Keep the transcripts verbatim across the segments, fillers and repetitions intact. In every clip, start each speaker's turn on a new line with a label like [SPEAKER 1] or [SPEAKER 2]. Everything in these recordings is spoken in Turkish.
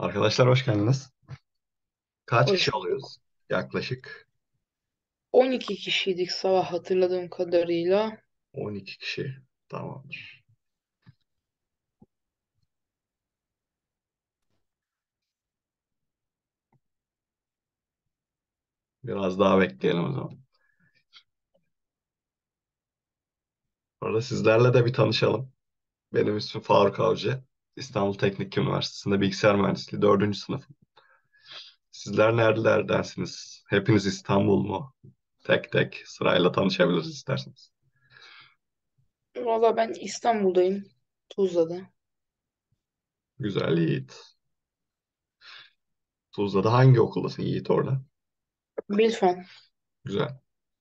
[SPEAKER 1] Arkadaşlar hoş geldiniz. Kaç kişi
[SPEAKER 2] Hoş
[SPEAKER 1] oluyoruz?
[SPEAKER 2] bulduk.
[SPEAKER 1] Yaklaşık
[SPEAKER 2] on iki kişiydik sabah hatırladığım kadarıyla.
[SPEAKER 1] on iki kişi. Tamamdır. Biraz daha bekleyelim o zaman. Orada sizlerle de bir tanışalım. Benim ismim Faruk Avcı. İstanbul Teknik Üniversitesi'nde bilgisayar mühendisliği dördüncü sınıf. Sizler nerelerdensiniz? Hepiniz İstanbul mu? Tek tek sırayla tanışabiliriz isterseniz.
[SPEAKER 2] Valla ben İstanbul'dayım. Tuzla'da.
[SPEAKER 1] Güzel Yiğit. Tuzla'da hangi okuldasın Yiğit orada?
[SPEAKER 2] Bilfen.
[SPEAKER 1] Güzel.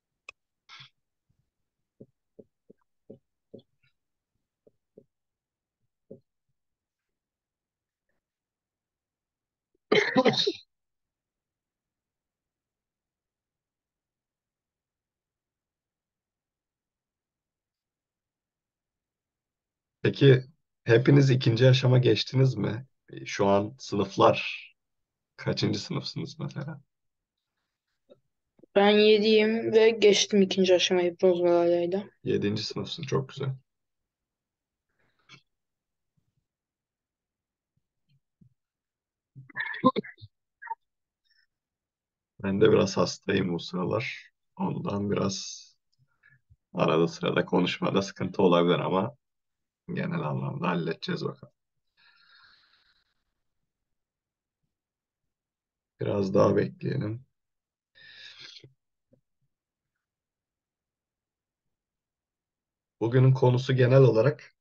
[SPEAKER 1] Peki hepiniz ikinci aşama geçtiniz mi? Şu an sınıflar kaçıncı sınıfsınız mesela?
[SPEAKER 2] Ben yediyim ve geçtim ikinci aşamayı bronz madalyayla.
[SPEAKER 1] Yedinci sınıfsın. Çok güzel. Ben de biraz hastayım bu sıralar. Ondan biraz arada sırada konuşmada sıkıntı olabilir ama genel anlamda halledeceğiz bakalım. Biraz daha bekleyelim. Bugünün konusu genel olarak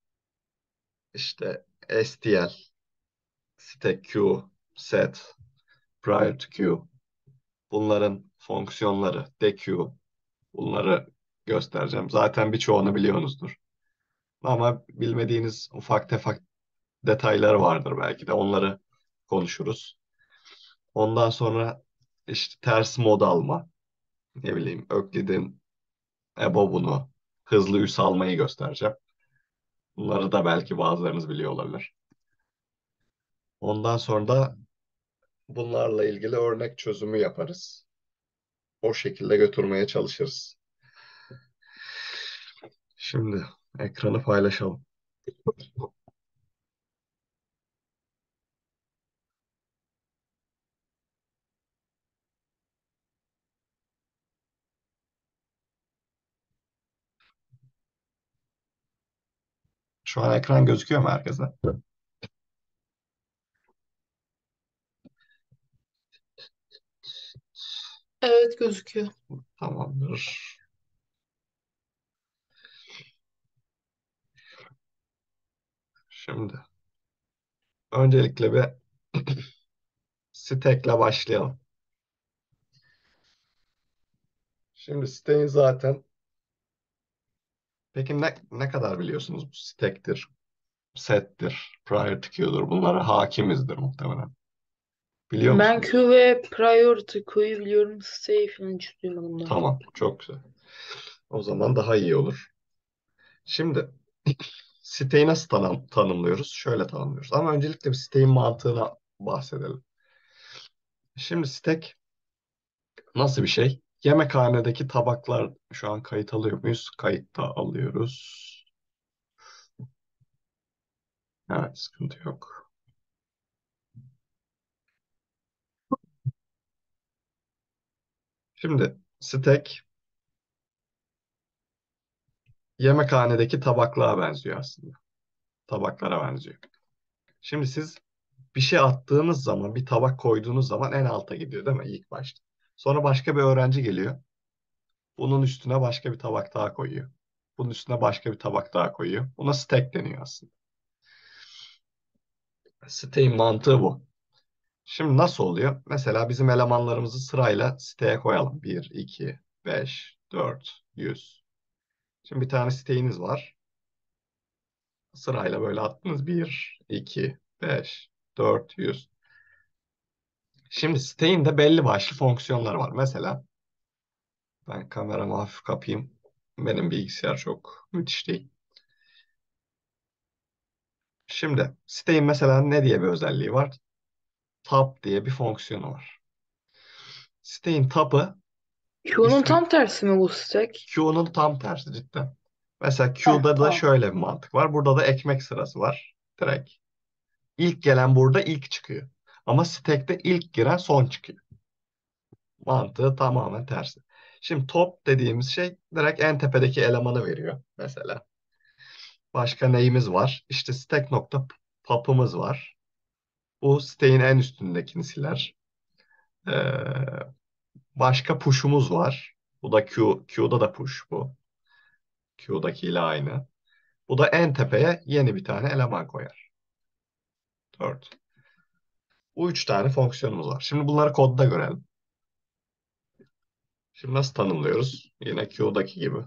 [SPEAKER 1] işte S T L, Stack Queue, Set, Prior to Queue. Bunların fonksiyonları, dequeue. Bunları göstereceğim. Zaten birçoğunu biliyorsunuzdur. Ama bilmediğiniz ufak tefek detaylar vardır belki de. Onları konuşuruz. Ondan sonra işte ters mod alma, ne bileyim Öklid'in EBOB'unu, hızlı üs almayı göstereceğim. Bunları da belki bazılarınız biliyor olabilir. Ondan sonra da bunlarla ilgili örnek çözümü yaparız. O şekilde götürmeye çalışırız. Şimdi ekranı paylaşalım. Şu an ekran gözüküyor mu herkese?
[SPEAKER 2] Evet gözüküyor.
[SPEAKER 1] Tamamdır. Şimdi öncelikle bir stack'le başlayalım. Şimdi stack'in zaten peki ne, ne kadar biliyorsunuz bu stack'tir, settir, prior to queue'dur. Bunlara hakimizdir muhtemelen. Biliyor
[SPEAKER 2] Ben
[SPEAKER 1] musunuz?
[SPEAKER 2] Q ve Priority Q'yu biliyorum. Stay falan hiç duymadım daha önce.
[SPEAKER 1] Tamam, çok güzel. O zaman daha iyi olur. Şimdi siteyi nasıl tanım, tanımlıyoruz? Şöyle tanımlıyoruz. Ama öncelikle bir siteyin mantığına bahsedelim. Şimdi stack nasıl bir şey? Yemekhanedeki tabaklar şu an kayıt alıyor muyuz? Kayıtta alıyoruz. Evet, sıkıntı yok. Şimdi stack yemekhanedeki tabaklığa benziyor aslında. Tabaklara benziyor. Şimdi siz bir şey attığınız zaman, bir tabak koyduğunuz zaman en alta gidiyor değil mi ilk başta? Sonra başka bir öğrenci geliyor. Bunun üstüne başka bir tabak daha koyuyor. Bunun üstüne başka bir tabak daha koyuyor. Buna stack deniyor aslında. Stack'in mantığı bu. Şimdi nasıl oluyor? Mesela bizim elemanlarımızı sırayla siteye koyalım. Bir, iki, beş, dört, yüz. Şimdi bir tane siteğiniz var. Sırayla böyle attınız. Bir, iki, beş, dört, yüz. Şimdi siteğin de belli başlı fonksiyonları var. Mesela ben kameramı hafif kapayım. Benim bilgisayar çok müthiş değil. Şimdi siteyin mesela ne diye bir özelliği var? top diye bir fonksiyonu var. Siteyin top'ı
[SPEAKER 2] Q'nun
[SPEAKER 1] ismi
[SPEAKER 2] tam tersi mi bu stack?
[SPEAKER 1] Q'nun tam tersi cidden. Mesela
[SPEAKER 2] Heh,
[SPEAKER 1] Q'da da
[SPEAKER 2] tamam.
[SPEAKER 1] şöyle bir mantık var. Burada da ekmek sırası var. Direkt. İlk gelen burada ilk çıkıyor. Ama stack'te ilk giren son çıkıyor. Mantığı tamamen tersi. Şimdi top dediğimiz şey direkt en tepedeki elemanı veriyor mesela. Başka neyimiz var? İşte stack nokta pop'ımız var. Bu stack'in en üstündekini siler. Ee, Başka push'umuz var. Bu da Q, Q'da da push bu. Q'dakiyle aynı. Bu da en tepeye yeni bir tane eleman koyar. Dört. Bu üç tane fonksiyonumuz var. Şimdi bunları kodda görelim. Şimdi nasıl tanımlıyoruz? Yine Q'daki gibi.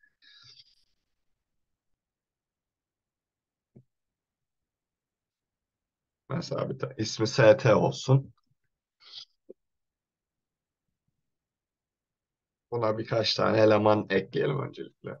[SPEAKER 1] Mesela bir de ismi st olsun. Buna birkaç tane eleman ekleyelim öncelikle.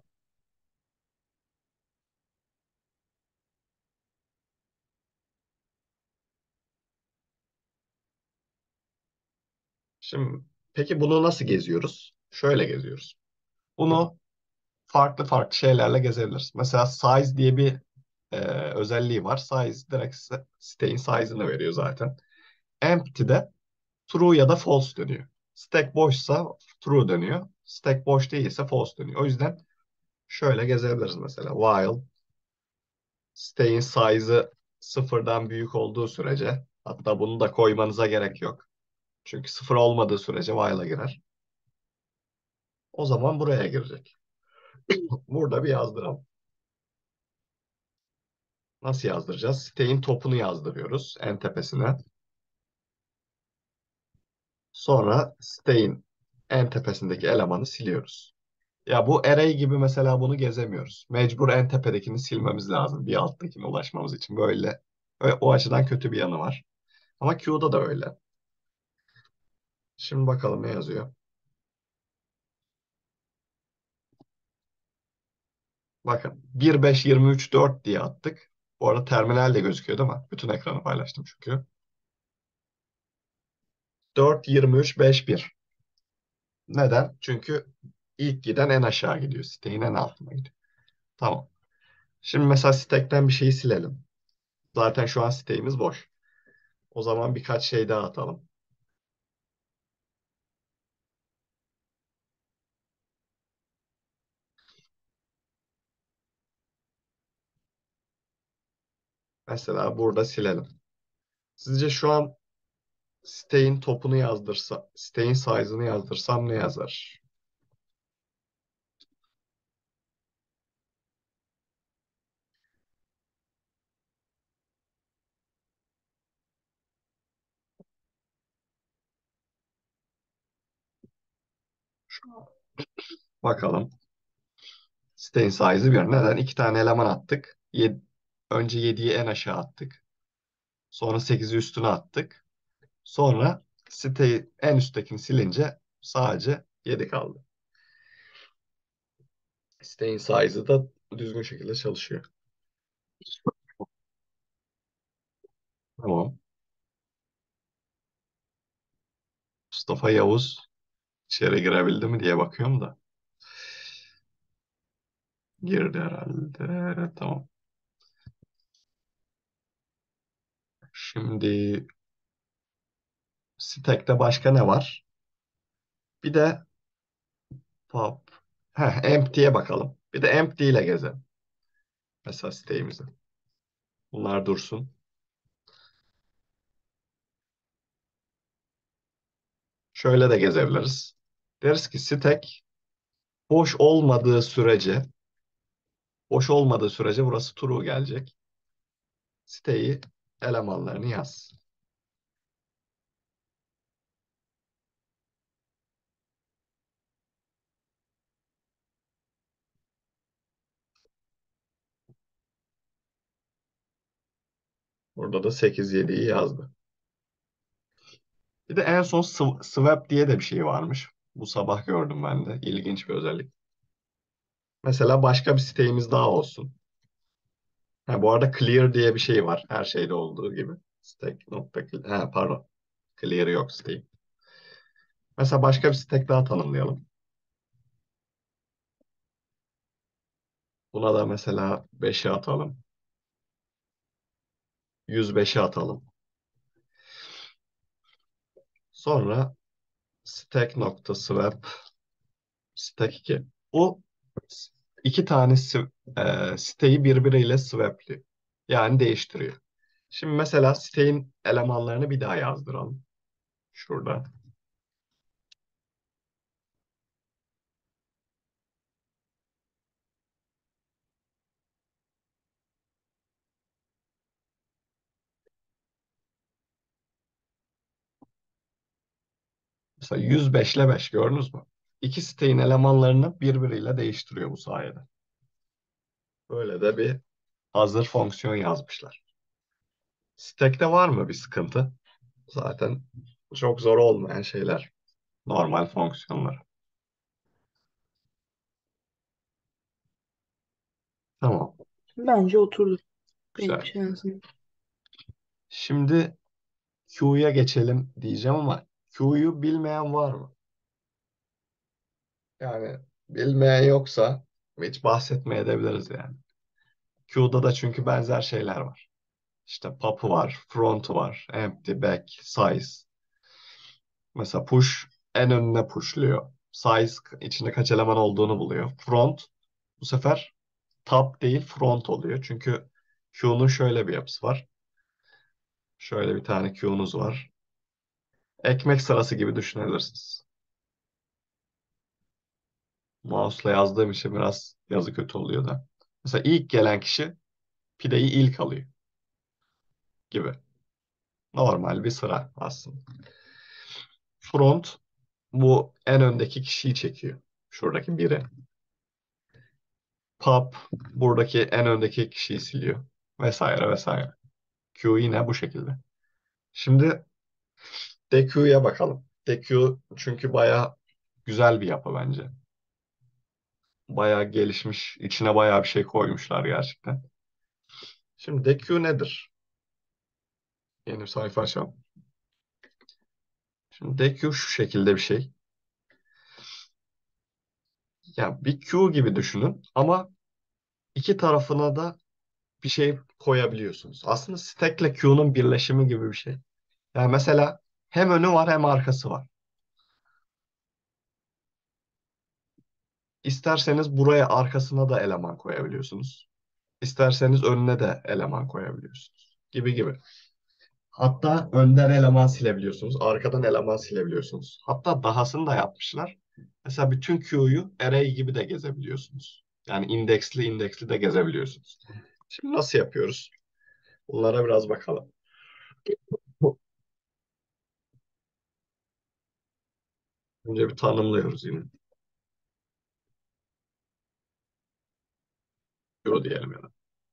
[SPEAKER 1] Şimdi peki bunu nasıl geziyoruz? Şöyle geziyoruz. Bunu farklı farklı şeylerle gezebiliriz. Mesela size diye bir e, özelliği var. Size direkt size siteyin size'ını veriyor zaten. Empty'de true ya da false dönüyor. Stack boşsa true dönüyor. Stack boş değilse false dönüyor. O yüzden şöyle gezebiliriz mesela. While siteyin size'ı sıfırdan büyük olduğu sürece, hatta bunu da koymanıza gerek yok. Çünkü sıfır olmadığı sürece while'a girer. O zaman buraya girecek. Burada bir yazdıralım. Nasıl yazdıracağız? Siteyin topunu yazdırıyoruz en tepesine. Sonra siteyin en tepesindeki elemanı siliyoruz. Ya bu array gibi mesela bunu gezemiyoruz. Mecbur en tepedekini silmemiz lazım bir alttakine ulaşmamız için. Böyle Ö- o açıdan kötü bir yanı var. Ama Q'da da öyle. Şimdi bakalım ne yazıyor. Bakın bir, beş, yirmi üç, dört diye attık. Bu arada terminal de gözüküyor değil mi? Bütün ekranı paylaştım çünkü. dört, yirmi üç, beş, bir. Neden? Çünkü ilk giden en aşağı gidiyor. Siteyin en altına gidiyor. Tamam. Şimdi mesela stack'ten bir şeyi silelim. Zaten şu an siteğimiz boş. O zaman birkaç şey daha atalım. Mesela burada silelim. Sizce şu an siteğin topunu yazdırsa, siteğin size'ını yazdırsam ne yazar? Bakalım. Siteğin size'ı bir. Neden? İki tane eleman attık. Yed- Önce yediyi en aşağı attık. Sonra sekizi üstüne attık. Sonra siteyi en üsttekini silince sadece yedi kaldı. Siteyin size'ı da düzgün şekilde çalışıyor. Tamam. Mustafa Yavuz içeri girebildi mi diye bakıyorum da. Girdi herhalde. Tamam. Şimdi stack'te başka ne var? Bir de pop. Heh, empty'ye bakalım. Bir de empty ile gezelim. Mesela siteğimizi. Bunlar dursun. Şöyle de gezebiliriz. Deriz ki stack boş olmadığı sürece boş olmadığı sürece burası true gelecek. Siteyi elemanlarını yaz. Burada da sekiz yediyi yazdı. Bir de en son sw- swap diye de bir şey varmış. Bu sabah gördüm ben de. İlginç bir özellik. Mesela başka bir siteğimiz daha olsun. Ha, bu arada clear diye bir şey var. Her şeyde olduğu gibi. Stack nokta clear. Ha, pardon. Clear yok siteyi. Mesela başka bir stack daha tanımlayalım. Buna da mesela beşe atalım. yüz beşe atalım. Sonra stack nokta swap stack iki. Bu iki tane sw- e, siteyi birbiriyle swapliyor. Yani değiştiriyor. Şimdi mesela siteyin elemanlarını bir daha yazdıralım. Şurada. Mesela yüz beş ile beş gördünüz mü? İki siteyin elemanlarını birbiriyle değiştiriyor bu sayede. Böyle de bir hazır fonksiyon yazmışlar. Stack'te var mı bir sıkıntı? Zaten çok zor olmayan şeyler. Normal fonksiyonlar. Tamam.
[SPEAKER 2] Bence oturdu. Benim
[SPEAKER 1] Güzel.
[SPEAKER 2] için en azından.
[SPEAKER 1] Şimdi Q'ya geçelim diyeceğim ama Q'yu bilmeyen var mı? Yani bilmeyen yoksa hiç bahsetmeye edebiliriz yani. Q'da da çünkü benzer şeyler var. İşte pop'u var, front'u var, empty, back, size. Mesela push en önüne pushluyor. Size içinde kaç eleman olduğunu buluyor. Front bu sefer top değil front oluyor. Çünkü Q'nun şöyle bir yapısı var. Şöyle bir tane Q'nuz var. Ekmek sırası gibi düşünebilirsiniz. Mouse'la yazdığım için biraz yazı kötü oluyor da. Mesela ilk gelen kişi pideyi ilk alıyor gibi. Normal bir sıra aslında. Front bu en öndeki kişiyi çekiyor. Şuradaki biri. Pub buradaki en öndeki kişiyi siliyor. Vesaire vesaire. Q yine bu şekilde. Şimdi D Q'ya bakalım. D Q çünkü baya güzel bir yapı bence. Baya gelişmiş. İçine baya bir şey koymuşlar gerçekten. Şimdi D Q nedir? Yeni bir sayfa açalım. Şimdi D Q şu şekilde bir şey. Yani bir Q gibi düşünün ama iki tarafına da bir şey koyabiliyorsunuz. Aslında stack ile Q'nun birleşimi gibi bir şey. Yani mesela hem önü var hem arkası var. İsterseniz buraya arkasına da eleman koyabiliyorsunuz. İsterseniz önüne de eleman koyabiliyorsunuz. Gibi gibi. Hatta önden eleman silebiliyorsunuz. Arkadan eleman silebiliyorsunuz. Hatta dahasını da yapmışlar. Mesela bütün Q'yu array gibi de gezebiliyorsunuz. Yani indeksli indeksli de gezebiliyorsunuz. Şimdi nasıl yapıyoruz? Bunlara biraz bakalım. Önce bir tanımlıyoruz yine. Q diyelim ya da.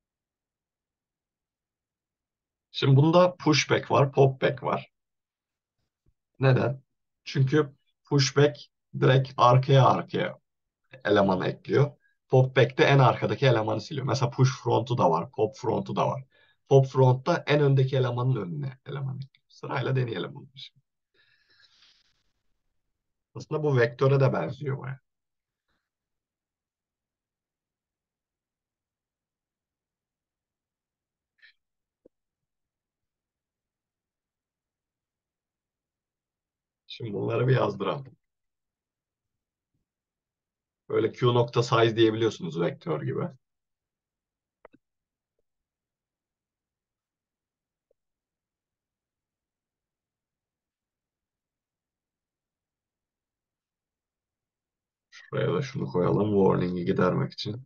[SPEAKER 1] Şimdi bunda pushback var, popback var. Neden? Çünkü pushback direkt arkaya arkaya elemanı ekliyor. Popback de en arkadaki elemanı siliyor. Mesela push front'u da var, pop front'u da var. Pop front'ta en öndeki elemanın önüne eleman ekliyor. Sırayla deneyelim bunu şimdi. Aslında bu vektöre de benziyor baya. Şimdi bunları bir yazdıralım. Böyle Q nokta size diyebiliyorsunuz vektör gibi. Şuraya da şunu koyalım warning'i gidermek için.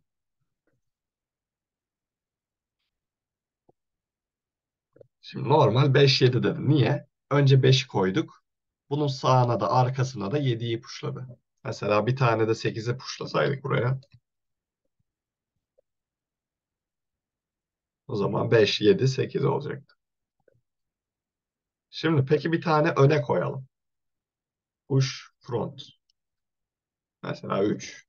[SPEAKER 1] Şimdi normal beş yedi dedi. Niye? Önce beşi koyduk. Bunun sağına da arkasına da yediyi puşladı. Mesela bir tane de sekizi puşlasaydık buraya. O zaman beş, yedi, sekiz olacaktı. Şimdi peki bir tane öne koyalım. Push front. Mesela üç.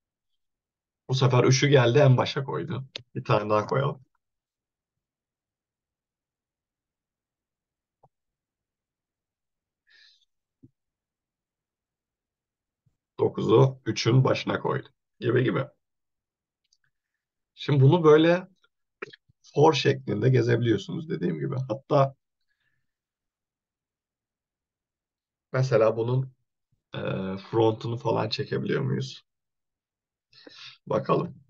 [SPEAKER 1] Bu sefer üçü geldi en başa koydu. Bir tane daha koyalım. dokuzu üçün başına koydum. Gibi gibi. Şimdi bunu böyle for şeklinde gezebiliyorsunuz dediğim gibi. Hatta mesela bunun e, frontunu falan çekebiliyor muyuz? Bakalım.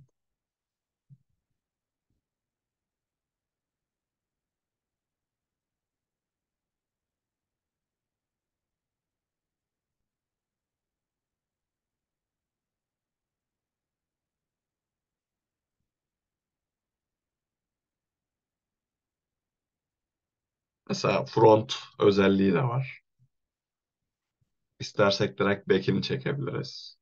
[SPEAKER 1] Mesela front özelliği de var. İstersek direkt back'ini çekebiliriz.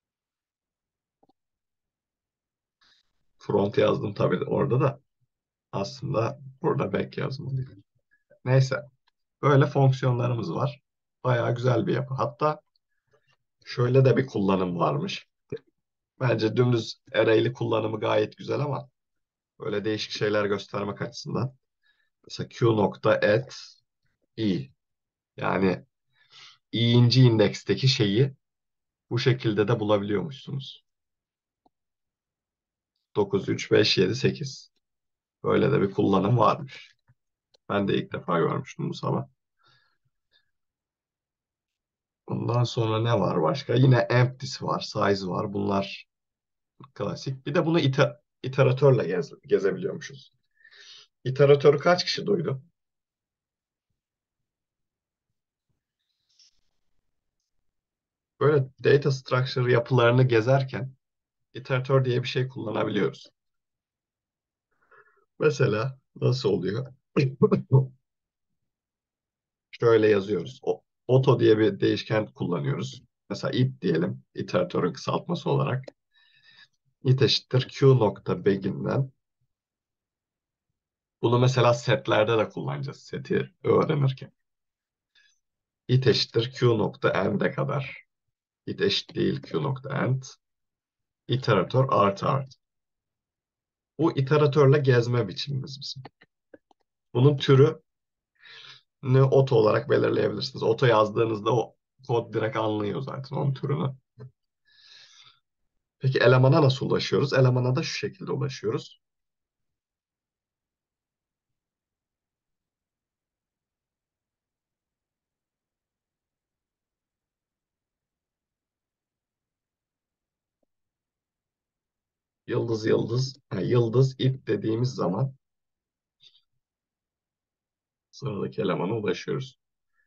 [SPEAKER 1] Front yazdım tabii orada da. Aslında burada back yazmalıyım. Neyse. Böyle fonksiyonlarımız var. Bayağı güzel bir yapı. Hatta şöyle de bir kullanım varmış. Bence dümdüz array'li kullanımı gayet güzel ama böyle değişik şeyler göstermek açısından. Mesela q nokta add i. Yani i'inci indeksteki şeyi bu şekilde de bulabiliyormuşsunuz. dokuz, üç, beş, yedi, sekiz. Böyle de bir kullanım varmış. Ben de ilk defa görmüştüm bu sabah. Ondan sonra ne var başka? Yine empty'si var, size var. Bunlar klasik. Bir de bunu ite iteratörle gez gezebiliyormuşuz. İteratörü kaç kişi duydu? Böyle data structure yapılarını gezerken iteratör diye bir şey kullanabiliyoruz. Mesela nasıl oluyor? Şöyle yazıyoruz. O, auto diye bir değişken kullanıyoruz. Mesela it diyelim. İteratörün kısaltması olarak. It eşittir q nokta begin'den. Bunu mesela setlerde de kullanacağız. Seti öğrenirken. It eşittir q nokta end'e kadar. It eşit değil q nokta end. İteratör artı artı. Bu iteratörle gezme biçimimiz bizim. Bunun türü ne auto olarak belirleyebilirsiniz. Auto yazdığınızda o kod direkt anlıyor zaten onun türünü. Peki elemana nasıl ulaşıyoruz? Elemana da şu şekilde ulaşıyoruz. Yıldız yıldız, yani yıldız ip dediğimiz zaman sıradaki elemana ulaşıyoruz.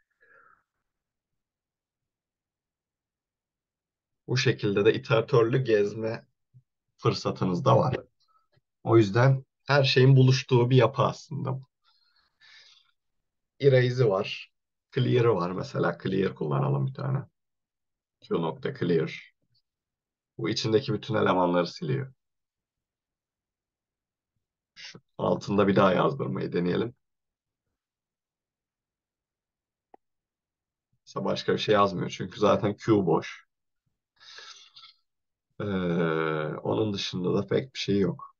[SPEAKER 1] Bu şekilde de iteratörlü gezme fırsatınız da var. O yüzden her şeyin buluştuğu bir yapı aslında. Erase'i var. Clear'ı var mesela. Clear kullanalım bir tane. Q.clear. Bu içindeki bütün elemanları siliyor. Şu altında bir daha yazdırmayı deneyelim. Mesela başka bir şey yazmıyor çünkü zaten Q boş. Ee, onun dışında da pek bir şey yok.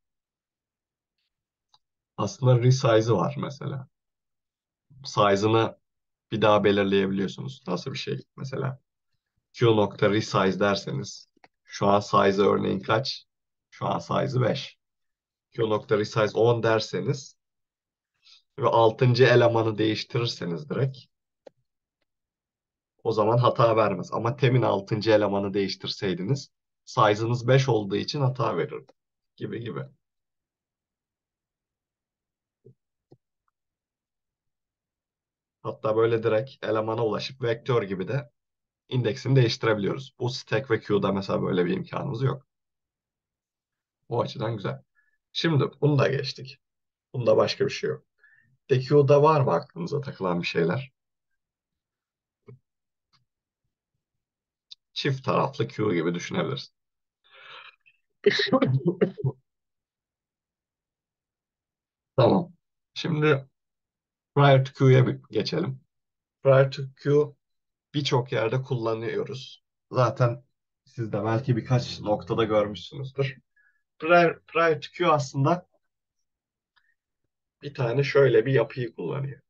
[SPEAKER 1] Aslında resize'ı var mesela. Size'ını bir daha belirleyebiliyorsunuz. Nasıl bir şey? Mesela Q.resize derseniz şu an size örneğin kaç? Şu an size'ı beş. Q.resize on derseniz ve altıncı elemanı değiştirirseniz direkt o zaman hata vermez. Ama temin altıncı elemanı değiştirseydiniz size'ınız beş olduğu için hata verir gibi gibi. Hatta böyle direkt elemana ulaşıp vektör gibi de indeksini değiştirebiliyoruz. Bu stack ve queue'da mesela böyle bir imkanımız yok. O açıdan güzel. Şimdi bunu da geçtik. Bunda başka bir şey yok. De queue'da var mı aklınıza takılan bir şeyler? Çift taraflı queue gibi düşünebiliriz. Tamam. Şimdi prior to queue'ya bir geçelim. Prior to queue birçok yerde kullanıyoruz. Zaten siz de belki birkaç noktada görmüşsünüzdür. Prior, prior to queue aslında bir tane şöyle bir yapıyı kullanıyor.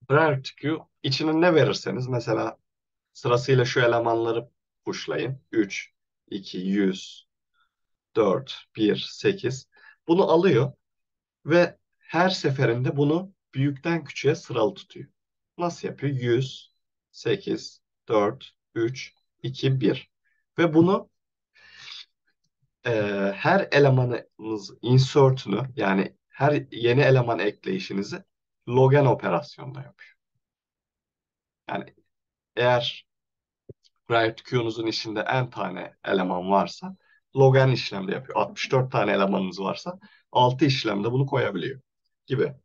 [SPEAKER 1] Priority queue içine ne verirseniz mesela sırasıyla şu elemanları pushlayın. üç, iki, yüz, dört, bir, sekiz. Bunu alıyor ve her seferinde bunu büyükten küçüğe sıralı tutuyor. Nasıl yapıyor? yüz, sekiz, dört, üç, iki, bir. Ve bunu e, her elemanınız insert'ünü yani her yeni eleman ekleyişinizi logan operasyonda yapıyor. Yani eğer prior to queue'nuzun içinde n tane eleman varsa logan işlemde yapıyor. altmış dört tane elemanınız varsa altı işlemde bunu koyabiliyor gibi.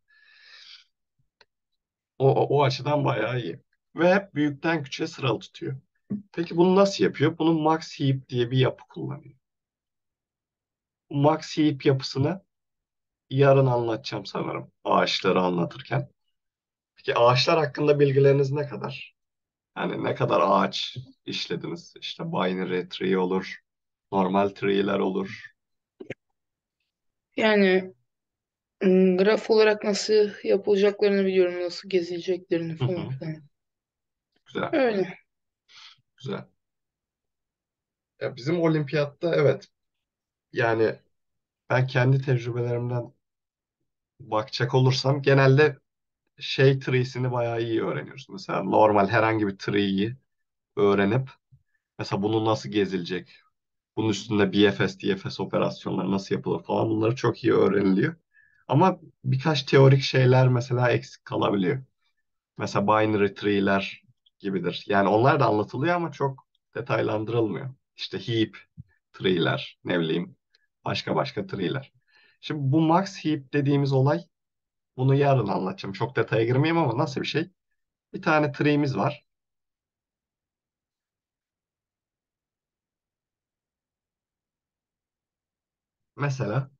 [SPEAKER 1] O, o, o açıdan bayağı iyi. Ve hep büyükten küçüğe sıralı tutuyor. Peki bunu nasıl yapıyor? Bunu max heap diye bir yapı kullanıyor. Bu max heap yapısını yarın anlatacağım sanırım ağaçları anlatırken. Peki ağaçlar hakkında bilgileriniz ne kadar? Yani ne kadar ağaç işlediniz? İşte binary tree olur, normal tree'ler olur.
[SPEAKER 2] Yani ım, graf olarak nasıl yapılacaklarını biliyorum. Nasıl gezileceklerini
[SPEAKER 1] Hı
[SPEAKER 2] falan
[SPEAKER 1] hı,
[SPEAKER 2] filan.
[SPEAKER 1] güzel,
[SPEAKER 2] Öyle.
[SPEAKER 1] güzel. Ya bizim olimpiyatta evet. Yani ben kendi tecrübelerimden bakacak olursam genelde şey tree'sini bayağı iyi öğreniyoruz. Mesela normal herhangi bir tree'yi öğrenip mesela bunun nasıl gezilecek, bunun üstünde B F S, D F S operasyonları nasıl yapılır falan bunları çok iyi öğreniliyor. Ama birkaç teorik şeyler mesela eksik kalabiliyor. Mesela binary tree'ler gibidir. Yani onlar da anlatılıyor ama çok detaylandırılmıyor. İşte heap tree'ler, ne bileyim başka başka tree'ler. Şimdi bu max heap dediğimiz olay bunu yarın anlatacağım. Çok detaya girmeyeyim ama nasıl bir şey? Bir tane tree'miz var. Mesela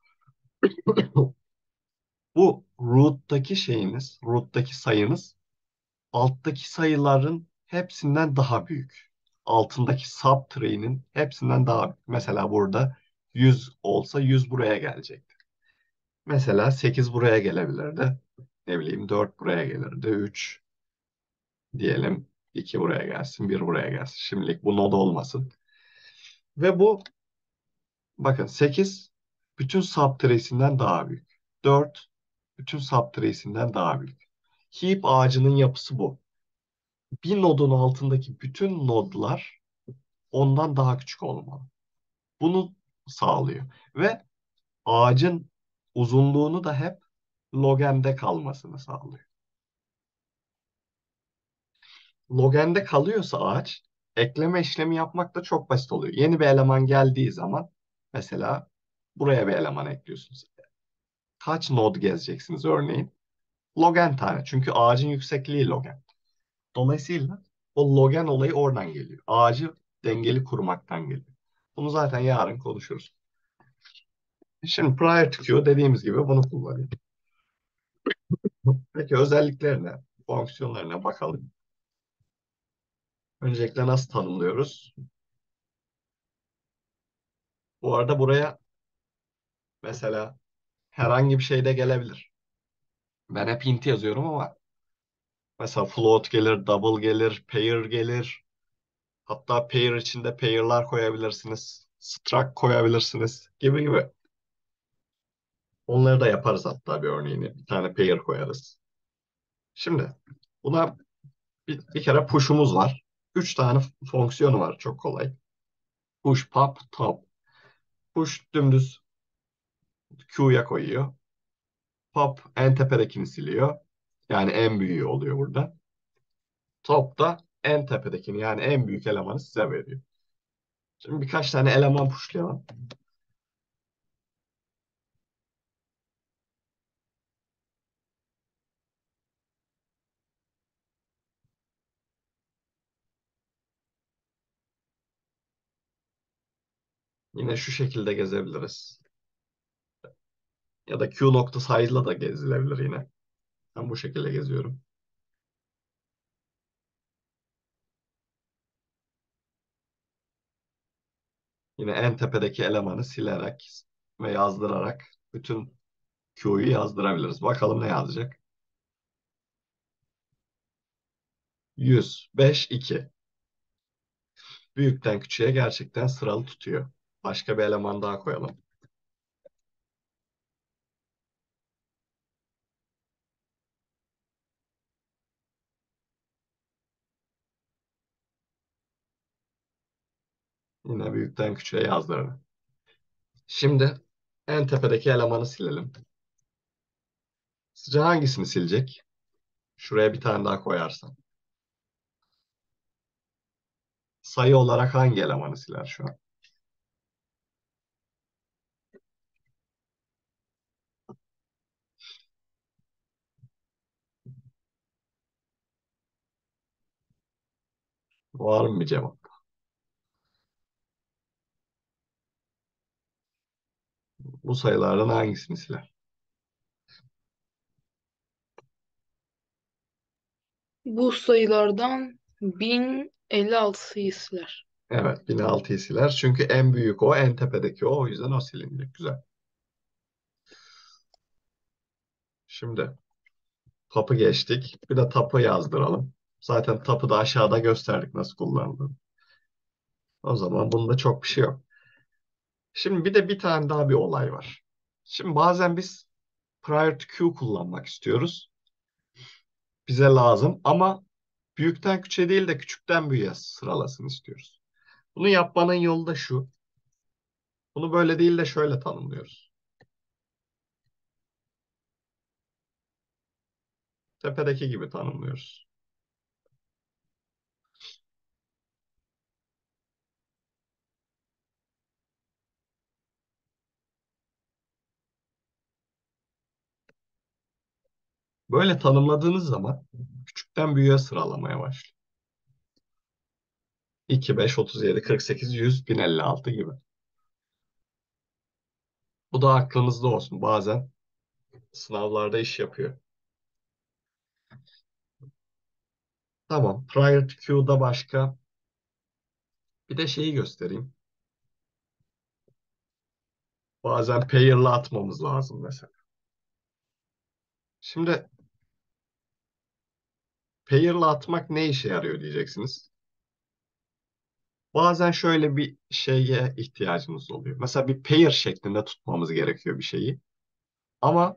[SPEAKER 1] bu root'taki şeyiniz, root'taki sayınız alttaki sayıların hepsinden daha büyük. Altındaki subtree'nin hepsinden daha büyük. Mesela burada yüz olsa yüz buraya gelecek. Mesela sekiz buraya gelebilirdi. Ne bileyim dört buraya gelirdi. üç diyelim. iki buraya gelsin. bir buraya gelsin. Şimdilik bu node olmasın. Ve bu bakın sekiz bütün subtree'sinden daha büyük. dört bütün subtree'sinden daha büyük. Heap ağacının yapısı bu. Bir nodun altındaki bütün nodlar ondan daha küçük olmalı. Bunu sağlıyor. Ve ağacın uzunluğunu da hep logende kalmasını sağlıyor. Logende kalıyorsa ağaç ekleme işlemi yapmak da çok basit oluyor. Yeni bir eleman geldiği zaman mesela buraya bir eleman ekliyorsunuz. Kaç node gezeceksiniz örneğin? Logen tane. Çünkü ağacın yüksekliği logen. Dolayısıyla o logen olayı oradan geliyor. Ağacı dengeli kurmaktan geliyor. Bunu zaten yarın konuşuruz. Şimdi prior to queue dediğimiz gibi bunu kullanıyor. Peki özelliklerine, fonksiyonlarına bakalım. Öncelikle nasıl tanımlıyoruz? Bu arada buraya mesela herhangi bir şey de gelebilir. Ben hep int yazıyorum ama mesela float gelir, double gelir, pair gelir. Hatta pair içinde pair'lar koyabilirsiniz. Struct koyabilirsiniz gibi gibi. Onları da yaparız hatta bir örneğini. Bir tane pair koyarız. Şimdi buna bir, bir kere push'umuz var. Üç tane fonksiyonu var. Çok kolay. Push, pop, top. Push dümdüz Q'ya koyuyor. Pop en tepedekini siliyor. Yani en büyüğü oluyor burada. Top da en tepedekini yani en büyük elemanı size veriyor. Şimdi birkaç tane eleman pushlayalım. Yine şu şekilde gezebiliriz. Ya da Q nokta size'la da gezilebilir yine. Ben bu şekilde geziyorum. Yine en tepedeki elemanı silerek ve yazdırarak bütün Q'yu yazdırabiliriz. Bakalım ne yazacak. yüz, beş, iki. Büyükten küçüğe gerçekten sıralı tutuyor. Başka bir eleman daha koyalım. Yine büyükten küçüğe yazdıralım. Şimdi en tepedeki elemanı silelim. Sizce hangisini silecek? Şuraya bir tane daha koyarsam. Sayı olarak hangi elemanı siler şu an? Var mı bir cevap? Bu sayılardan hangisini siler?
[SPEAKER 2] Bu sayılardan bin elli altıyı siler.
[SPEAKER 1] Evet, bin altıyı siler. Çünkü en büyük o, en tepedeki o. O yüzden o silinecek. Güzel. Şimdi tapı geçtik. Bir de tapı yazdıralım. Zaten tapı da aşağıda gösterdik nasıl kullanıldığını. O zaman bunda çok bir şey yok. Şimdi bir de bir tane daha bir olay var. Şimdi bazen biz prior to Q kullanmak istiyoruz. Bize lazım ama büyükten küçüğe değil de küçükten büyüğe sıralasın istiyoruz. Bunu yapmanın yolu da şu. Bunu böyle değil de şöyle tanımlıyoruz. Tepedeki gibi tanımlıyoruz. Böyle tanımladığınız zaman küçükten büyüğe sıralamaya başlıyor. iki, beş, otuz yedi, kırk sekiz, yüz, bin elli altı gibi. Bu da aklınızda olsun. Bazen sınavlarda iş yapıyor. Tamam. Prior to Q'da başka. Bir de şeyi göstereyim. Bazen pair'la atmamız lazım mesela. Şimdi pair'la atmak ne işe yarıyor diyeceksiniz. Bazen şöyle bir şeye ihtiyacımız oluyor. Mesela bir pair şeklinde tutmamız gerekiyor bir şeyi. Ama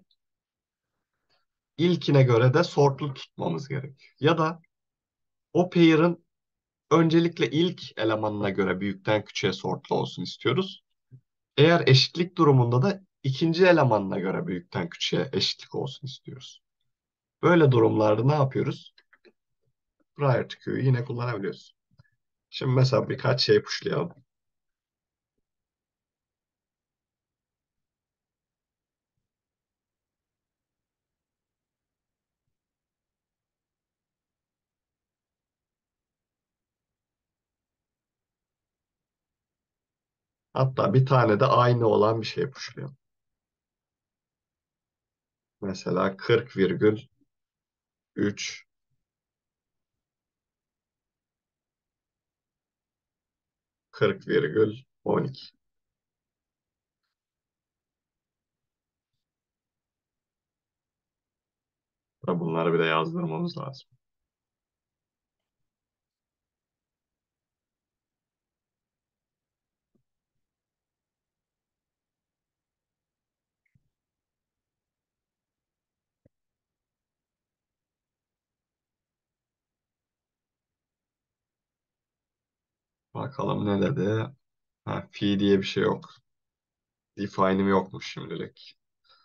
[SPEAKER 1] ilkine göre de sortlu tutmamız gerekiyor. Ya da o pair'ın öncelikle ilk elemanına göre büyükten küçüğe sortlu olsun istiyoruz. Eğer eşitlik durumunda da ikinci elemanına göre büyükten küçüğe eşitlik olsun istiyoruz. Böyle durumlarda ne yapıyoruz? Prior to Q'yu yine kullanabiliyoruz. Şimdi mesela birkaç şey pushlayalım. Hatta bir tane de aynı olan bir şey pushlayalım. Mesela kırk virgül üç, kırk virgül on iki. Bunları bir de yazdırmamız lazım. Bakalım ne dedi? Ha, fi diye bir şey yok. Define'im yokmuş şimdilik.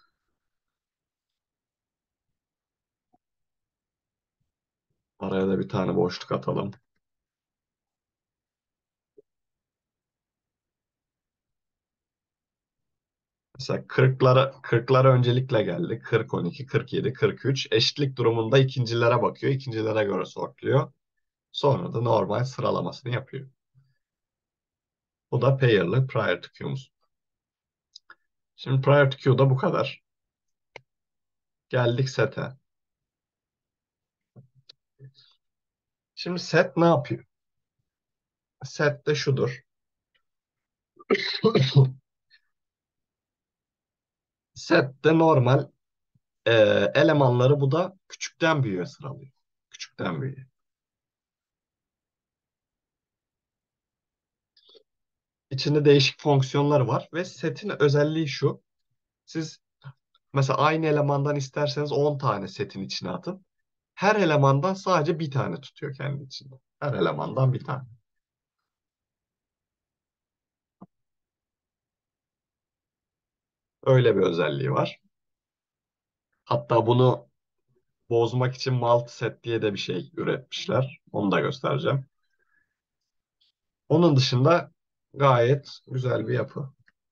[SPEAKER 1] Araya da bir tane boşluk atalım. Mesela kırklara, kırklara öncelikle geldi. kırk, on iki, kırk yedi, kırk üç. Eşitlik durumunda ikincilere bakıyor. İkincilere göre sortluyor. Sonra da normal sıralamasını yapıyor. Bu da pair'lı prior to queue'muz. Şimdi prior to queue'da bu kadar. Geldik set'e. Şimdi set ne yapıyor? Set de şudur. Set de normal e, elemanları bu da küçükten büyüğe sıralıyor. Küçükten büyüğe. içinde değişik fonksiyonları var ve setin özelliği şu. Siz mesela aynı elemandan isterseniz on tane setin içine atın. Her elemandan sadece bir tane tutuyor kendi içinde. Her elemandan bir tane. Öyle bir özelliği var. Hatta bunu bozmak için multiset diye de bir şey üretmişler. Onu da göstereceğim. Onun dışında gayet güzel bir yapı.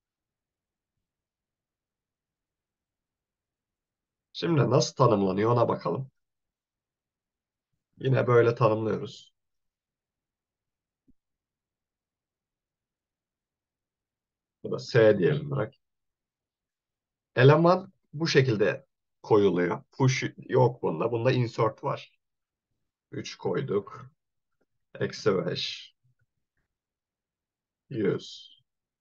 [SPEAKER 1] Şimdi nasıl tanımlanıyor ona bakalım. Yine böyle tanımlıyoruz. Bu da S diyelim direkt. Eleman bu şekilde koyuluyor. Push yok bunda. Bunda insert var. üç koyduk. Eksi beş. yüz.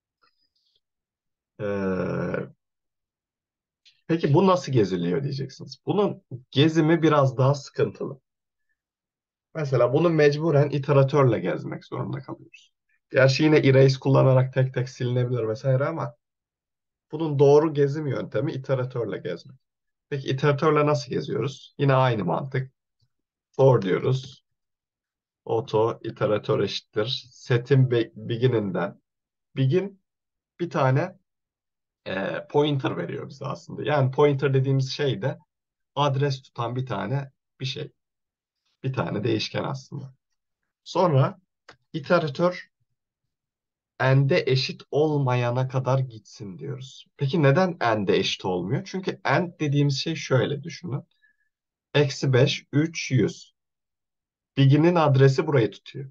[SPEAKER 1] Ee, peki bu nasıl geziliyor diyeceksiniz. Bunun gezimi biraz daha sıkıntılı. Mesela bunu mecburen iteratörle gezmek zorunda kalıyoruz. Gerçi yine erase kullanarak tek tek silinebilir vesaire ama bunun doğru gezim yöntemi iteratörle gezmek. Peki iteratörle nasıl geziyoruz? Yine aynı mantık. For diyoruz. Auto iteratör eşittir. Set'in be- begin'inden. Begin bir tane e, pointer veriyor bize aslında. Yani pointer dediğimiz şey de adres tutan bir tane bir şey. Bir tane değişken aslında. Sonra iteratör n'de eşit olmayana kadar gitsin diyoruz. Peki neden n'de eşit olmuyor? Çünkü n dediğimiz şey şöyle düşünün. Eksi beş, üç, yüz. Begin'in adresi burayı tutuyor.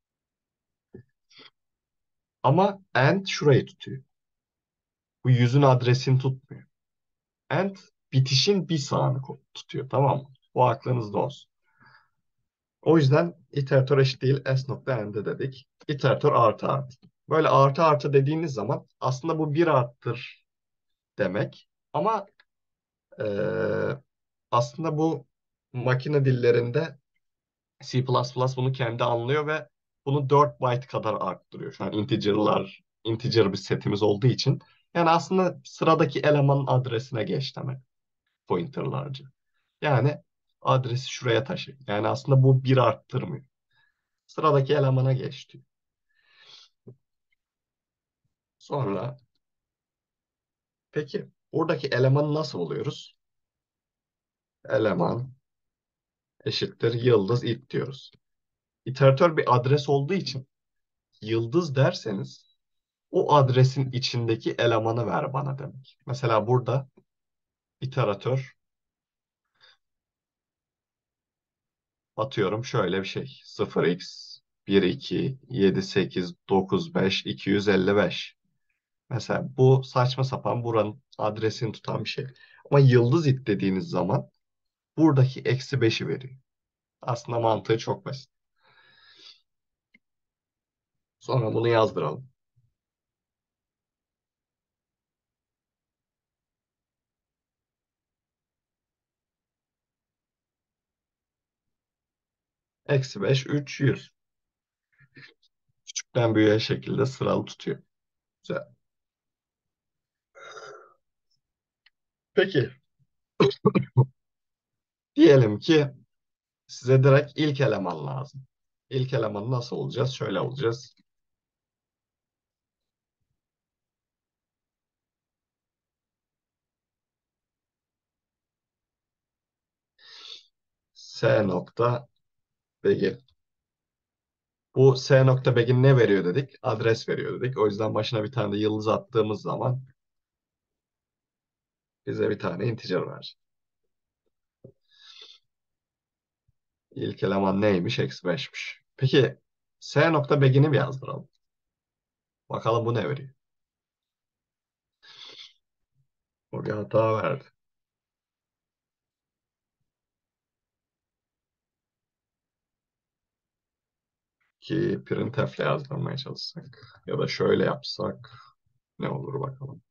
[SPEAKER 1] Ama end şurayı tutuyor. Bu yüzün adresini tutmuyor. End bitişin bir sağını ko- tutuyor. Tamam mı? Bu aklınızda olsun. O yüzden iteratör eşit değil s nokta n'de dedik. İteratör artı artı. Böyle artı artı dediğiniz zaman aslında bu bir arttır demek. Ama eee, aslında bu makine dillerinde C plus plus bunu kendi anlıyor ve bunu dört byte kadar arttırıyor. Şu an integer'lar, integer bir setimiz olduğu için. Yani aslında sıradaki elemanın adresine geç demek pointer'larca. Yani adresi şuraya taşı. Yani aslında bu bir arttırmıyor. Sıradaki elemana geç diyor. Sonra peki buradaki elemanı nasıl buluyoruz? Eleman eşittir yıldız int diyoruz. İteratör bir adres olduğu için yıldız derseniz o adresin içindeki elemanı ver bana demek. Mesela burada iteratör atıyorum şöyle bir şey. sıfır x bir iki yedi sekiz dokuz beş iki yüz elli beş. Mesela bu saçma sapan buranın adresini tutan bir şey. Ama yıldız it dediğiniz zaman buradaki eksi beşi veriyor. Aslında mantığı çok basit. Sonra bunu yazdıralım. Eksi beş, üç, yüz. Küçükten büyüğe şekilde sıralı tutuyor. Güzel. Peki diyelim ki size direkt ilk eleman lazım. İlk elemanı nasıl olacağız? Şöyle olacağız. S nokta begin. Bu S nokta begin ne veriyor dedik? Adres veriyor dedik. O yüzden başına bir tane de yıldız attığımız zaman bize bir tane integer verecek. İlk eleman neymiş? Eksi beşmiş. Peki S nokta begin'i bir yazdıralım. Bakalım bu ne veriyor? O bir hata verdi. Ki printf'le yazdırmaya çalışsak. Ya da şöyle yapsak ne olur bakalım.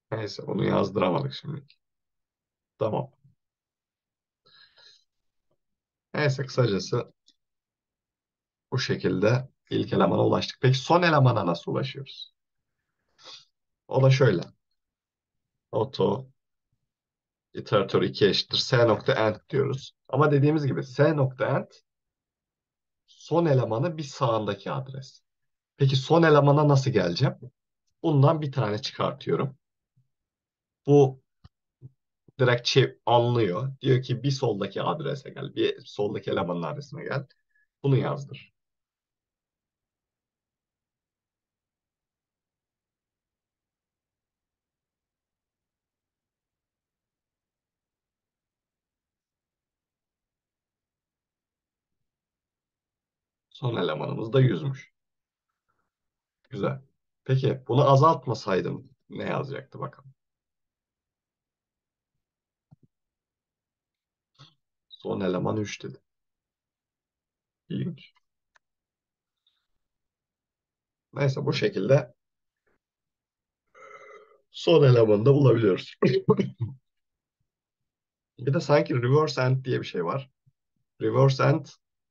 [SPEAKER 1] Neyse bunu yazdıramadık şimdi. Tamam. Neyse kısacası bu şekilde ilk elemana ulaştık. Peki son elemana nasıl ulaşıyoruz? O da şöyle. Auto iterator iki eşittir s nokta end diyoruz. Ama dediğimiz gibi s nokta end son elemanı bir sağındaki adres. Peki son elemana nasıl geleceğim? Bundan bir tane çıkartıyorum. Bu direkt çev anlıyor. Diyor ki bir soldaki adrese gel. Bir soldaki elemanın adresine gel. Bunu yazdır. Son elemanımız da yüzmüş. Güzel. Peki bunu azaltmasaydım ne yazacaktı bakalım. Son eleman üç dedi. İlginç. Neyse bu şekilde son elemanı da bulabiliyoruz. Bir de sanki reverse end diye bir şey var. Reverse end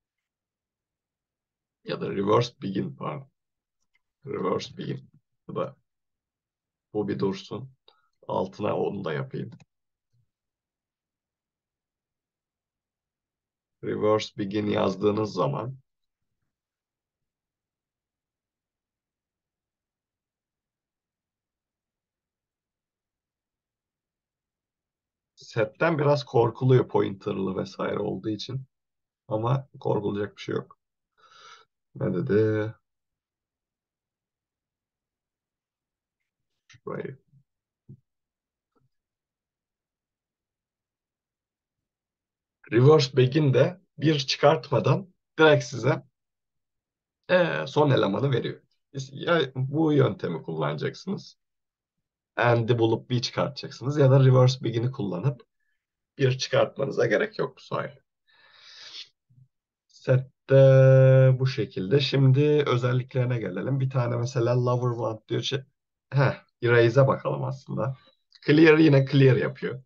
[SPEAKER 1] ya da reverse begin pardon. Reverse begin. Bu da bu bir dursun. Altına onu da yapayım. Reverse begin yazdığınız zaman setten biraz korkuluyor pointerlı vesaire olduğu için. Ama korkulacak bir şey yok. Ne dedi? Şurayı. Reverse begin de bir çıkartmadan direkt size eee, son elemanı veriyor. Ya bu yöntemi kullanacaksınız. End'i bulup bir çıkartacaksınız ya da reverse begin'i kullanıp bir çıkartmanıza gerek yok bu sayede. Sette bu şekilde. Şimdi özelliklerine gelelim. Bir tane mesela lover want diyor. Şey, heh, erase'e bakalım aslında. Clear yine clear yapıyor.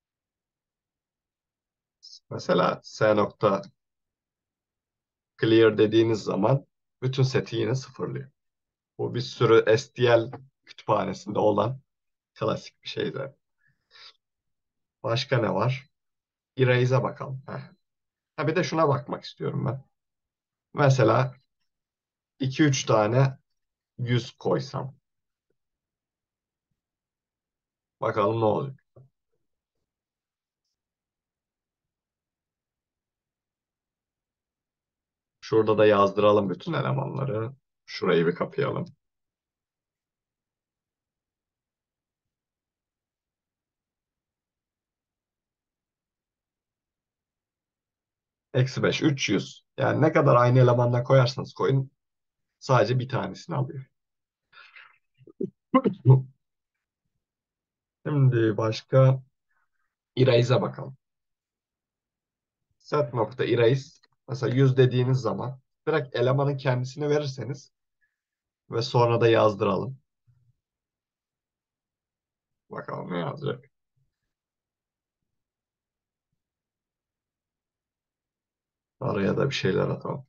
[SPEAKER 1] Mesela s nokta clear dediğiniz zaman bütün seti yine sıfırlıyor. Bu bir sürü S T L kütüphanesinde olan klasik bir şey de. Başka ne var? Erase'e bakalım. Heh. Ha, bir de şuna bakmak istiyorum ben. Mesela iki üç tane yüz koysam. Bakalım ne olacak. Şurada da yazdıralım bütün elemanları. Şurayı bir kapayalım. Eksi beş, üç yüz. Yani ne kadar aynı elemandan koyarsanız koyun sadece bir tanesini alıyor. Şimdi başka erase'e bakalım. Set nokta erase. Mesela yüz dediğiniz zaman direkt elemanın kendisini verirseniz ve sonra da yazdıralım. Bakalım ne yazacak. Araya da bir şeyler atalım.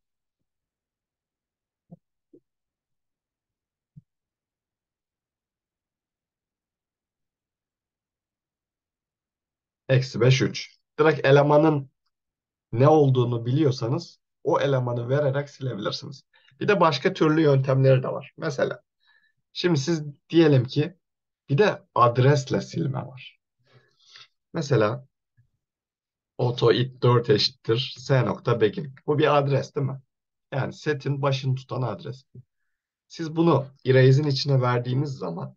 [SPEAKER 1] Eksi beş, üç. Direkt elemanın ne olduğunu biliyorsanız o elemanı vererek silebilirsiniz. Bir de başka türlü yöntemleri de var. Mesela şimdi siz diyelim ki bir de adresle silme var. Mesela auto it dört eşittir s nokta begin. Bu bir adres değil mi? Yani setin başını tutan adres. Siz bunu erase'in içine verdiğiniz zaman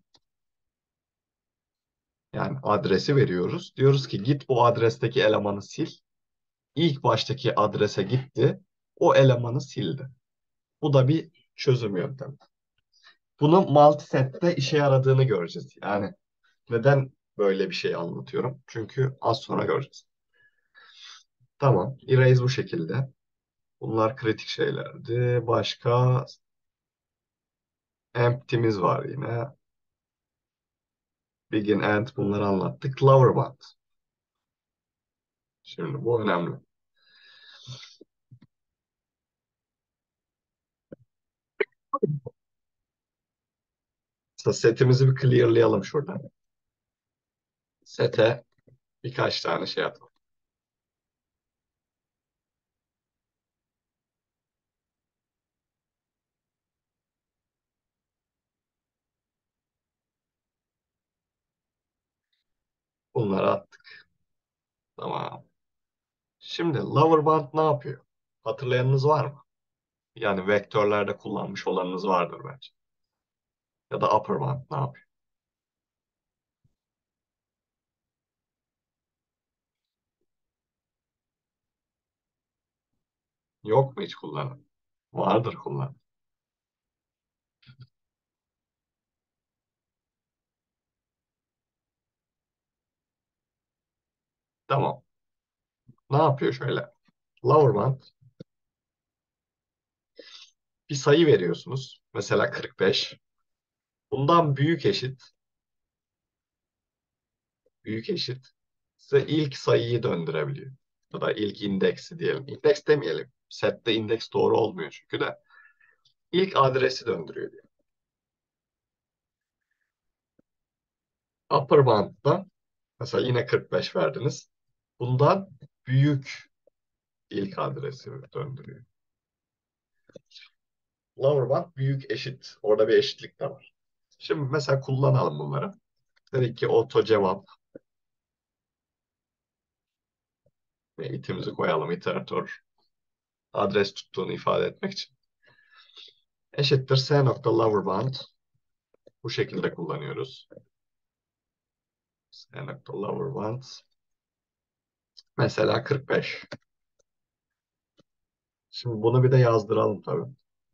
[SPEAKER 1] yani adresi veriyoruz. Diyoruz ki git bu adresteki elemanı sil. İlk baştaki adrese gitti. O elemanı sildi. Bu da bir çözüm yöntemi. Bunun multiset'te işe yaradığını göreceğiz. Yani neden böyle bir şey anlatıyorum? Çünkü az sonra göreceğiz. Tamam. Erase bu şekilde. Bunlar kritik şeylerdi. Başka empty'miz var yine. begin, end bunları anlattık. Lower bound. Şimdi bu önemli. Mesela setimizi bir clearlayalım şuradan. Sete birkaç tane şey atalım. Bunları attık. Tamam. Şimdi lower bound ne yapıyor? Hatırlayanınız var mı? Yani vektörlerde kullanmış olanınız vardır bence. Ya da upper bound ne yapıyor? Yok mu hiç kullanan? Vardır kullanan. Tamam. Ne yapıyor şöyle? Lower bound bir sayı veriyorsunuz. Mesela kırk beş. Bundan büyük eşit, büyük eşit size ilk sayıyı döndürebiliyor. Ya da ilk indeksi diyelim. İndeks demeyelim. Sette indeks doğru olmuyor çünkü de. İlk adresi döndürüyor diyor. Upper bound'da mesela yine kırk beş verdiniz. Bundan büyük ilk adresi döndürüyor. Lower bound büyük eşit. Orada bir eşitlik de var. Şimdi mesela kullanalım bunları. Dedik ki auto cevap ve itimizi koyalım iterator adres tuttuğunu ifade etmek için. Eşittir s nokta lower bound. Bu şekilde kullanıyoruz. S nokta lower bound. Mesela kırk beş. Şimdi bunu bir de yazdıralım tabii.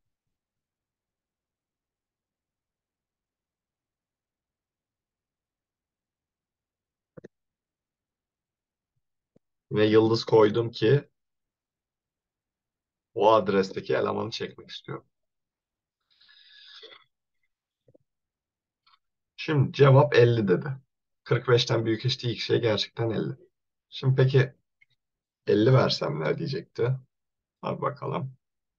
[SPEAKER 1] Ve yıldız koydum ki o adresteki elemanı çekmek istiyorum. Şimdi cevap elli dedi. kırk beşten büyük eşit ilk şey gerçekten elli. Şimdi peki elli versem ne diyecekti? Hadi bakalım.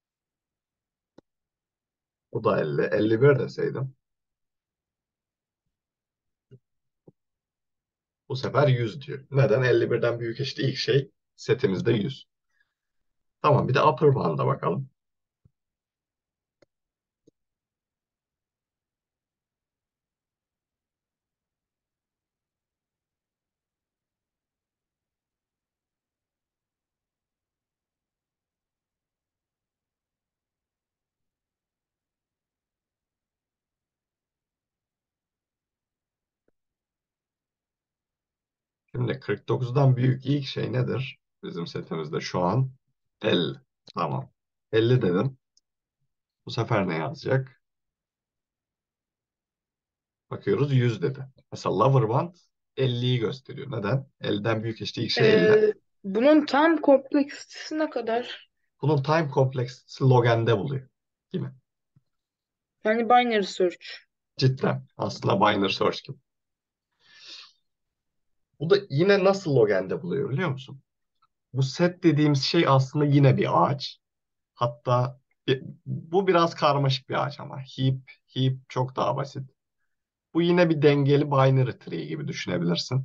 [SPEAKER 1] Bu da elli. elli bir deseydim. Bu sefer yüz diyor. Neden? elli birden büyük eşit ilk şey setimizde yüz. Tamam bir de upper bound'a bakalım. Şimdi kırk dokuzdan büyük ilk şey nedir? Bizim setimizde şu an elli. Tamam. elli dedim. Bu sefer ne yazacak? Bakıyoruz yüz dedi. Mesela lower bound elliyi gösteriyor. Neden? elliden büyük eşit ilk şey elli.
[SPEAKER 2] Ee, bunun tam kompleksitesi ne kadar?
[SPEAKER 1] Bunun time kompleksitesi logende buluyor. Yine.
[SPEAKER 2] Yani binary search.
[SPEAKER 1] Cidden. Aslında binary search gibi. Bu da yine nasıl logende buluyor biliyor musun? Bu set dediğimiz şey aslında yine bir ağaç. Hatta bir- bu biraz karmaşık bir ağaç ama heap, heap çok daha basit. Bu yine bir dengeli binary tree gibi düşünebilirsin.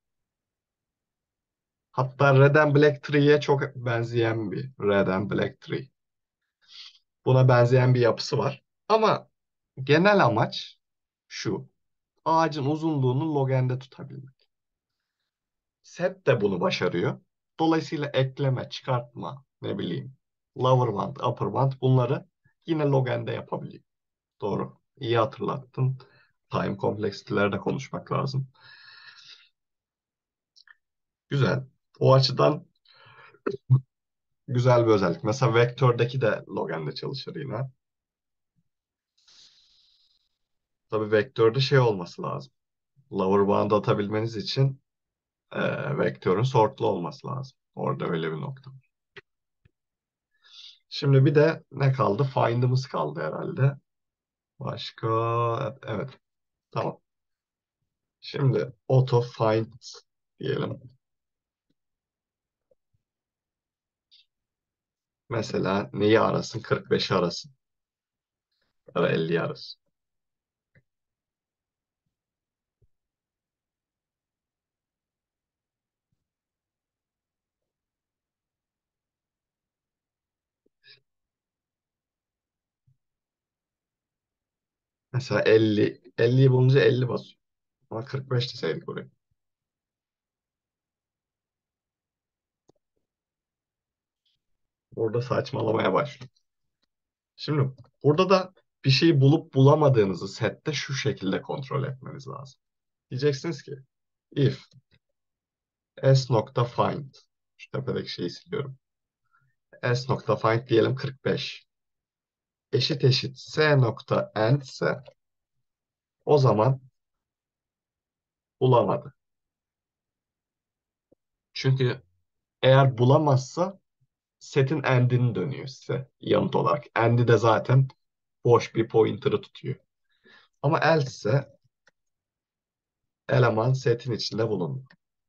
[SPEAKER 1] Hatta Red and Black Tree'ye çok benzeyen bir Red and Black Tree. Buna benzeyen bir yapısı var. Ama genel amaç şu. Ağacın uzunluğunu logende tutabilmek. Set de bunu başarıyor. Dolayısıyla ekleme, çıkartma, ne bileyim, lower bound, upper bound bunları yine logende yapabiliyor. Doğru. İyi hatırlattın. Time kompleksiteleri de konuşmak lazım. Güzel. O açıdan güzel bir özellik. Mesela vektördeki de Logan'da çalışır yine. Tabii vektörde şey olması lazım. Lower bound'ı atabilmeniz için e, vektörün sortlu olması lazım. Orada öyle bir nokta. Şimdi bir de ne kaldı? Find'ımız kaldı herhalde. Başka? Evet. Tamam. Şimdi auto find diyelim. Mesela neyi arasın? kırk beşi arasın. Ya da elliyi arasın. Mesela elli. elliyi bulunca elli basıyor. Ama kırk beş deseydik buraya. Burada saçmalamaya başlıyor. Şimdi burada da bir şeyi bulup bulamadığınızı sette şu şekilde kontrol etmeniz lazım. Diyeceksiniz ki if s.find, şu tepedeki şeyi siliyorum. S.find diyelim kırk beş. Eşit eşit s.end ise o zaman bulamadı. Çünkü eğer bulamazsa setin end'ini dönüyor size yanıt olarak. End'i de zaten boş bir pointer'ı tutuyor. Ama else ise eleman setin içinde bulundu.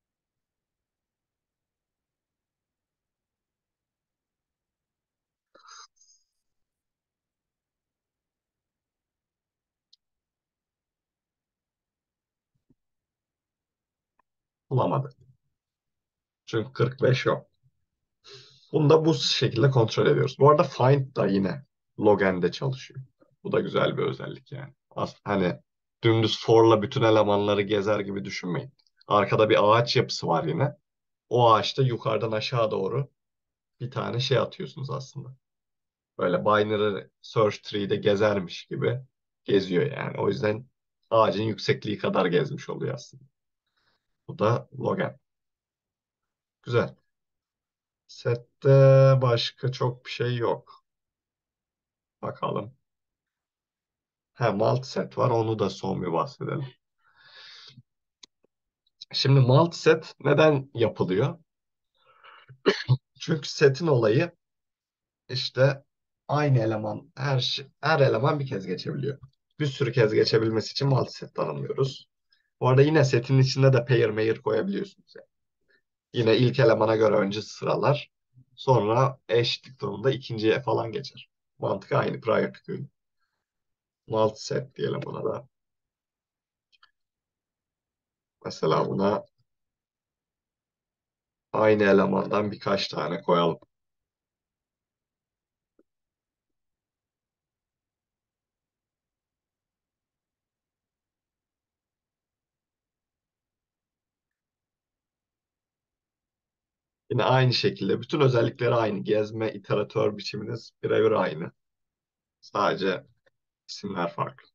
[SPEAKER 1] Bulamadı. Çünkü kırk beş yok. Bunu da bu şekilde kontrol ediyoruz. Bu arada find da yine Logan'de çalışıyor. Bu da güzel bir özellik yani. As hani dümdüz for'la bütün elemanları gezer gibi düşünmeyin. Arkada bir ağaç yapısı var yine. O ağaçta yukarıdan aşağı doğru bir tane şey atıyorsunuz aslında. Böyle binary search tree'de gezermiş gibi geziyor yani. O yüzden ağacın yüksekliği kadar gezmiş oluyor aslında. Bu da Logan. Güzel. Sette başka çok bir şey yok. Bakalım. Ha, multiset var. Onu da son bir bahsedelim. Şimdi multiset neden yapılıyor? Çünkü setin olayı işte aynı eleman her şey, her eleman bir kez geçebiliyor. Bir sürü kez geçebilmesi için multiset tanımlıyoruz. Bu arada yine setin içinde de pair mayor koyabiliyorsunuz yani. Yine ilk elemana göre önce sıralar. Sonra eşitlik durumunda ikinciye falan geçer. Mantık aynı prior to queue. Multiset diyelim buna da. Mesela buna aynı elemandan birkaç tane koyalım. Yine aynı şekilde bütün özellikleri aynı. Gezme, iteratör biçiminiz birebir aynı. Sadece isimler farklı.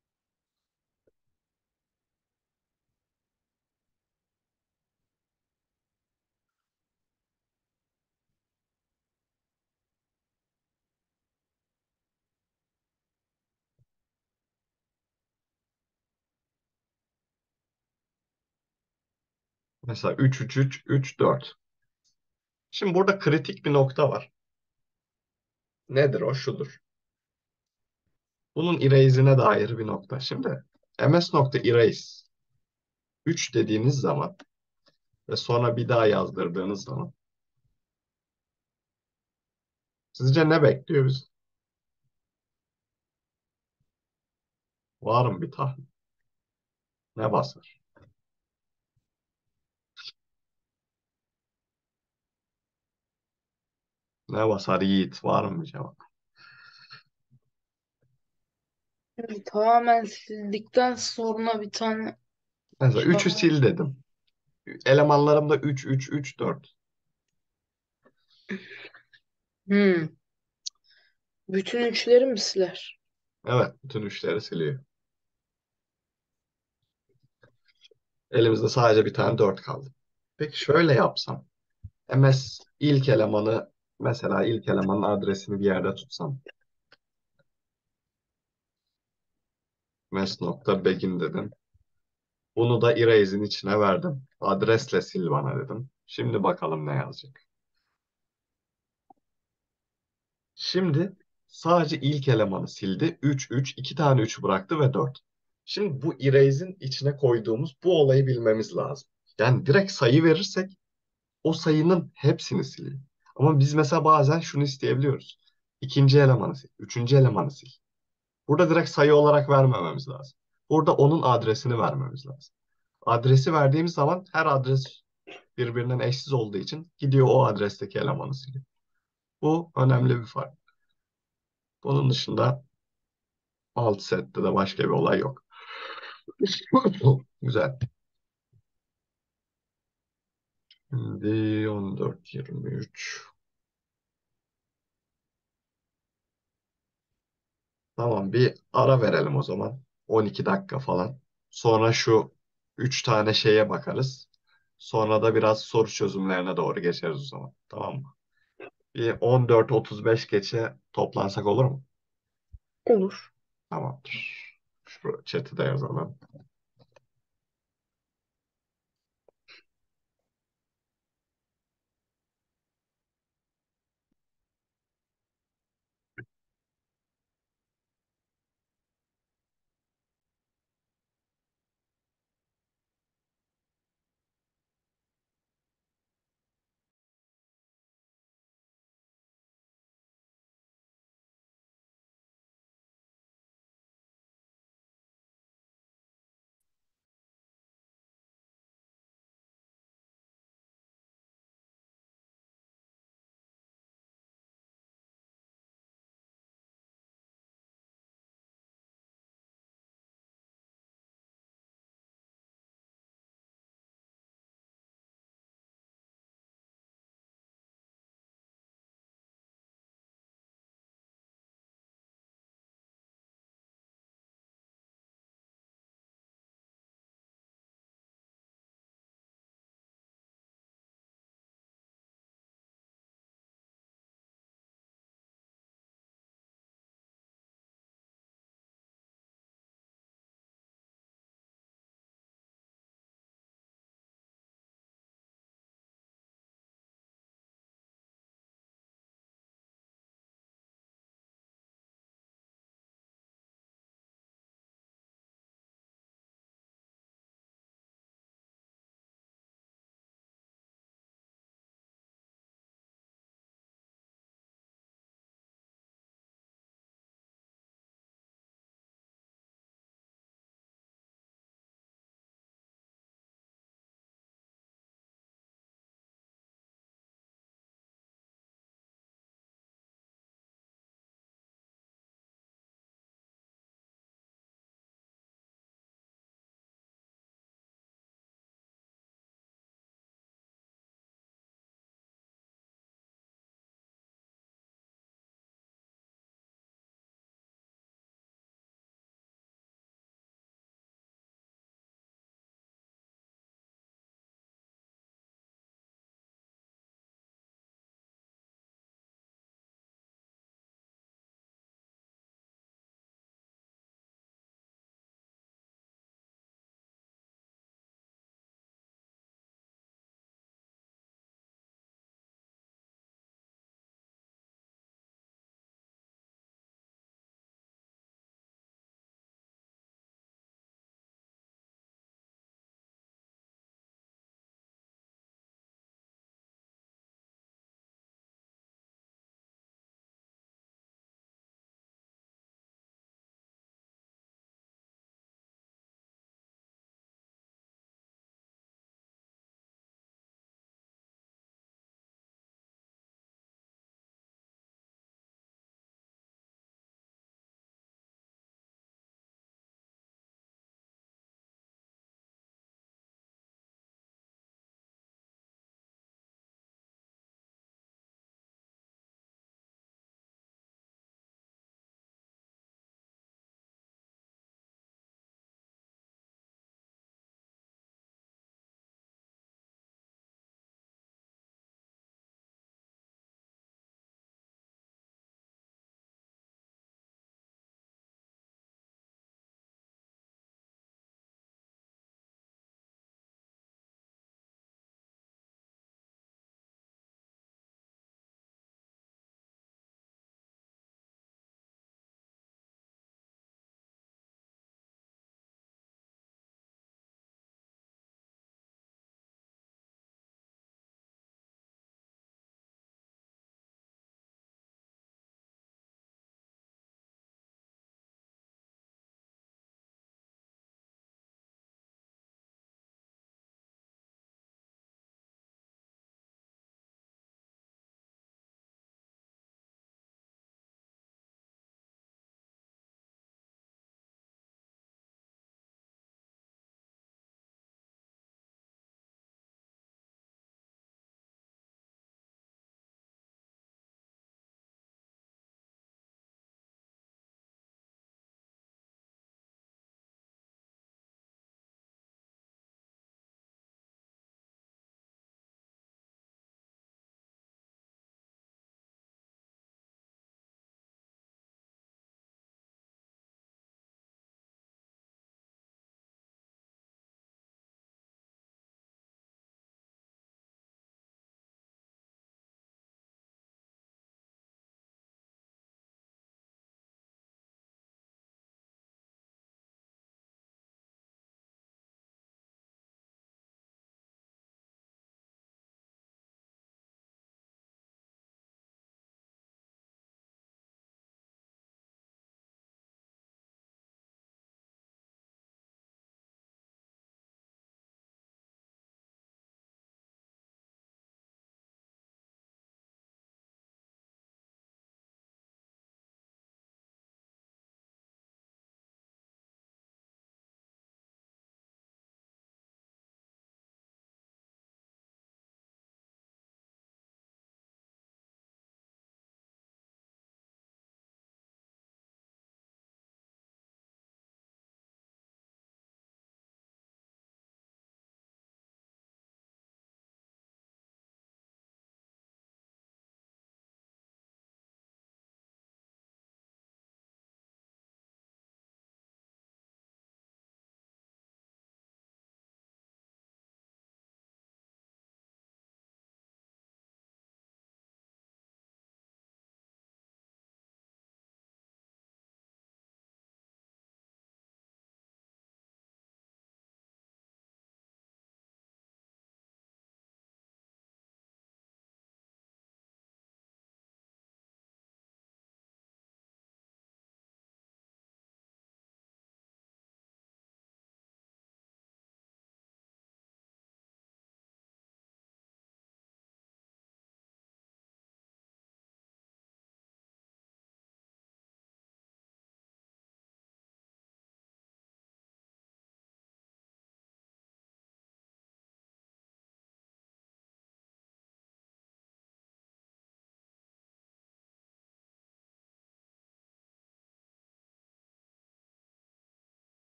[SPEAKER 1] Mesela üç üç üç üç dört. Şimdi burada kritik bir nokta var. Nedir o? Şudur. Bunun erase'ine dair bir nokta. Şimdi ms.erase üç dediğiniz zaman ve sonra bir daha yazdırdığınız zaman sizce ne bekliyor biz? Var mı bir tahmin? Ne basar? Ne basar Yiğit? Var mı bir cevap?
[SPEAKER 2] Yani tamamen sildikten sonra bir tane
[SPEAKER 1] Mesela
[SPEAKER 2] şey
[SPEAKER 1] üçü
[SPEAKER 2] var.
[SPEAKER 1] sil dedim. Elemanlarımda üç üç üç dört.
[SPEAKER 2] Hmm. Bütün üçleri mi siler?
[SPEAKER 1] Evet, bütün üçleri siliyor. Elimizde sadece bir tane dört kaldı. Peki şöyle yapsam. M S ilk elemanı mesela ilk elemanın adresini bir yerde tutsam. mes.begin dedim. Bunu da erase'in içine verdim. Adresle sil bana dedim. Şimdi bakalım ne yazacak. Şimdi sadece ilk elemanı sildi. üç üç iki tane üç bıraktı ve dört. Şimdi bu erase'in içine koyduğumuz bu olayı bilmemiz lazım. Yani direkt sayı verirsek o sayının hepsini siliyor. Ama biz mesela bazen şunu isteyebiliyoruz. İkinci elemanı sil, üçüncü elemanı sil. Burada direkt sayı olarak vermememiz lazım. Burada onun adresini vermemiz lazım. Adresi verdiğimiz zaman her adres birbirinden eşsiz olduğu için gidiyor o adresteki elemanı siliyor. Bu önemli bir fark. Bunun dışında alt sette de başka bir olay yok. Güzel. Şimdi on dört yirmi üç. Tamam, bir ara verelim o zaman. on iki dakika falan. Sonra şu üç tane şeye bakarız. Sonra da biraz soru çözümlerine doğru geçeriz o zaman. Tamam mı? Bir on dört otuz beş geçe toplansak olur mu?
[SPEAKER 2] Olur.
[SPEAKER 1] Tamamdır. Şu chat'i de yazalım.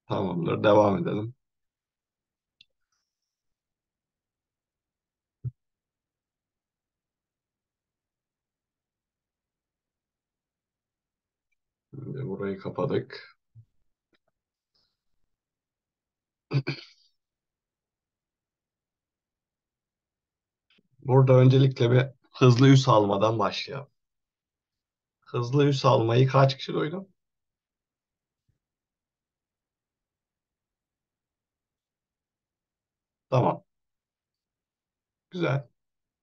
[SPEAKER 1] Tamamdır. Devam edelim. Şimdi burayı kapadık. Burada öncelikle bir hızlı üs almadan başlayalım. Hızlı üs almayı kaç kişi duydu? Tamam. Güzel.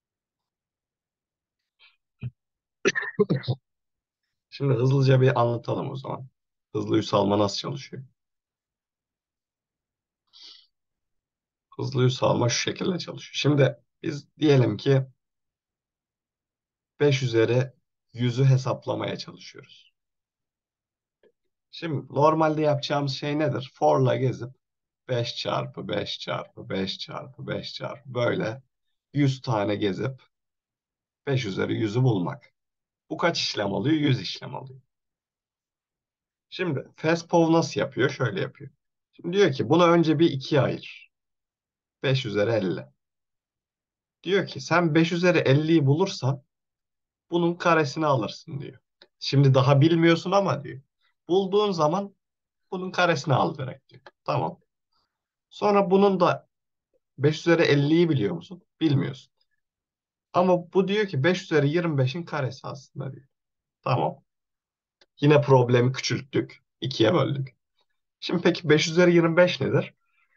[SPEAKER 1] Şimdi hızlıca bir anlatalım o zaman. Hızlı üs alma nasıl çalışıyor? Hızlı üs alma şu şekilde çalışıyor. Şimdi biz diyelim ki beş üzeri yüzü hesaplamaya çalışıyoruz. Şimdi normalde yapacağımız şey nedir? For'la gezip beş çarpı beş çarpı beş çarpı beş çarpı böyle yüz tane gezip beş üzeri yüzü bulmak. Bu kaç işlem alıyor? yüz işlem alıyor. Şimdi FastPaw nasıl yapıyor? Şöyle yapıyor. Şimdi diyor ki bunu önce bir ikiye ayır. beş üzeri elli. Diyor ki sen beş üzeri elliyi bulursan bunun karesini alırsın diyor. Şimdi daha bilmiyorsun ama diyor. Bulduğun zaman bunun karesini al direkt diyor. Tamam. Sonra bunun da beş üzeri elliyi biliyor musun? Bilmiyorsun. Ama bu diyor ki beş üzeri yirmi beşin karesi aslında diyor. Tamam. Yine problemi küçülttük. ikiye böldük. Şimdi peki beş üzeri yirmi beş nedir?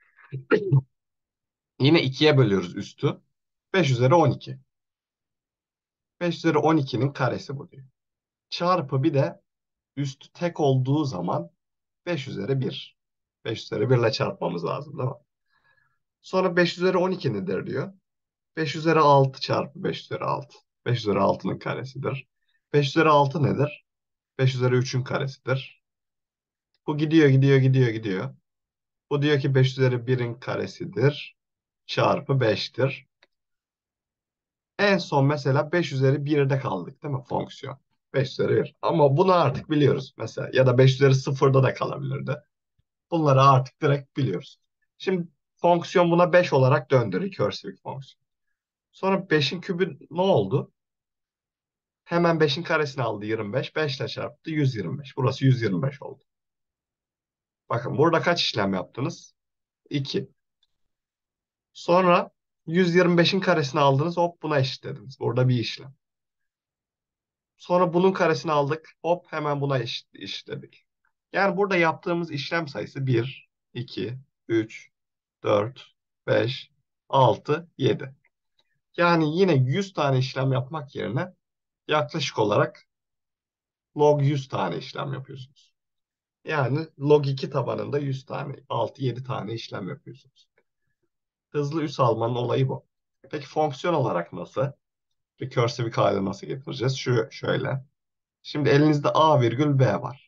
[SPEAKER 1] Yine ikiye bölüyoruz üstü. beş üzeri on iki. beş üzeri on ikinin karesi bu diyor. Çarpı bir de üstü tek olduğu zaman beş üzeri bir. beş üzeri bir ile çarpmamız lazım değil mi? Sonra beş üzeri on iki nedir diyor. beş üzeri altı çarpı beş üzeri altı. beş üzeri altının karesidir. beş üzeri altı nedir? beş üzeri üçün karesidir. Bu gidiyor gidiyor gidiyor gidiyor. Bu diyor ki beş üzeri birin karesidir. Çarpı beştir. En son mesela beş üzeri birde kaldık değil mi fonksiyon? beş üzeri bir. Ama bunu artık biliyoruz mesela. Ya da beş üzeri sıfırda da kalabilirdi. Bunları artık direkt biliyoruz. Şimdi fonksiyon buna beş olarak döndü. Recursive fonksiyon. Sonra beşin kübü ne oldu? Hemen beşin karesini aldı yirmi beş. beş ile çarptı yüz yirmi beş. Burası yüz yirmi beş oldu. Bakın burada kaç işlem yaptınız? iki. Sonra yüz yirmi beşin karesini aldınız. Hop buna eşitlediniz. Burada bir işlem. Sonra bunun karesini aldık. Hop hemen buna eşit, eşitledik. Yani burada yaptığımız işlem sayısı bir, iki, üç, dört, beş, altı, yedi. Yani yine yüz tane işlem yapmak yerine yaklaşık olarak log yüz tane işlem yapıyorsunuz. Yani log iki tabanında yüz tane, altı yedi tane işlem yapıyorsunuz. Hızlı üs almanın olayı bu. Peki fonksiyon olarak nasıl? Recursive kaydı nasıl getireceğiz? Şu şöyle. Şimdi elinizde A virgül B var.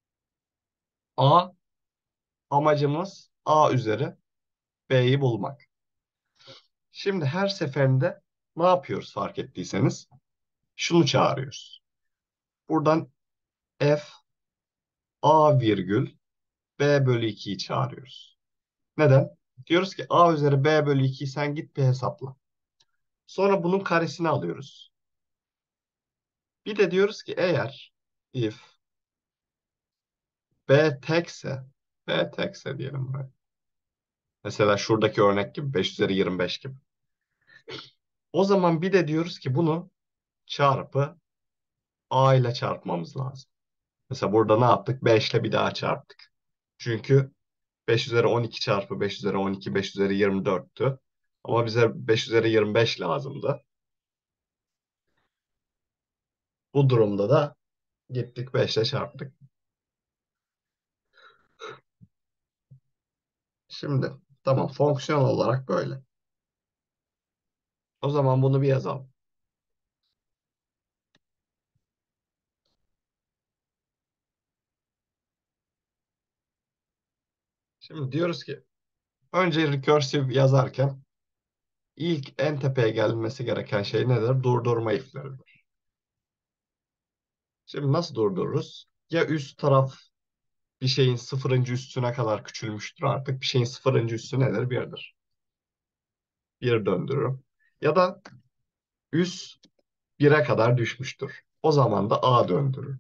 [SPEAKER 1] A amacımız A üzeri B'yi bulmak. Şimdi her seferinde ne yapıyoruz fark ettiyseniz? Şunu çağırıyoruz. Buradan F A virgül B bölü ikiyi çağırıyoruz. Neden? Diyoruz ki A üzeri B bölü ikiyi sen git bir hesapla. Sonra bunun karesini alıyoruz. Bir de diyoruz ki eğer if B tekse B tekse diyelim buraya. Mesela şuradaki örnek gibi beş üzeri yirmi beş gibi. O zaman bir de diyoruz ki bunu çarpı A ile çarpmamız lazım. Mesela burada ne yaptık? beş ile bir daha çarptık. Çünkü beş üzeri on iki çarpı beş üzeri on iki beş üzeri yirmi dörttü. Ama bize beş üzeri yirmi beş lazımdı. Bu durumda da gittik beş ile çarptık. Şimdi tamam fonksiyon olarak böyle. O zaman bunu bir yazalım. Şimdi diyoruz ki önce recursive yazarken ilk en tepeye gelmesi gereken şey nedir? Durdurma ifleridir. Şimdi nasıl durdururuz? Ya üst taraf bir şeyin sıfırıncı üssüne kadar küçülmüştür artık. Bir şeyin sıfırıncı üssü nedir? Birdir. Bir döndürürüm. Ya da üs bire kadar düşmüştür. O zaman da a döndürür.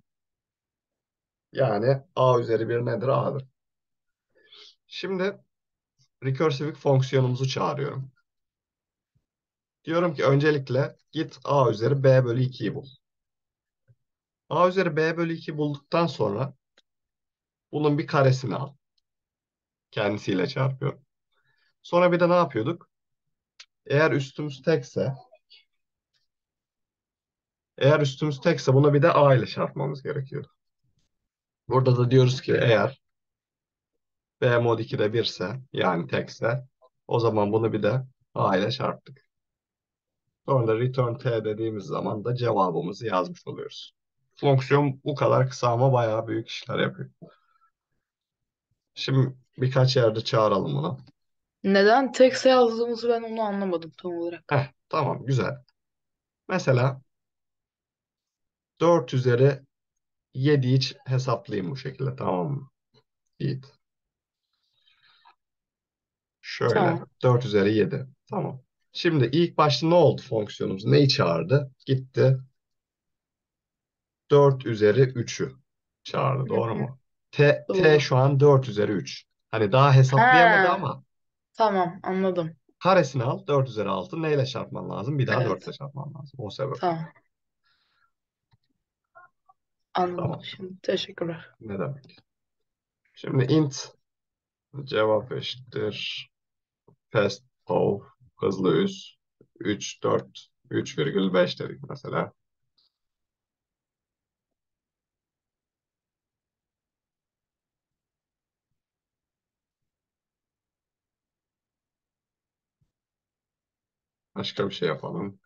[SPEAKER 1] Yani a üzeri bir nedir? A'dır. Şimdi recursive fonksiyonumuzu çağırıyorum. Diyorum ki öncelikle git a üzeri b bölü ikiyi bul. A üzeri b bölü iki bulduktan sonra bunun bir karesini al. Kendisiyle çarpıyorum. Sonra bir de ne yapıyorduk? Eğer üstümüz tekse eğer üstümüz tekse buna bir de a ile çarpmamız gerekiyor. Burada da diyoruz ki eğer b mod ikide bir ise yani tekse o zaman bunu bir de a ile çarptık. Sonra da return t dediğimiz zaman da cevabımızı yazmış oluyoruz. Fonksiyon bu kadar kısa ama bayağı büyük işler yapıyor. Şimdi birkaç yerde çağıralım bunu.
[SPEAKER 2] Neden tekse yazdığımızı ben onu anlamadım tam olarak.
[SPEAKER 1] Heh, tamam güzel. Mesela dört üzeri yediyi hiç hesaplayayım bu şekilde tamam mı? Yiğit. Şöyle
[SPEAKER 2] Tamam.
[SPEAKER 1] dört üzeri yedi. Tamam. Şimdi ilk başta ne oldu fonksiyonumuz? Neyi çağırdı? Gitti dört üzeri üçü çağırdı.
[SPEAKER 2] Hı
[SPEAKER 1] Doğru
[SPEAKER 2] hı.
[SPEAKER 1] mu? T, T
[SPEAKER 2] Doğru.
[SPEAKER 1] şu an dört üzeri üç. Hani daha hesaplayamadı
[SPEAKER 2] Ha,
[SPEAKER 1] ama
[SPEAKER 2] tamam anladım.
[SPEAKER 1] karesini al dört üzeri altı neyle çarpman lazım? Bir daha dört ile
[SPEAKER 2] Evet.
[SPEAKER 1] çarpman lazım. O sebeple.
[SPEAKER 2] Tamam. Anladım
[SPEAKER 1] Tamam.
[SPEAKER 2] şimdi. Teşekkürler.
[SPEAKER 1] Ne demek? Şimdi int cevap eşittir fast pov hızlı yüz üç dört üç virgül beş dedik mesela. Başka bir şey yapalım.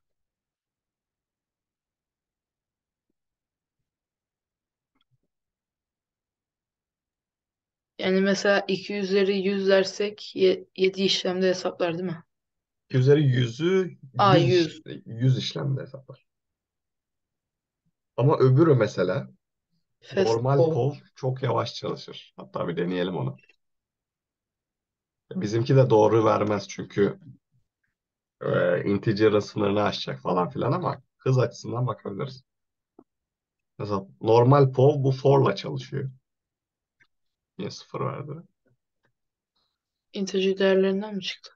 [SPEAKER 2] Yani mesela iki üzeri yüz dersek ye- yedi işlemde hesaplar değil mi?
[SPEAKER 1] Üzeri yüzü
[SPEAKER 2] A
[SPEAKER 1] yüz, iş,
[SPEAKER 2] yüz.
[SPEAKER 1] yüz işlemde hesaplar. Ama öbürü mesela
[SPEAKER 2] Fast
[SPEAKER 1] normal
[SPEAKER 2] O.
[SPEAKER 1] pov çok yavaş çalışır. Hatta bir deneyelim onu. Bizimki de doğru vermez çünkü e, integer'ın sınırını aşacak falan filan ama hız açısından bakabiliriz. Mesela normal pov bu for'la çalışıyor. Niye sıfır verdi?
[SPEAKER 2] integer değerlerinden mi çıktı?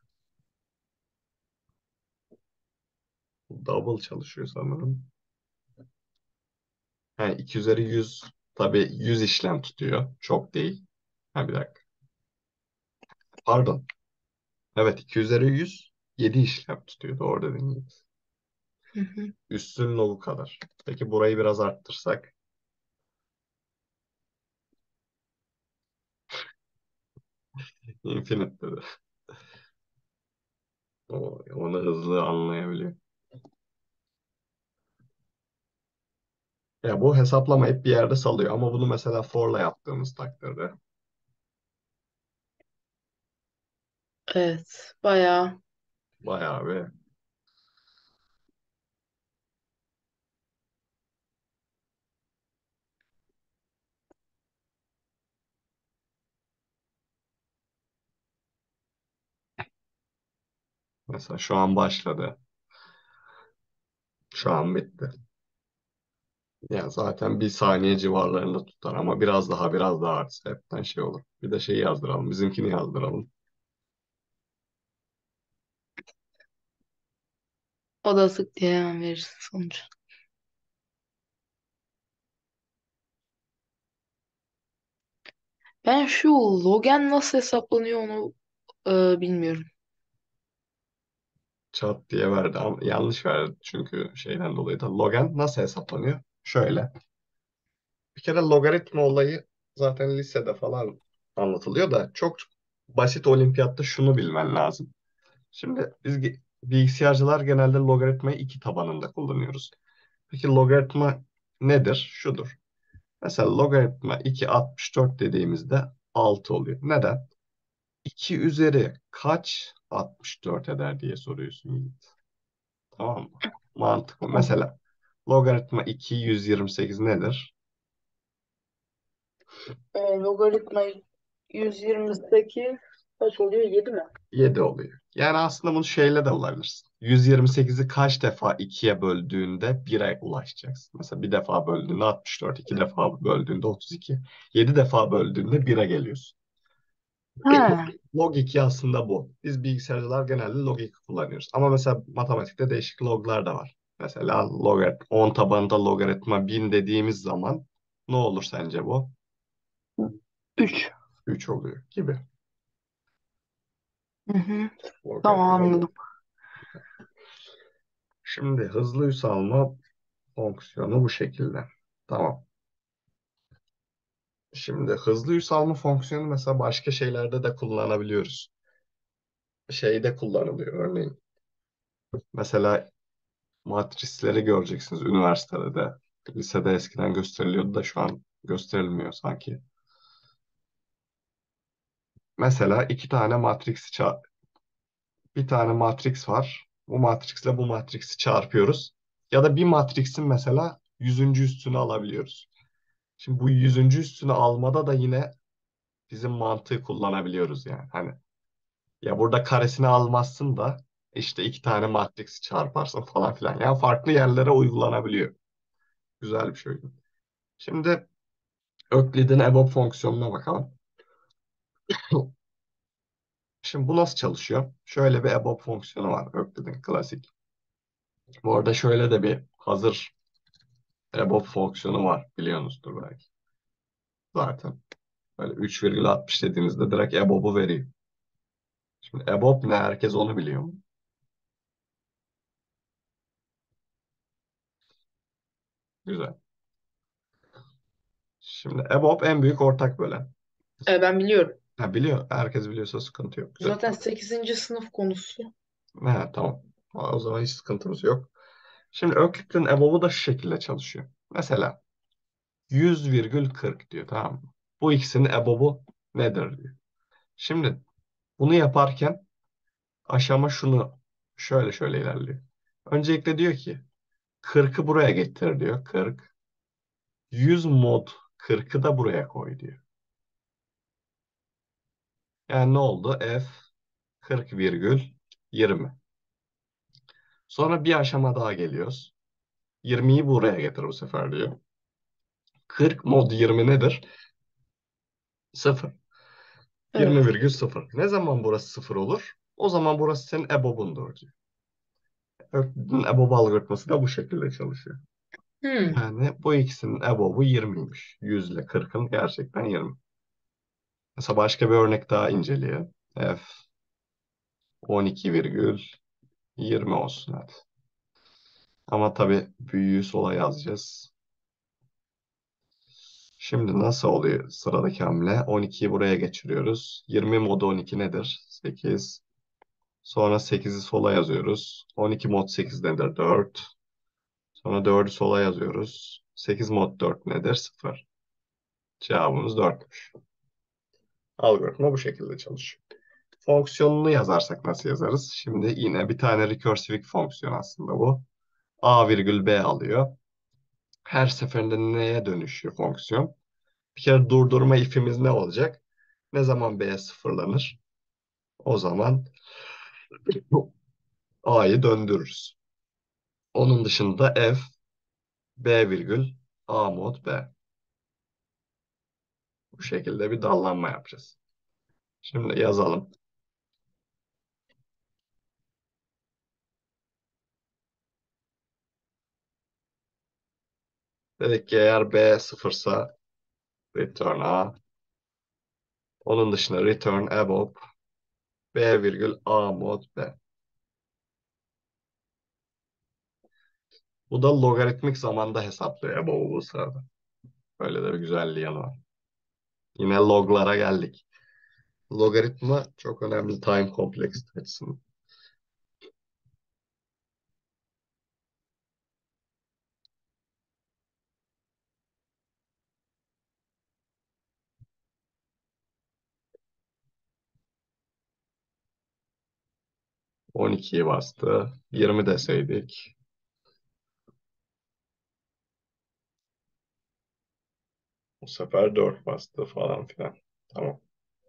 [SPEAKER 1] Double çalışıyor sanırım. Ha, iki üzeri yüz tabii yüz işlem tutuyor. Çok değil. Ha bir dakika. Pardon. Evet iki üzeri yüz yedi işlem tutuyor. Doğru dedin Yiğit.
[SPEAKER 2] Hı hı.
[SPEAKER 1] Üssün logu kadar. Peki burayı biraz arttırsak. Infinite dedi. O, onu hızlı anlayabiliyor. Ya bu hesaplama hep bir yerde salıyor ama bunu mesela for'la yaptığımız takdirde
[SPEAKER 2] Evet. Bayağı.
[SPEAKER 1] bayağı bir mesela şu an başladı. Şu an bitti. Ya zaten bir saniye civarlarında tutar ama biraz daha biraz daha artsa hepten şey olur. Bir de şeyi yazdıralım. Bizimkini yazdıralım.
[SPEAKER 2] O da sık diye hemen verirsin sonucu. Ben şu logen nasıl hesaplanıyor onu e, bilmiyorum.
[SPEAKER 1] Çat diye verdi ama yanlış verdi çünkü şeyden dolayı da logan nasıl hesaplanıyor? Şöyle. Bir kere logaritma olayı zaten lisede falan anlatılıyor da çok basit olimpiyatta şunu bilmen lazım. Şimdi biz ge- bilgisayarcılar genelde logaritmayı iki tabanında kullanıyoruz. Peki logaritma nedir? Şudur. Mesela logaritma iki virgül altmış dört dediğimizde altı oluyor. Neden? iki üzeri kaç altmış dört eder diye soruyorsun Yiğit. Tamam mı? Mantıklı.
[SPEAKER 2] Tamam.
[SPEAKER 1] Mesela logaritma iki yüz yirmi sekiz nedir?
[SPEAKER 2] E, logaritma yüz yirmi sekiz kaç oluyor? Yedi mi?
[SPEAKER 1] yedi oluyor. Yani aslında bunu şeyle de bulabilirsin. yüz yirmi sekizi kaç defa ikiye böldüğünde bire ulaşacaksın. Mesela bir defa böldüğünde altmış dört, iki defa böldüğünde otuz iki, yedi defa böldüğünde bire geliyorsun.
[SPEAKER 2] Ha.
[SPEAKER 1] Log iki aslında bu. Biz bilgisayarcılar genelde log iki kullanıyoruz. Ama mesela matematikte değişik loglar da var. Mesela logarit, on tabanında logaritma bin dediğimiz zaman ne olur sence bu?
[SPEAKER 2] Üç.
[SPEAKER 1] üç oluyor gibi.
[SPEAKER 2] Hı hı. Tamam,
[SPEAKER 1] Logaritma.
[SPEAKER 2] anladım.
[SPEAKER 1] Şimdi hızlı üs alma fonksiyonu bu şekilde. Tamam. Şimdi hızlı üs alma fonksiyonu mesela başka şeylerde de kullanabiliyoruz. Şeyde kullanılıyor örneğin. Mesela matrisleri göreceksiniz üniversitede de. Lisede eskiden gösteriliyordu da şu an gösterilmiyor sanki. Mesela iki tane matrix ça- bir tane matrix var. Bu matrixle bu matrixi çarpıyoruz. Ya da bir matrixin mesela yüzüncü üstünü alabiliyoruz. Şimdi bu yüzüncü üstünü almada da yine bizim mantığı kullanabiliyoruz yani. Hani ya burada karesini almazsın da işte iki tane matrix çarparsın falan filan. Yani farklı yerlere uygulanabiliyor. Güzel bir şey. Şimdi Öklid'in EBOB fonksiyonuna bakalım. Şimdi bu nasıl çalışıyor? Şöyle bir EBOB fonksiyonu var Öklid'in klasik. Bu arada şöyle de bir hazır EBOB fonksiyonu var biliyorsunuzdur belki. Zaten böyle üç virgül altmış dediğinizde direkt EBOB'u veriyor. Şimdi EBOB ne? Herkes onu biliyor mu? Güzel. Şimdi EBOB en büyük ortak bölen.
[SPEAKER 2] E, ben biliyorum.
[SPEAKER 1] Ha, biliyor. Herkes biliyorsa sıkıntı yok. Güzel.
[SPEAKER 2] Zaten sekizinci sınıf konusu.
[SPEAKER 1] Ha, tamam. O zaman hiç sıkıntımız yok. Şimdi Öklid'in EBOB'u da şu şekilde çalışıyor. Mesela yüz virgül kırk diyor, tamam mı? Bu ikisinin EBOB'u nedir diyor. Şimdi bunu yaparken aşama şunu şöyle şöyle ilerliyor. Öncelikle diyor ki kırkı buraya getir diyor. kırk. yüz mod kırkı da buraya koy diyor. Yani ne oldu? F kırk virgül yirmi. Sonra bir aşama daha geliyoruz. yirmiyi buraya getir bu sefer diyor. kırk mod yirmi nedir? sıfır.
[SPEAKER 2] Evet.
[SPEAKER 1] yirmi virgül sıfır. Ne zaman burası sıfır olur? O zaman burası senin EBOB'undur diyor. Öklid'in EBOB algoritması da bu şekilde çalışıyor.
[SPEAKER 2] Hmm.
[SPEAKER 1] Yani bu ikisinin EBOB'u yirmiymiş. yüz ile kırkın gerçekten yirmi. Mesela başka bir örnek daha inceleyelim. F on iki virgül yirmi olsun hadi. Ama tabii büyüğü sola yazacağız. Şimdi nasıl oluyor sıradaki hamle? on ikiyi buraya geçiriyoruz. yirmi mod on iki nedir? sekiz. Sonra sekizi sola yazıyoruz. on iki mod sekiz nedir? dört. Sonra dördü sola yazıyoruz. sekiz mod dört nedir? sıfır. Cevabımız dörtmüş. Algoritma bu şekilde çalışıyor. Fonksiyonunu yazarsak nasıl yazarız? Şimdi yine bir tane recursive fonksiyon aslında bu. A virgül B alıyor. Her seferinde neye dönüşüyor fonksiyon? Bir kere durdurma ifimiz ne olacak? Ne zaman B sıfırlanır? O zaman A'yı döndürürüz. Onun dışında F B virgül A mod B. Bu şekilde bir dallanma yapacağız. Şimdi yazalım. Dedik ki eğer B sıfırsa return A. Onun dışında return above B virgül A mod B. Bu da logaritmik zamanda hesaplıyor above bu sırada. Böyle de bir güzelliği yanı var. Yine loglara geldik. Logaritma çok önemli time complexity açısından. on ikiyi bastı. yirmi deseydik. Bu sefer dört bastı falan filan. Tamam.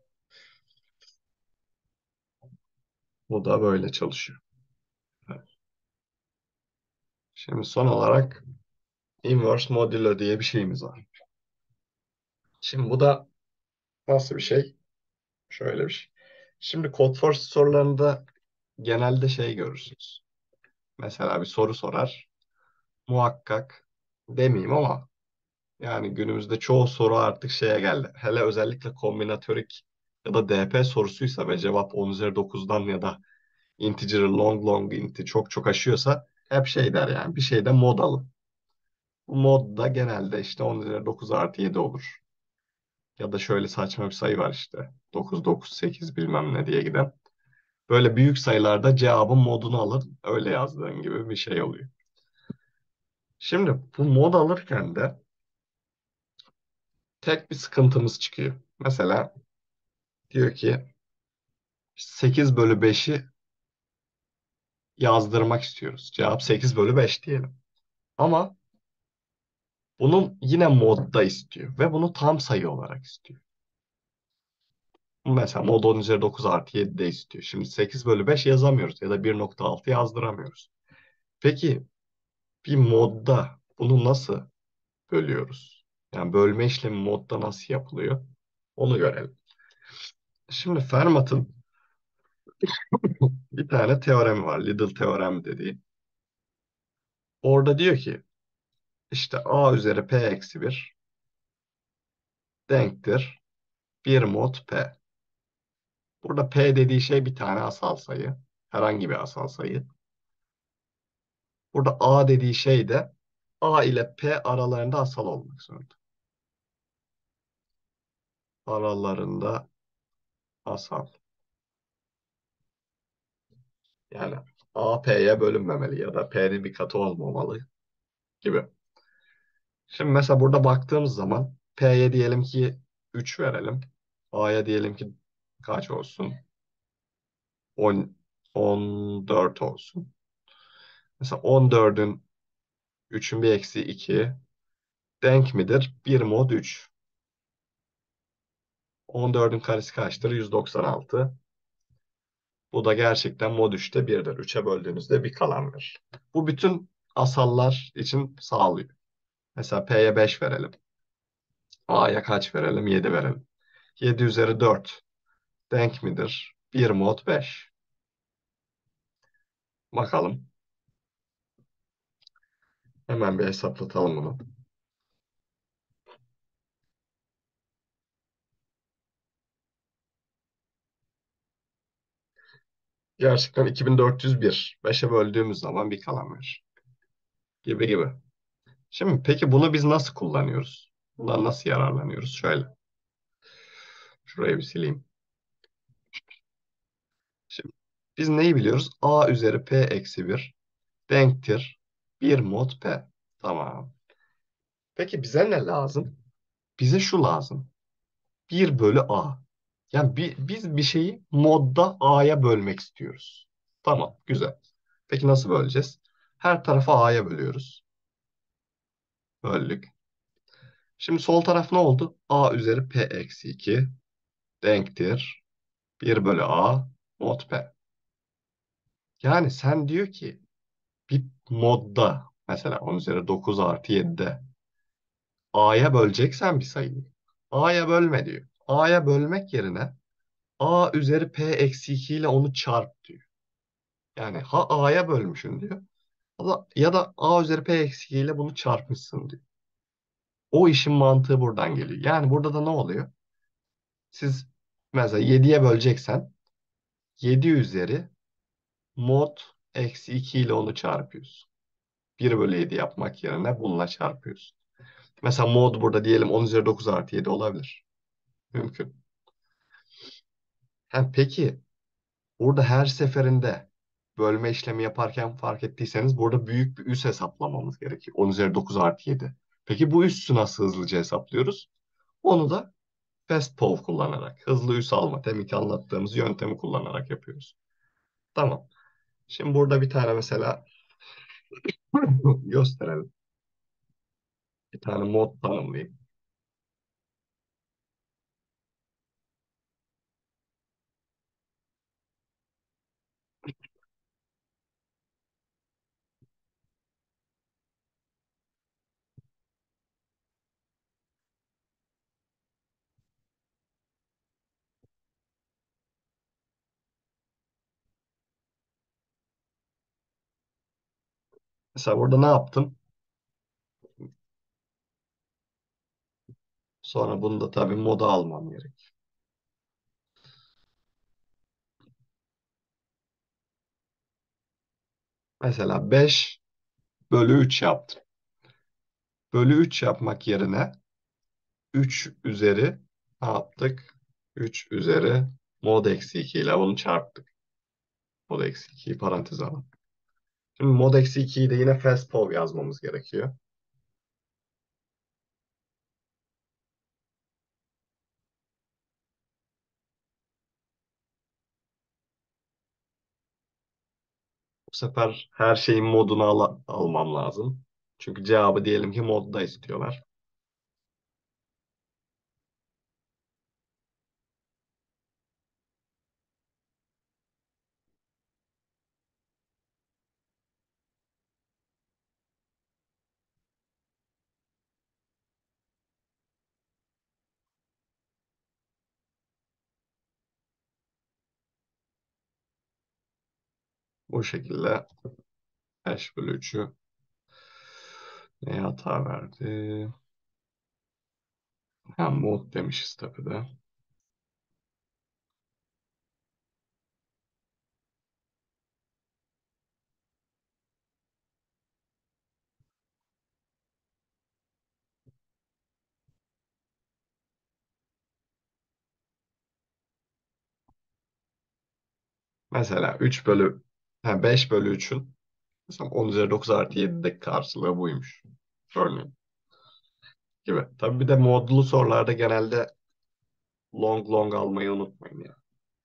[SPEAKER 1] Bu da böyle çalışıyor. Evet. Şimdi son olarak inverse modulo diye bir şeyimiz var. Şimdi bu da nasıl bir şey? Şöyle bir şey. Şimdi Codeforce sorularında genelde şey görürsünüz. Mesela bir soru sorar. Muhakkak demeyeyim ama yani günümüzde çoğu soru artık şeye geldi. Hele özellikle kombinatorik ya da D P sorusuysa ve cevap on üzeri dokuzdan ya da integer long long inti çok çok aşıyorsa hep şey der yani bir şeyde mod alın. Bu mod da genelde işte on üzeri dokuz artı yedi olur. Ya da şöyle saçma bir sayı var işte. dokuz, dokuz, sekiz bilmem ne diye giden. Böyle büyük sayılarda cevabın modunu alır. Öyle yazdığın gibi bir şey oluyor. Şimdi bu mod alırken de tek bir sıkıntımız çıkıyor. Mesela diyor ki sekiz bölü beşi yazdırmak istiyoruz. Cevap sekiz bölü beş diyelim. Ama bunu yine modda istiyor ve bunu tam sayı olarak istiyor. Mesela mod on üzeri dokuz artı yedi de istiyor. Şimdi sekiz bölü beş yazamıyoruz ya da bir nokta altı yazdıramıyoruz. Peki bir modda bunu nasıl bölüyoruz? Yani bölme işlemi modda nasıl yapılıyor? Onu görelim. Şimdi Fermat'ın bir tane teoremi var. Liddell teorem dediği. Orada diyor ki işte a üzeri p eksi bir denktir bir mod p. Burada p dediği şey bir tane asal sayı. Herhangi bir asal sayı. Burada a dediği şey de a ile p aralarında asal olmak zorunda. Aralarında asal. Yani a p'ye bölünmemeli ya da p'nin bir katı olmamalı gibi. Şimdi mesela burada baktığımız zaman P'ye diyelim ki üç verelim. A'ya diyelim ki kaç olsun? on, on dört olsun. Mesela on dördün üçün bir eksi iki denk midir? bir mod üç. on dördün karesi kaçtır? yüz doksan altı. Bu da gerçekten mod üçte birdir. üçe böldüğünüzde bir kalan verir. Bu bütün asallar için sağlıyor. Mesela P'ye beş verelim. A'ya kaç verelim? yedi verelim. yedi üzeri dört denk midir? bir mod beş. Bakalım. Hemen bir hesaplatalım bunu. Gerçekten iki bin dört yüz bir. beşe böldüğümüz zaman bir kalan verir. Gibi gibi. Şimdi peki bunu biz nasıl kullanıyoruz? Bundan nasıl yararlanıyoruz? Şöyle. Şurayı bir sileyim. Şimdi biz neyi biliyoruz? A üzeri P eksi bir denktir bir mod P. Tamam. Peki bize ne lazım? Bize şu lazım. bir bölü A. Yani bi- biz bir şeyi modda A'ya bölmek istiyoruz. Tamam, güzel. Peki nasıl böleceğiz? Her tarafı A'ya bölüyoruz. Böldük. Şimdi sol taraf ne oldu? A üzeri P eksi iki denktir bir bölü A mod P. Yani sen diyor ki bir modda mesela on üzeri dokuz artı yedide A'ya böleceksen bir sayıyı A'ya bölme diyor. A'ya bölmek yerine A üzeri P eksi iki ile onu çarp diyor. Yani ha A'ya bölmüşsün diyor. Ya da, ya da A üzeri P eksi iki ile bunu çarpmışsın diyor. O işin mantığı buradan geliyor. Yani burada da ne oluyor? Siz mesela yediye böleceksen yedi üzeri mod eksi iki ile onu çarpıyorsun. bir bölü yedi yapmak yerine bununla çarpıyorsun. Mesela mod burada diyelim on üzeri dokuz artı yedi olabilir. Mümkün. Hem peki burada her seferinde bölme işlemi yaparken fark ettiyseniz burada büyük bir üs hesaplamamız gerekiyor. on üzeri dokuz artı yedi. Peki bu üssü nasıl hızlıca hesaplıyoruz? Onu da FastPov kullanarak, hızlı üs alma, deminki anlattığımız yöntemi kullanarak yapıyoruz. Tamam. Şimdi burada bir tane mesela gösterelim. Bir tane mod tanımlayayım. Mesela burada ne yaptım? Sonra bunu da tabii moda almam gerek. Mesela beş bölü üç yaptım. Bölü üç yapmak yerine üç üzeri ne yaptık? üç üzeri mod eksi iki ile bunu çarptık. Mod eksi ikiyi paranteze alalım. Şimdi mod eksi ikiyi de yine fastpov yazmamız gerekiyor. Bu sefer her şeyin modunu al almam lazım. Çünkü cevabı diyelim ki modda istiyorlar. Bu şekilde beş bölü üçü neye hata verdi? Ha, mod demişiz tabii de. Mesela üç bölü ha, beş bölü üçün mesela on üzeri dokuz artı yedideki karşılığı buymuş. Örneğin gibi. Tabii bir de modlu sorularda genelde long long almayı unutmayın ya.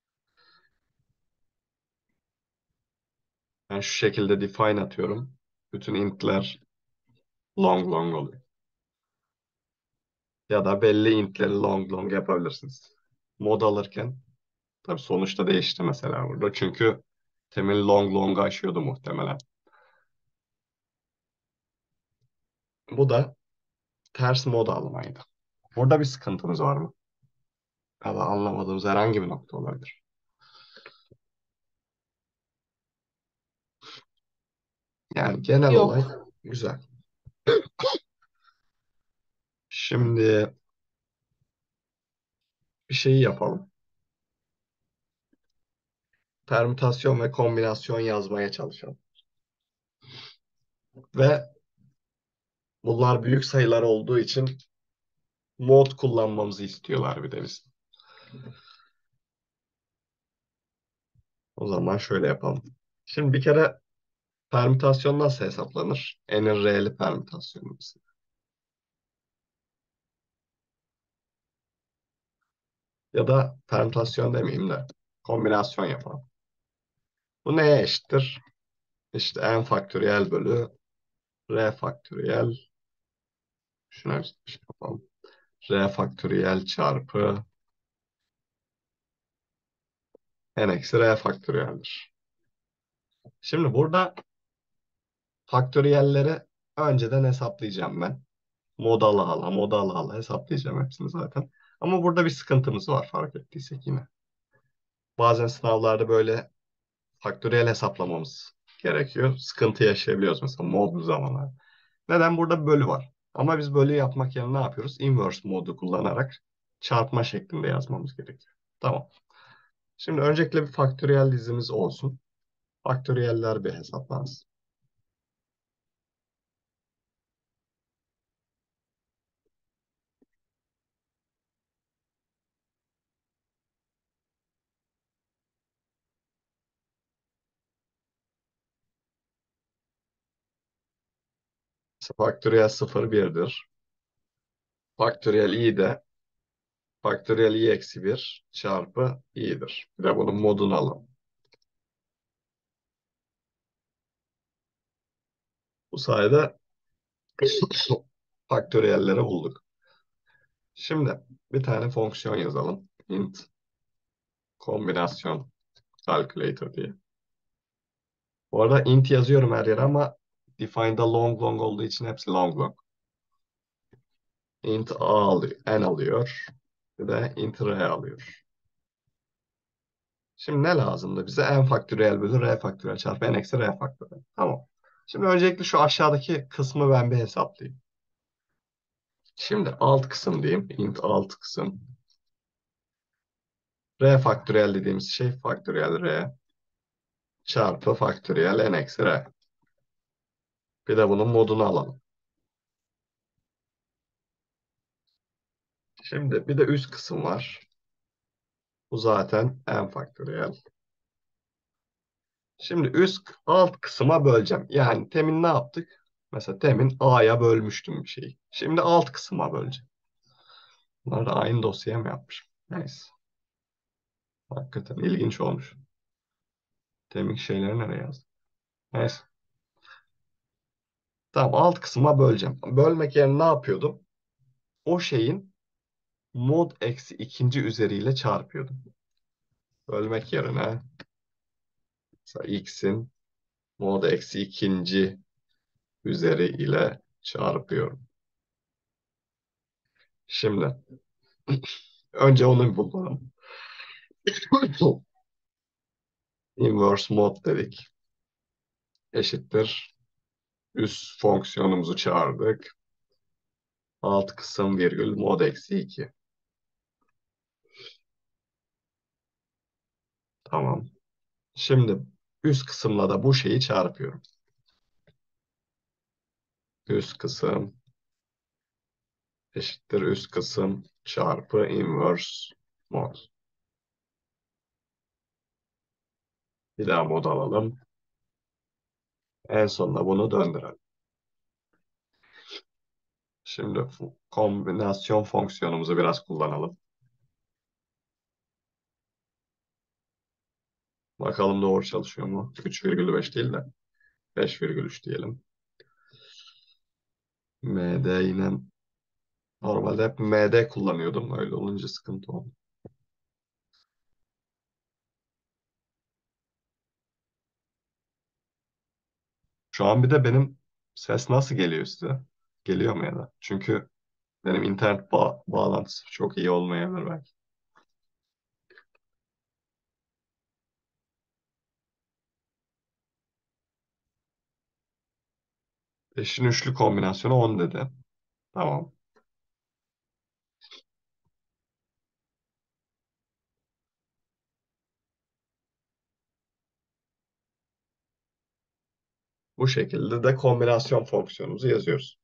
[SPEAKER 1] Ben şu şekilde define atıyorum. Bütün int'ler long long oluyor. Ya da belli int'leri long long yapabilirsiniz. Mod alırken tabii sonuçta değişti mesela burada. Çünkü temel long long aşıyordu muhtemelen. Bu da ters mod almaydı. Burada bir sıkıntımız var mı? Ya da anlamadığımız herhangi bir nokta olabilir. Yani genel olay
[SPEAKER 2] Yok.
[SPEAKER 1] güzel. Şimdi bir şeyi yapalım. Permütasyon ve kombinasyon yazmaya çalışalım. Ve bunlar büyük sayılar olduğu için mod kullanmamızı istiyorlar bir de biz. O zaman şöyle yapalım. Şimdi bir kere permütasyon nasıl hesaplanır? N'in R'li permütasyonu mesela. Ya da permütasyon demeyeyim de kombinasyon yapalım. Bu neye eşittir? İşte n faktöriyel bölü r faktöriyel. Şuna bir şey yapalım. R faktöriyel çarpı n eksi r faktöriyeldir. Şimdi burada faktöriyelleri önceden hesaplayacağım ben. Modalı ala, modalı ala hesaplayacağım hepsini zaten. Ama burada bir sıkıntımız var fark ettiysek yine. Bazen sınavlarda böyle faktöriyel hesaplamamız gerekiyor. Sıkıntı yaşayabiliyoruz mesela modlu zamanlar. Neden? Burada bir bölü var. Ama biz bölü yapmak yerine ne yapıyoruz? Inverse modu kullanarak çarpma şeklinde yazmamız gerekiyor. Tamam. Şimdi öncelikle bir faktöriyel dizimiz olsun. Faktöriyeller bir hesaplansın. Faktöriyel sıfır birdir. Faktöriyel i de faktöriyel i eksi bir çarpı i'dir. Bir de bunun modunu alalım. Bu sayede faktöriyelleri bulduk. Şimdi bir tane fonksiyon yazalım. Int kombinasyon calculator diye. Bu arada int yazıyorum her yere ama define'da long long olduğu için hepsi long long. Int a alıyor, n alıyor. Bir de int r alıyor. Şimdi ne lazımdı bize? N faktöriyel bölü r faktöriyel çarpı n eksi r faktöriyel. Tamam. Şimdi öncelikle şu aşağıdaki kısmı ben bir hesaplayayım. Şimdi alt kısım diyeyim. Int alt kısım. R faktöriyel dediğimiz şey faktöriyel R çarpı faktöriyel n eksi R. Bir de bunun modunu alalım. Şimdi bir de üst kısım var. Bu zaten n faktöriyel. Şimdi üst alt kısma böleceğim. Yani temin ne yaptık? Mesela temin a'ya bölmüştüm bir şeyi. Şimdi alt kısma böleceğim. Bunlar da aynı dosyaya mı yapmışım? Neyse. Hakikaten ilginç olmuş. Temin şeyleri nereye yazdım? Neyse. Tamam, alt kısma böleceğim. Bölmek yerine ne yapıyordum? O şeyin mod eksi ikinci üzeriyle çarpıyordum. Bölmek yerine mesela x'in mod eksi ikinci üzeri ile çarpıyorum. Şimdi önce onu bulalım. Inverse mod dedik. Eşittir. Üst fonksiyonumuzu çağırdık. Alt kısım virgül mod eksi iki. Tamam. Şimdi üst kısımla da bu şeyi çarpıyorum. Üst kısım eşittir üst kısım çarpı inverse mod. Bir daha mod alalım. En sonunda bunu döndürelim. Şimdi fu- kombinasyon fonksiyonumuzu biraz kullanalım. Bakalım doğru çalışıyor mu? üç virgül beş değil de beş virgül üç diyelim. M D yine normalde hep M D kullanıyordum. Öyle olunca sıkıntı oldu. Şu an bir de benim ses nasıl geliyor size? Geliyor mu ya da? Çünkü benim internet ba- bağlantısı çok iyi olmayabilir belki. Beşin üçlü kombinasyonu on dedi. Tamam. Bu şekilde de kombinasyon fonksiyonumuzu yazıyoruz.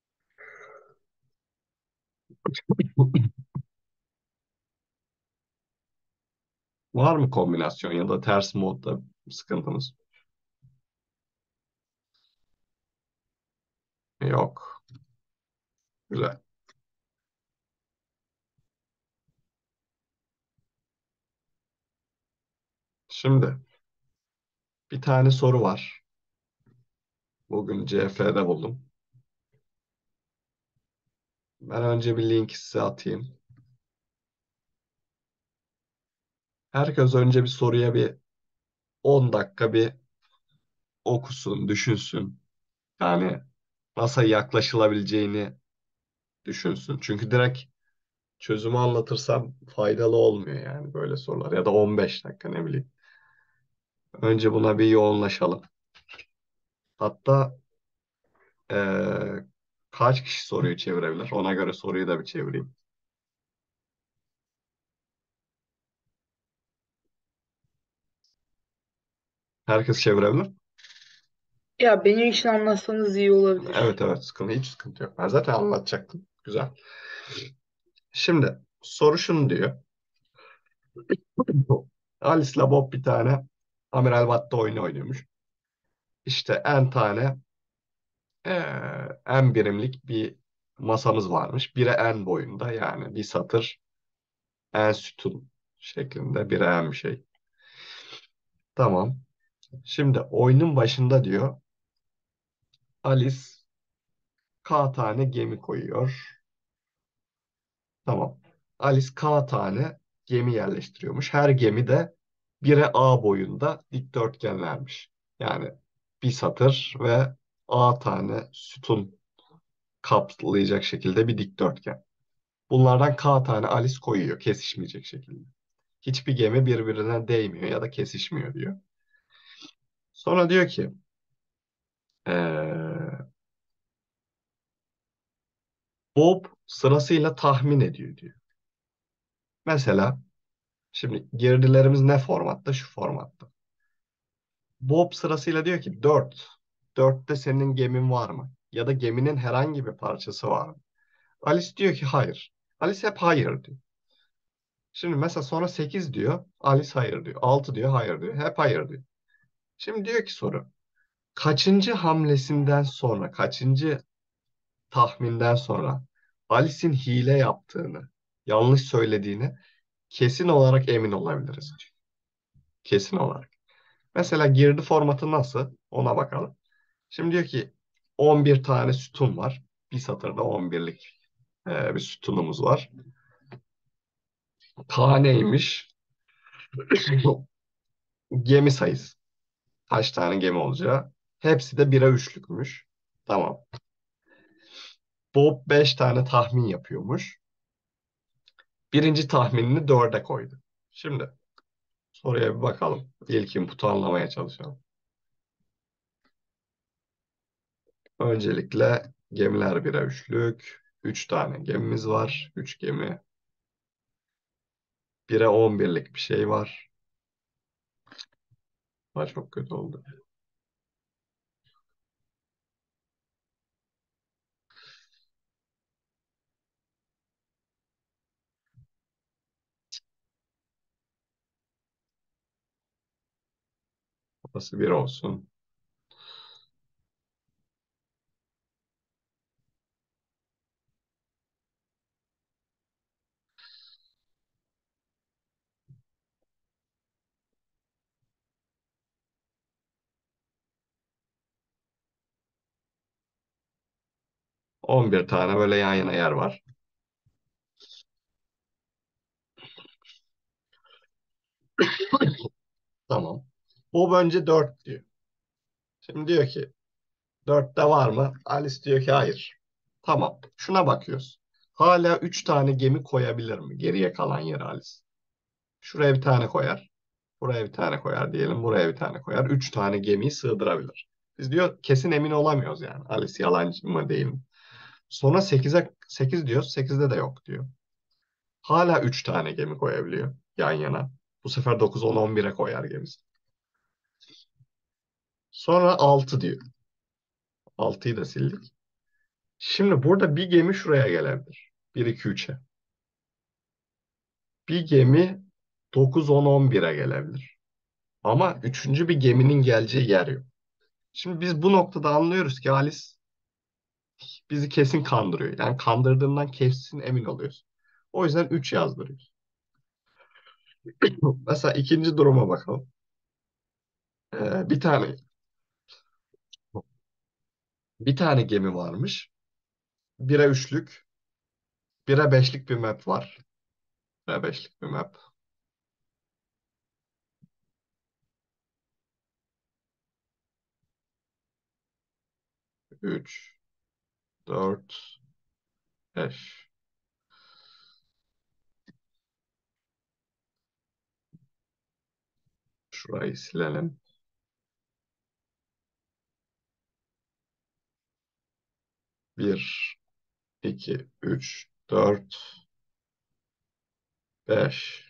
[SPEAKER 1] Var mı kombinasyon ya da ters modda sıkıntımız? Yok. Güzel. Şimdi bir tane soru var. Bugün C F'de buldum. Ben önce bir link size atayım. Herkes önce bir soruya bir on dakika bir okusun, düşünsün. Yani nasıl yaklaşılabileceğini düşünsün. Çünkü direkt çözümü anlatırsam faydalı olmuyor yani böyle sorular. Ya da on beş dakika ne bileyim. Önce buna bir yoğunlaşalım. Hatta eee, kaç kişi soruyu çevirebilir? Ona göre soruyu da bir çevireyim. Herkes çevirebilir.
[SPEAKER 2] Ya benim için anlatsanız iyi olabilir.
[SPEAKER 1] Evet, evet, sıkıntı hiç sıkıntı yok. Ben zaten anlatacaktım. Güzel. Şimdi soru şunu diyor. Alice'la Bob bir tane Amiral Battı oyunu oynuyormuş. İşte n tane eee n birimlik bir masamız varmış. Biri n boyunda, yani bir satır n sütun şeklinde bir n bir şey. Tamam. Şimdi oyunun başında diyor Alice K tane gemi koyuyor. Tamam. Alice K tane gemi yerleştiriyormuş. Her gemi de bire A boyunda dikdörtgenlermiş. Yani bir satır ve A tane sütun kaplayacak şekilde bir dikdörtgen. Bunlardan K tane Alice koyuyor kesişmeyecek şekilde. Hiçbir gemi birbirine değmiyor ya da kesişmiyor diyor. Sonra diyor ki Ee, Bob sırasıyla tahmin ediyor diyor. Mesela şimdi girdilerimiz ne formatta? Şu formatta. Bob sırasıyla diyor ki dört. Dörtte senin gemin var mı? Ya da geminin herhangi bir parçası var mı? Alice diyor ki hayır. Alice hep hayır diyor. Şimdi mesela sonra sekiz diyor. Alice hayır diyor. Altı diyor hayır diyor. Hep hayır diyor. Şimdi diyor ki soru. Kaçıncı hamlesinden sonra, kaçıncı tahminden sonra Alice'in hile yaptığını, yanlış söylediğini kesin olarak emin olabiliriz diyor. Kesin olarak. Mesela girdi formatı nasıl? Ona bakalım. Şimdi diyor ki on bir tane sütun var. Bir satırda on birlik e, bir sütunumuz var. Taneymiş. Gemi sayısı. Kaç tane gemi olacağı. Hepsi de bire üçlükmüş. Tamam. Bob beş tane tahmin yapıyormuş. Birinci tahminini dörde koydu. Şimdi soruya bir bakalım. İlk input'u anlamaya çalışalım. Öncelikle gemiler bire üçlük. Üç tane gemimiz var. Üç gemi. Bire on birlik bir şey var. Ha, çok kötü oldu. Burası bir olsun. on bir tane böyle yan yana yer var. Tamam. Bob önce dört diyor. Şimdi diyor ki dörtte var mı? Alice diyor ki hayır. Tamam. Şuna bakıyoruz. Hala üç tane gemi koyabilir mi? Geriye kalan yere Alice. Şuraya bir tane koyar. Buraya bir tane koyar diyelim. Buraya bir tane koyar. Üç tane gemiyi sığdırabilir. Biz diyor kesin emin olamıyoruz yani. Alice yalancı mı değil mi? Sonra sekize sekiz diyoruz. sekizde de yok diyor. Hala üç tane gemi koyabiliyor yan yana. Bu sefer dokuz, on, on bire koyar gemisi. Sonra altı diyor. altıyı da sildik. Şimdi burada bir gemi şuraya gelebilir. bir, iki, üçe. Bir gemi dokuz, on, on bire gelebilir. Ama üçüncü bir geminin geleceği yer yok. Şimdi biz bu noktada anlıyoruz ki Alice bizi kesin kandırıyor. Yani kandırdığından kesin emin oluyoruz. O yüzden üç yazdırıyoruz. Mesela ikinci duruma bakalım. Ee, bir tane bir tane gemi varmış. Bire üçlük, bire beşlik bir map var. Bire beşlik bir map. Üç, dört, beş. Şurayı silelim. Bir, iki, üç, dört, beş.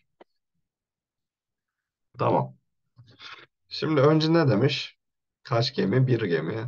[SPEAKER 1] Tamam. Şimdi önce ne demiş? Kaç gemi? Bir gemi.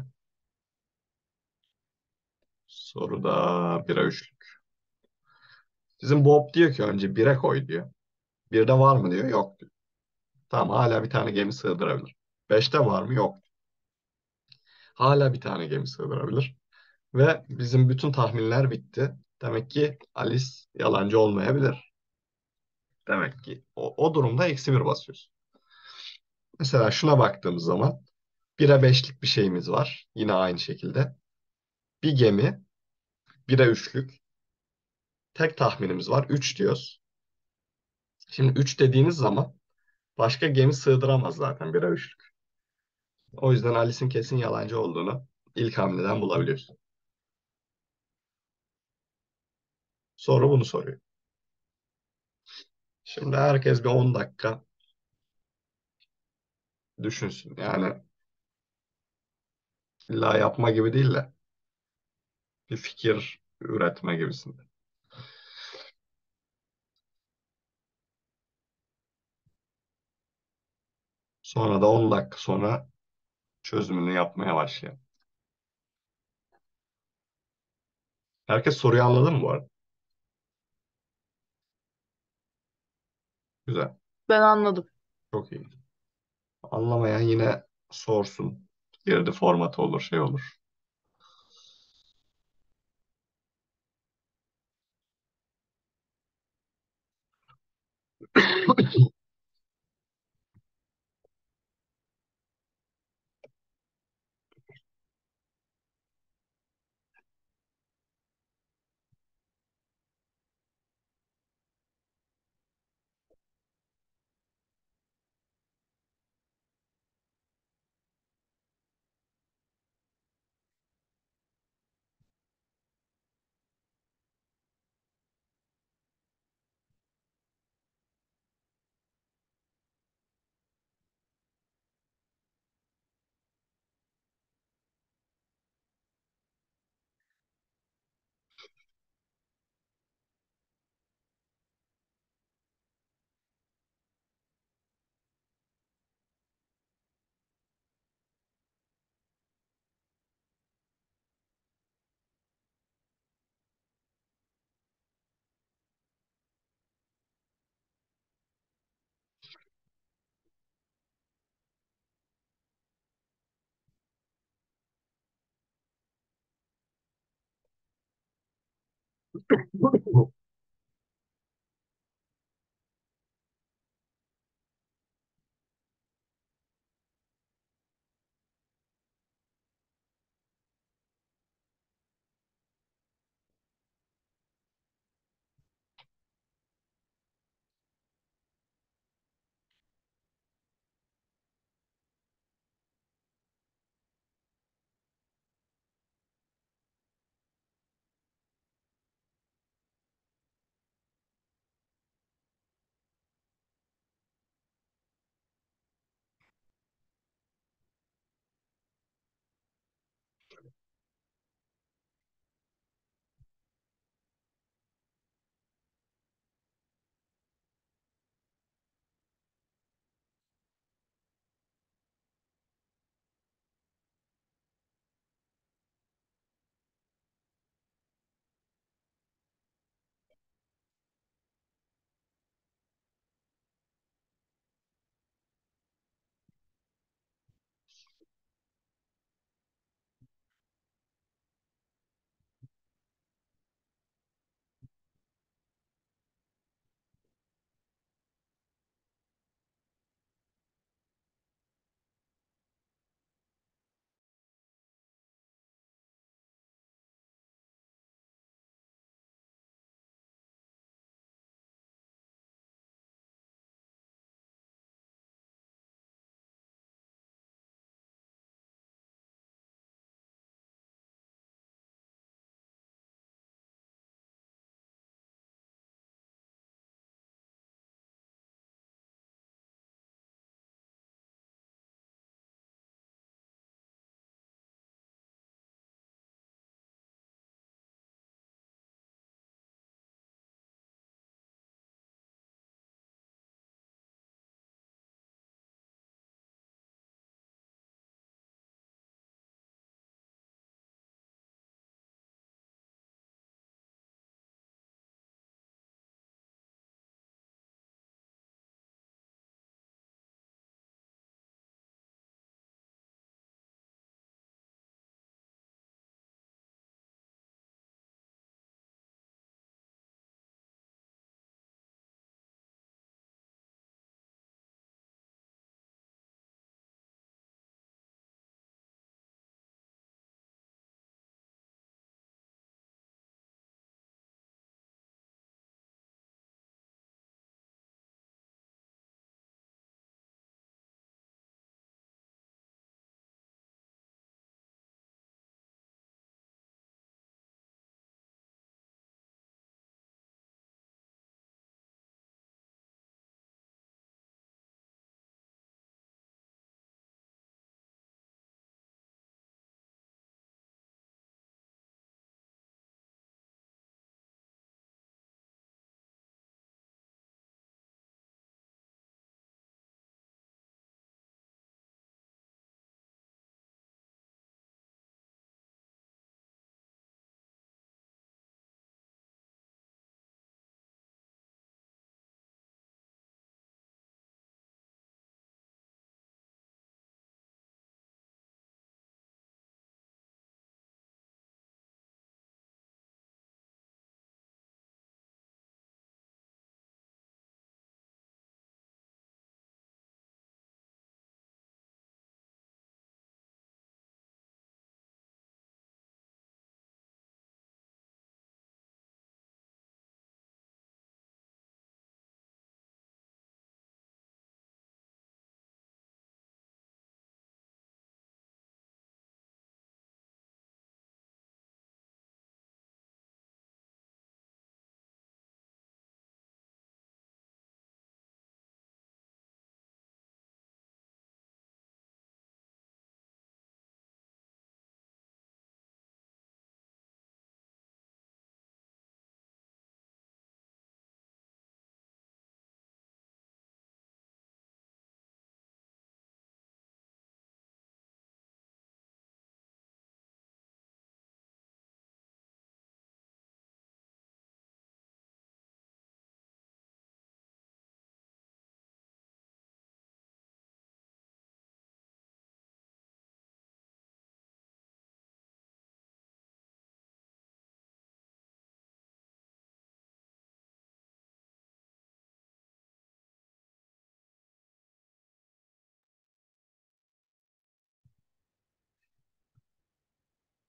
[SPEAKER 1] Soruda bire üçlük. Bizim Bob diyor ki önce bire koy diyor. Birde var mı diyor. Yok diyor. Tamam hala bir tane gemi sığdırabilir. Beşte var mı? Yok. Hala bir tane gemi sığdırabilir. Ve bizim bütün tahminler bitti. Demek ki Alice yalancı olmayabilir. Demek ki o, o durumda eksi bir basıyoruz. Mesela şuna baktığımız zaman bire beşlik bir şeyimiz var. Yine aynı şekilde. Bir gemi, bire üçlük. Tek tahminimiz var. Üç diyoruz. Şimdi üç dediğiniz zaman başka gemi sığdıramaz zaten bire üçlük. O yüzden Alice'in kesin yalancı olduğunu ilk hamleden bulabiliyorsun. Soru bunu soruyor. Şimdi herkes bir on dakika düşünsün. Yani İlla yapma gibi değil de bir fikir üretme gibisinde. Sonra da on dakika sonra çözümünü yapmaya başlayalım. Herkes soruyu anladı mı bu arada? Güzel.
[SPEAKER 2] Ben anladım.
[SPEAKER 1] Çok iyi. Anlamayan yine sorsun. Girdi formatı olur, şey olur.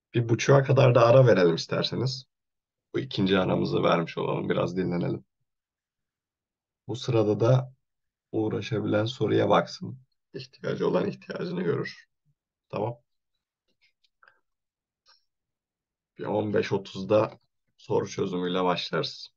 [SPEAKER 1] Bir buçuğa kadar da ara verelim isterseniz. Bu ikinci aramızı vermiş olalım. Biraz dinlenelim. Bu sırada da uğraşabilen soruya baksın. İhtiyacı olan ihtiyacını görür. Tamam. Bir on beş otuzda soru çözümüyle başlarız.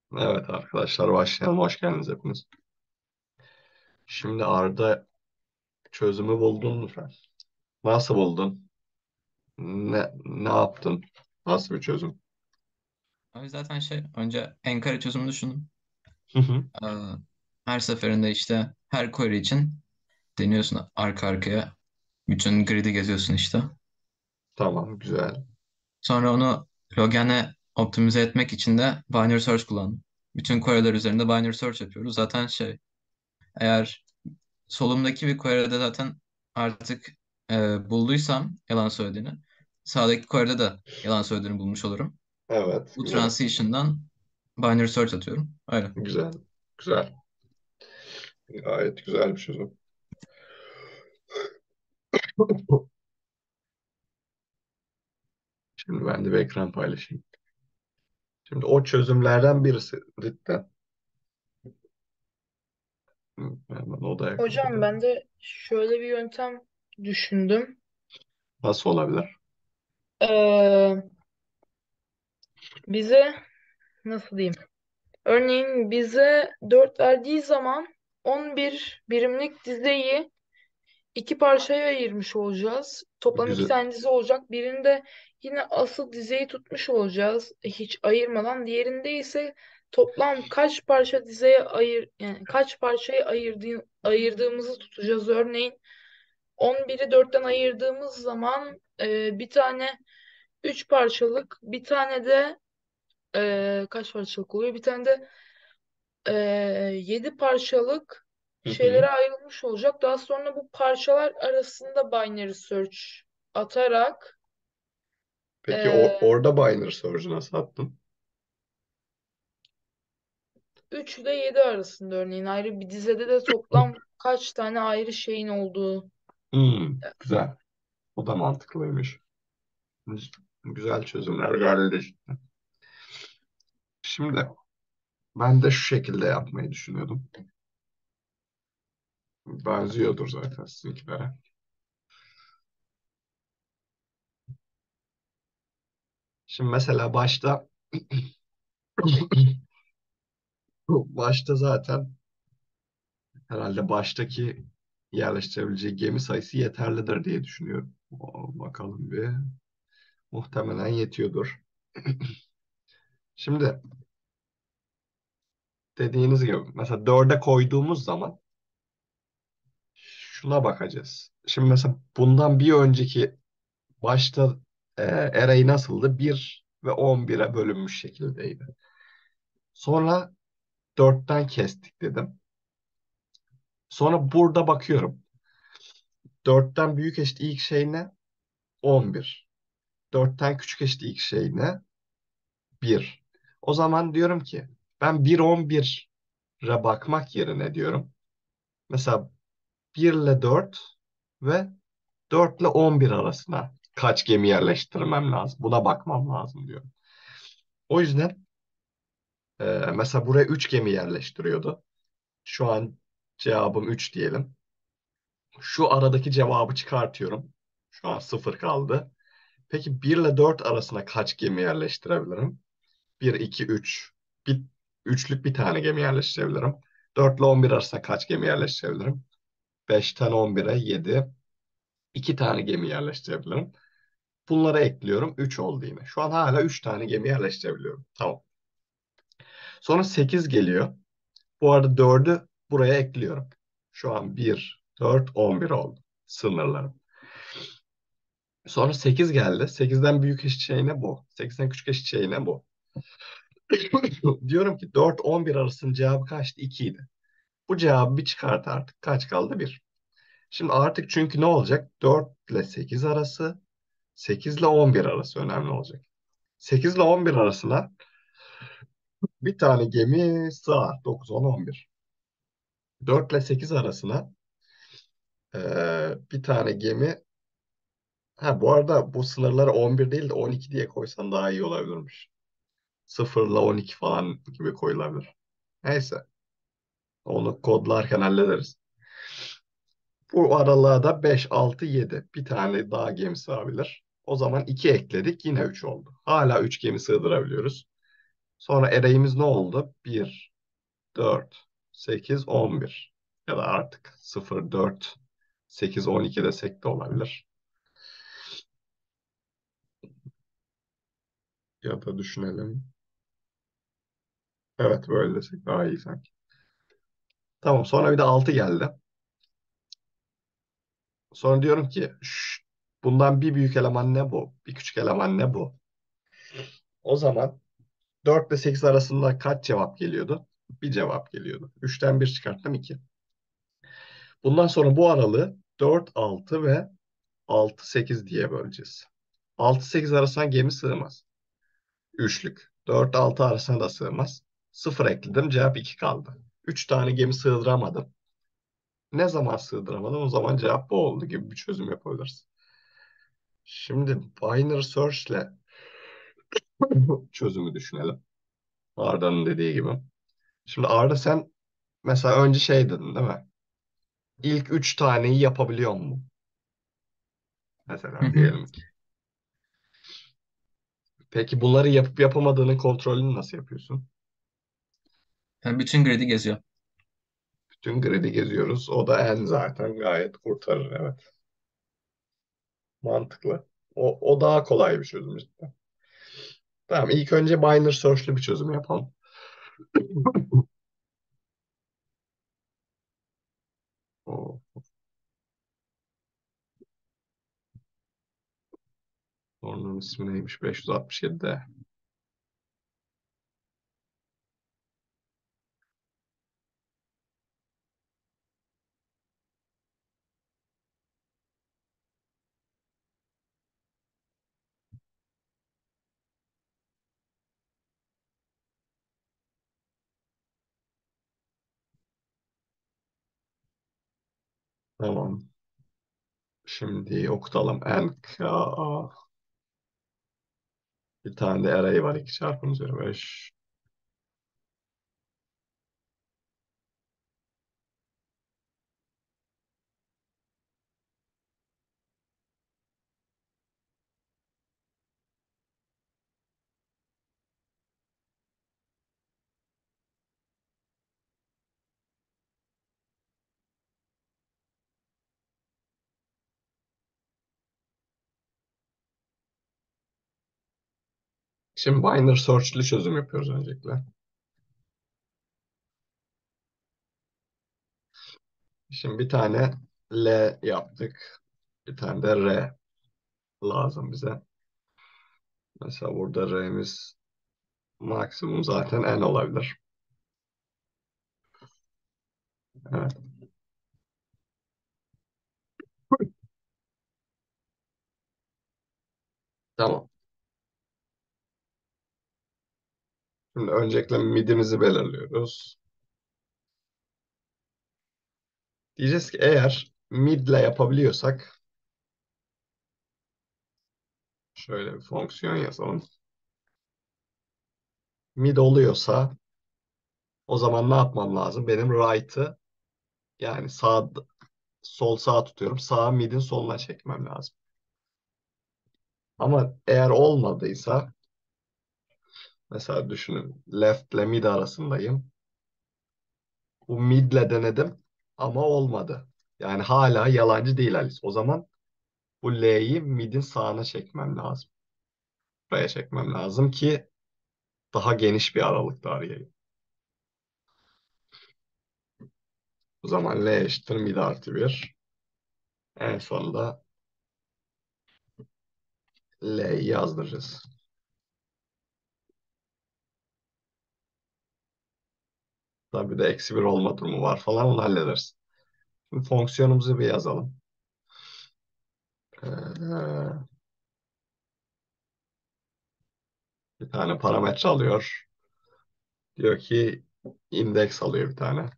[SPEAKER 1] Evet arkadaşlar, başlayalım. Hoş geldiniz hepiniz. Şimdi Arda, çözümü buldun mu sen? Nasıl buldun? Ne, ne yaptın? Nasıl bir çözüm?
[SPEAKER 3] Abi zaten şey önce en-kare çözümü düşündüm.
[SPEAKER 1] Hı hı.
[SPEAKER 3] Ee, Her seferinde işte her query için deniyorsun arka arkaya. Bütün grid'i geziyorsun işte.
[SPEAKER 1] Tamam, güzel.
[SPEAKER 3] Sonra onu Logen'e optimize etmek için de binary search kullandım. Bütün query'ler üzerinde binary search yapıyoruz. Zaten şey eğer solumdaki bir query'de zaten artık e, bulduysam yalan söylediğini sağdaki query'de de yalan söylediğini bulmuş olurum.
[SPEAKER 1] Evet,
[SPEAKER 3] Bu
[SPEAKER 1] güzel.
[SPEAKER 3] transition'dan binary search atıyorum. Öyle.
[SPEAKER 1] Güzel. Güzel. Gayet güzel bir çözüm. Şimdi ben de bir ekran paylaşayım. Şimdi o çözümlerden birisi cidden. Hı, hemen odaya
[SPEAKER 2] Hocam
[SPEAKER 1] kapatalım.
[SPEAKER 2] ben de şöyle bir yöntem düşündüm.
[SPEAKER 1] Nasıl olabilir?
[SPEAKER 2] Ee, bize nasıl diyeyim? Örneğin bize dört verdiği zaman on bir birimlik dizeyi iki parçaya ayırmış olacağız. Toplam iki
[SPEAKER 1] Güzel.
[SPEAKER 2] tane dizi olacak. Birinde yine asıl dizeyi tutmuş olacağız. e, Hiç ayırmadan. Diğerinde ise toplam kaç parça dizeye ayır yani kaç parçayı ayırdığı, ayırdığımızı tutacağız. Örneğin on biri dörtten ayırdığımız zaman e, bir tane üç parçalık, bir tane de e, kaç parçalık oluyor? Bir tane de e, yedi parçalık
[SPEAKER 1] Hı hı.
[SPEAKER 2] şeylere ayrılmış olacak. Daha sonra bu parçalar arasında binary search atarak
[SPEAKER 1] Peki o,
[SPEAKER 2] e,
[SPEAKER 1] orada binary search'ü nasıl attın?
[SPEAKER 2] üç ile yedi arasında örneğin ayrı bir dizede de toplam kaç tane ayrı şeyin olduğu.
[SPEAKER 1] Hmm, güzel. O da mantıklıymış. Güzel çözümler geldi. Şimdi ben de şu şekilde yapmayı düşünüyordum. Benziyordur zaten sizinkilere. Şimdi mesela başta başta zaten herhalde baştaki yerleştirebileceği gemi sayısı yeterlidir diye düşünüyorum. O, bakalım bir. Muhtemelen yetiyordur. Şimdi dediğiniz gibi mesela dörde koyduğumuz zaman şuna bakacağız. Şimdi mesela bundan bir önceki başta e, array nasıldı? Bir ve on bire bölünmüş şekildeydi. Sonra dörtten kestik dedim. Sonra burada bakıyorum. Dörtten büyük eşit ilk şey ne? on bir. Dörtten küçük eşit ilk şey ne? bir. O zaman diyorum ki ben bir on bire bakmak yerine diyorum. Mesela bir ile dört ve dört ile on bir arasına kaç gemi yerleştirmem lazım? Buna bakmam lazım diyorum. O yüzden e, mesela buraya üç gemi yerleştiriyordu. Şu an cevabım üç diyelim. Şu aradaki cevabı çıkartıyorum. Şu an sıfır kaldı. Peki bir ile dört arasına kaç gemi yerleştirebilirim? Bir, iki, üç. Bir, üçlük bir tane gemi yerleştirebilirim. dört ile on bir arasına kaç gemi yerleştirebilirim? beşten on bire yedi. iki tane gemi yerleştirebilirim. Bunları ekliyorum. üç oldu yine. Şu an hala üç tane gemi yerleştirebiliyorum. Tamam. Sonra sekiz geliyor. Bu arada dördü buraya ekliyorum. Şu an bir, dört, on bir oldu. Sınırlarım. Sonra sekiz geldi. sekizden büyük eşit şey ne bu? sekizden küçük eşit şey ne bu? Diyorum ki dört on bir arasının cevabı kaçtı? iki idi. Bu cevabı bir çıkart artık. Kaç kaldı? Bir. Şimdi artık çünkü ne olacak? dört ile sekiz arası, sekiz ile on bir arası önemli olacak. sekiz ile on bir arasına bir tane gemi sığar. dokuz, on, on bir. dört ile sekiz arasına eee, bir tane gemi. Ha, bu arada bu sınırları on bir değil de on iki diye koysan daha iyi olabilirmiş. sıfır ile on iki falan gibi koyulabilir. Neyse. Onu kodlarken hallederiz. Bu aralığa da beş, altı, yedi. Bir tane daha gemi sığabilir. O zaman iki ekledik, yine üç oldu. Hala üç gemi sığdırabiliyoruz. Sonra array'imiz ne oldu? bir, dört, sekiz, on bir. Ya da artık sıfır, dört, sekiz, on iki desek de olabilir. Ya da düşünelim. Evet, böyle desek daha iyi sanki. Tamam, sonra bir de altı geldi. Sonra diyorum ki "Şş, bundan bir büyük eleman ne bu? Bir küçük eleman ne bu?" O zaman dört ile sekiz arasında kaç cevap geliyordu? Bir cevap geliyordu. üçten bir çıkarttım, iki. Bundan sonra bu aralığı dört, altı ve altı, sekiz diye böleceğiz. altı, sekiz arasına gemi sığmaz. Üçlük. dört, altı arasına da sığmaz. sıfır ekledim, cevap iki kaldı. üç tane gemi sığdıramadım. Ne zaman sığdıramadım? O zaman cevap bu oldu gibi bir çözüm yapabiliriz. Şimdi binary search ile çözümü düşünelim. Arda'nın dediği gibi. Şimdi Arda, sen mesela önce şey dedin değil mi? İlk üç taneyi yapabiliyor mu?
[SPEAKER 3] Hı
[SPEAKER 1] Mesela
[SPEAKER 3] hı.
[SPEAKER 1] diyelim ki. Peki bunları yapıp yapamadığının kontrolünü nasıl yapıyorsun?
[SPEAKER 3] Ben bütün grid'i geziyorum.
[SPEAKER 1] Bütün grid'i geziyoruz. O da en zaten gayet kurtarır. Evet. Mantıklı. O, o daha kolay bir çözüm cidden. Tamam, ilk önce binary search'lü bir çözüm yapalım. O, onun ismi neymiş? beş yüz altmış yedide. Tamam. Şimdi okutalım. N K A. Bir tane de array var. iki çarpım üzeri beş. Şimdi binary search'lü çözüm yapıyoruz öncelikle. Şimdi bir tane L yaptık. Bir tane de R lazım bize. Mesela burada R'miz maksimum zaten N olabilir. Evet, tamam. Şimdi öncelikle midimizi belirliyoruz. Diyeceğiz ki eğer midle yapabiliyorsak şöyle bir fonksiyon yazalım. Mid oluyorsa o zaman ne yapmam lazım? Benim right'ı, yani sağ sol sağ tutuyorum. Sağı midin soluna çekmem lazım. Ama eğer olmadıysa, mesela düşünün, left ile mid arasındayım. Bu midle denedim ama olmadı. Yani hala yalancı değil Alice. O zaman bu L'yi midin sağına çekmem lazım. Buraya çekmem lazım ki daha geniş bir aralıkta arayayım. O zaman L eşittir mid artı bir. En sonunda L'yi yazdıracağız. Tabii de eksi bir olma durumu var falan, onu hallederiz. Şimdi fonksiyonumuzu bir yazalım. Ee, bir tane parametre alıyor. Diyor ki indeks alıyor bir tane.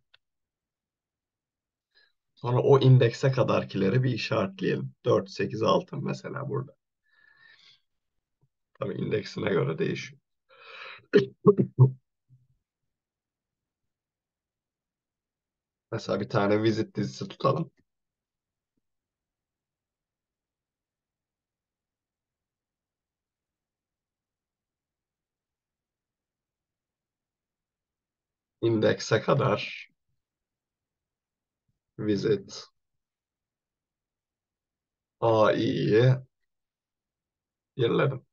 [SPEAKER 1] Sonra o indekse kadarkileri bir işaretleyelim. dört, sekiz, altı mesela burada. Tabii indeksine göre değişiyor. Mesela bir tane visit dizisi tutalım. indekse kadar visit A i'yi birledim.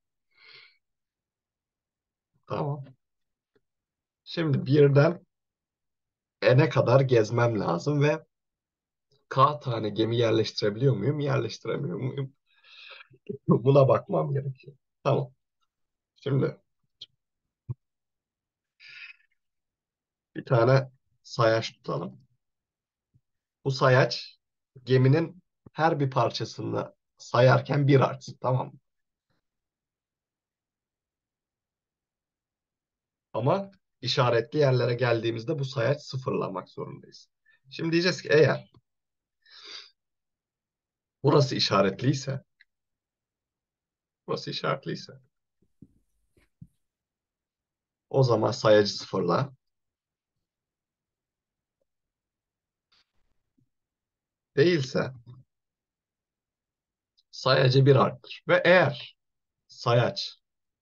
[SPEAKER 1] Tamam. Şimdi birden n'e kadar gezmem lazım ve K tane gemi yerleştirebiliyor muyum, yerleştiremiyor muyum? Buna bakmam gerekiyor. Tamam. Şimdi bir tane sayaç tutalım. Bu sayaç geminin her bir parçasını sayarken bir artsın. Tamam mı? Ama işaretli yerlere geldiğimizde bu sayaç sıfırlamak zorundayız. Şimdi diyeceğiz ki eğer burası işaretliyse, burası işaretliyse o zaman sayacı sıfırla. Değilse sayacı bir arttır. Ve eğer sayaç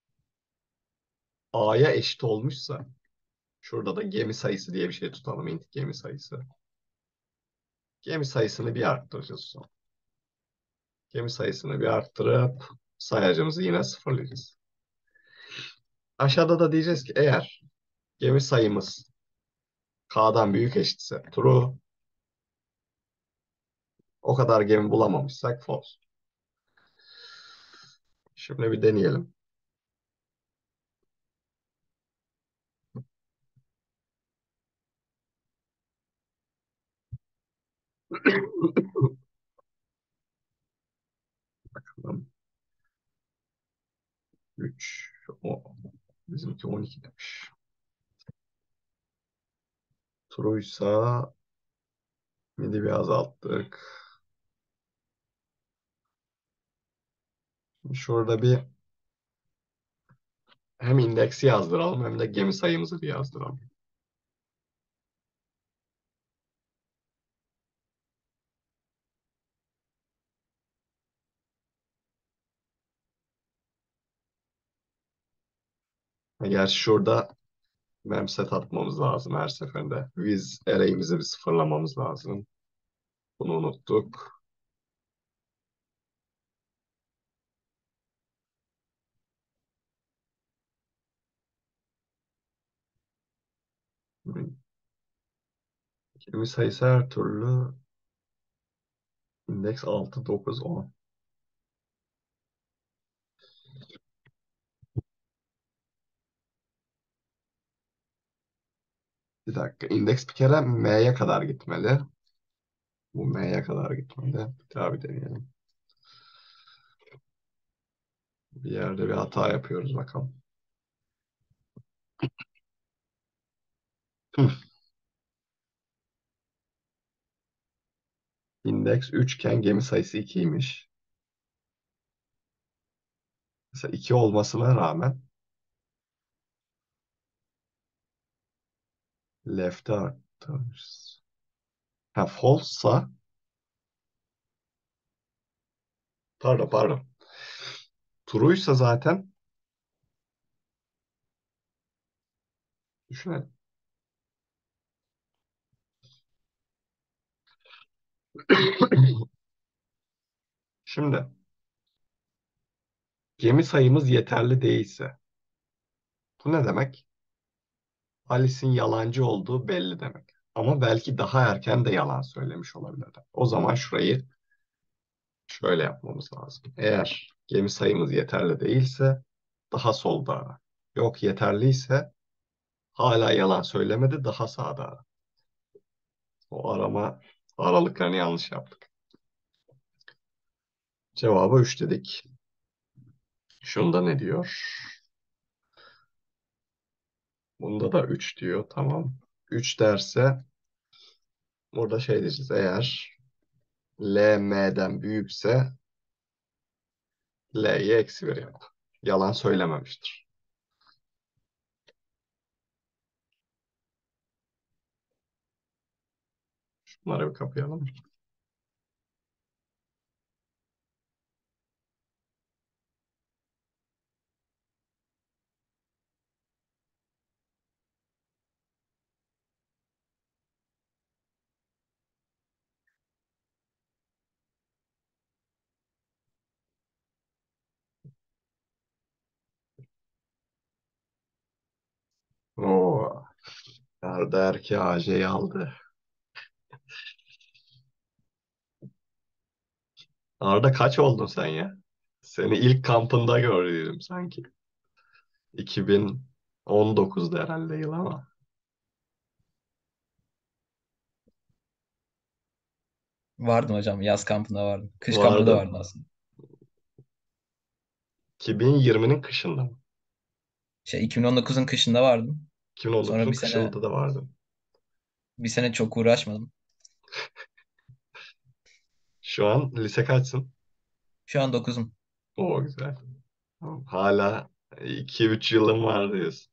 [SPEAKER 1] A'ya eşit olmuşsa şurada da gemi sayısı diye bir şey tutalım. int gemi sayısı. Gemi sayısını bir arttıracağız sonra. Gemi sayısını bir arttırıp sayacımızı yine sıfırlayacağız. Aşağıda da diyeceğiz ki eğer gemi sayımız K'dan büyük eşitse true, o kadar gemi bulamamışsak false. Şimdi bir deneyelim. Bakalım. üç. O, bizimki on iki demiş. True'ysa midi bir azalttık. Şurada bir hem indeksi yazdıralım hem de gemi sayımızı bir yazdıralım. Gerçi şurada memset atmamız lazım her seferinde. Viz array'imizi bir sıfırlamamız lazım. Bunu unuttuk. Gemi sayısı her türlü indeks altı, dokuz, on. Bir dakika. İndeks bir kere M'ye kadar gitmeli. Bu M'ye kadar gitmeli. Bir daha bir deneyelim. Bir yerde bir hata yapıyoruz bakalım. Hı. İndeks üç iken gemi sayısı ikiymiş. Mesela iki olmasına rağmen left'e arttırmışız. Ha false'sa pardon pardon. True'ysa zaten düşünelim. Şimdi gemi sayımız yeterli değilse bu ne demek? Alice'in yalancı olduğu belli demek. Ama belki daha erken de yalan söylemiş olabilir. O zaman şurayı şöyle yapmamız lazım. Eğer gemi sayımız yeterli değilse daha solda ara. Yok yeterliyse hala yalan söylemedi daha sağda ara. O arama aralıklarını yanlış yaptık. Cevabı üç dedik. Şunda ne diyor? Bunda da üç diyor. Tamam. üç derse burada şey diyeceğiz. Eğer L M'den büyükse L'ye eksi bir yap. Yalan söylememiştir. Şunları bir kapayalım. Arda Erki A J'yi aldı. Arda kaç oldun sen ya? Seni ilk kampında gördüm sanki. iki bin on dokuzda herhalde yıl ama.
[SPEAKER 3] Vardım hocam. Yaz kampında vardım. Kış kampı da
[SPEAKER 1] Vardı.
[SPEAKER 3] vardı aslında.
[SPEAKER 1] iki bin yirminin kışında mı?
[SPEAKER 3] Şey iki bin on dokuzun kışında vardım. Sonra
[SPEAKER 1] iki bin on dokuzun
[SPEAKER 3] bir sene
[SPEAKER 1] kışında da vardı.
[SPEAKER 3] bir sene çok uğraşmadım.
[SPEAKER 1] Şu an lise kaçsın?
[SPEAKER 3] Şu an dokuzum.
[SPEAKER 1] Oo güzel. Tamam. Hala iki üç yılım var diyorsun.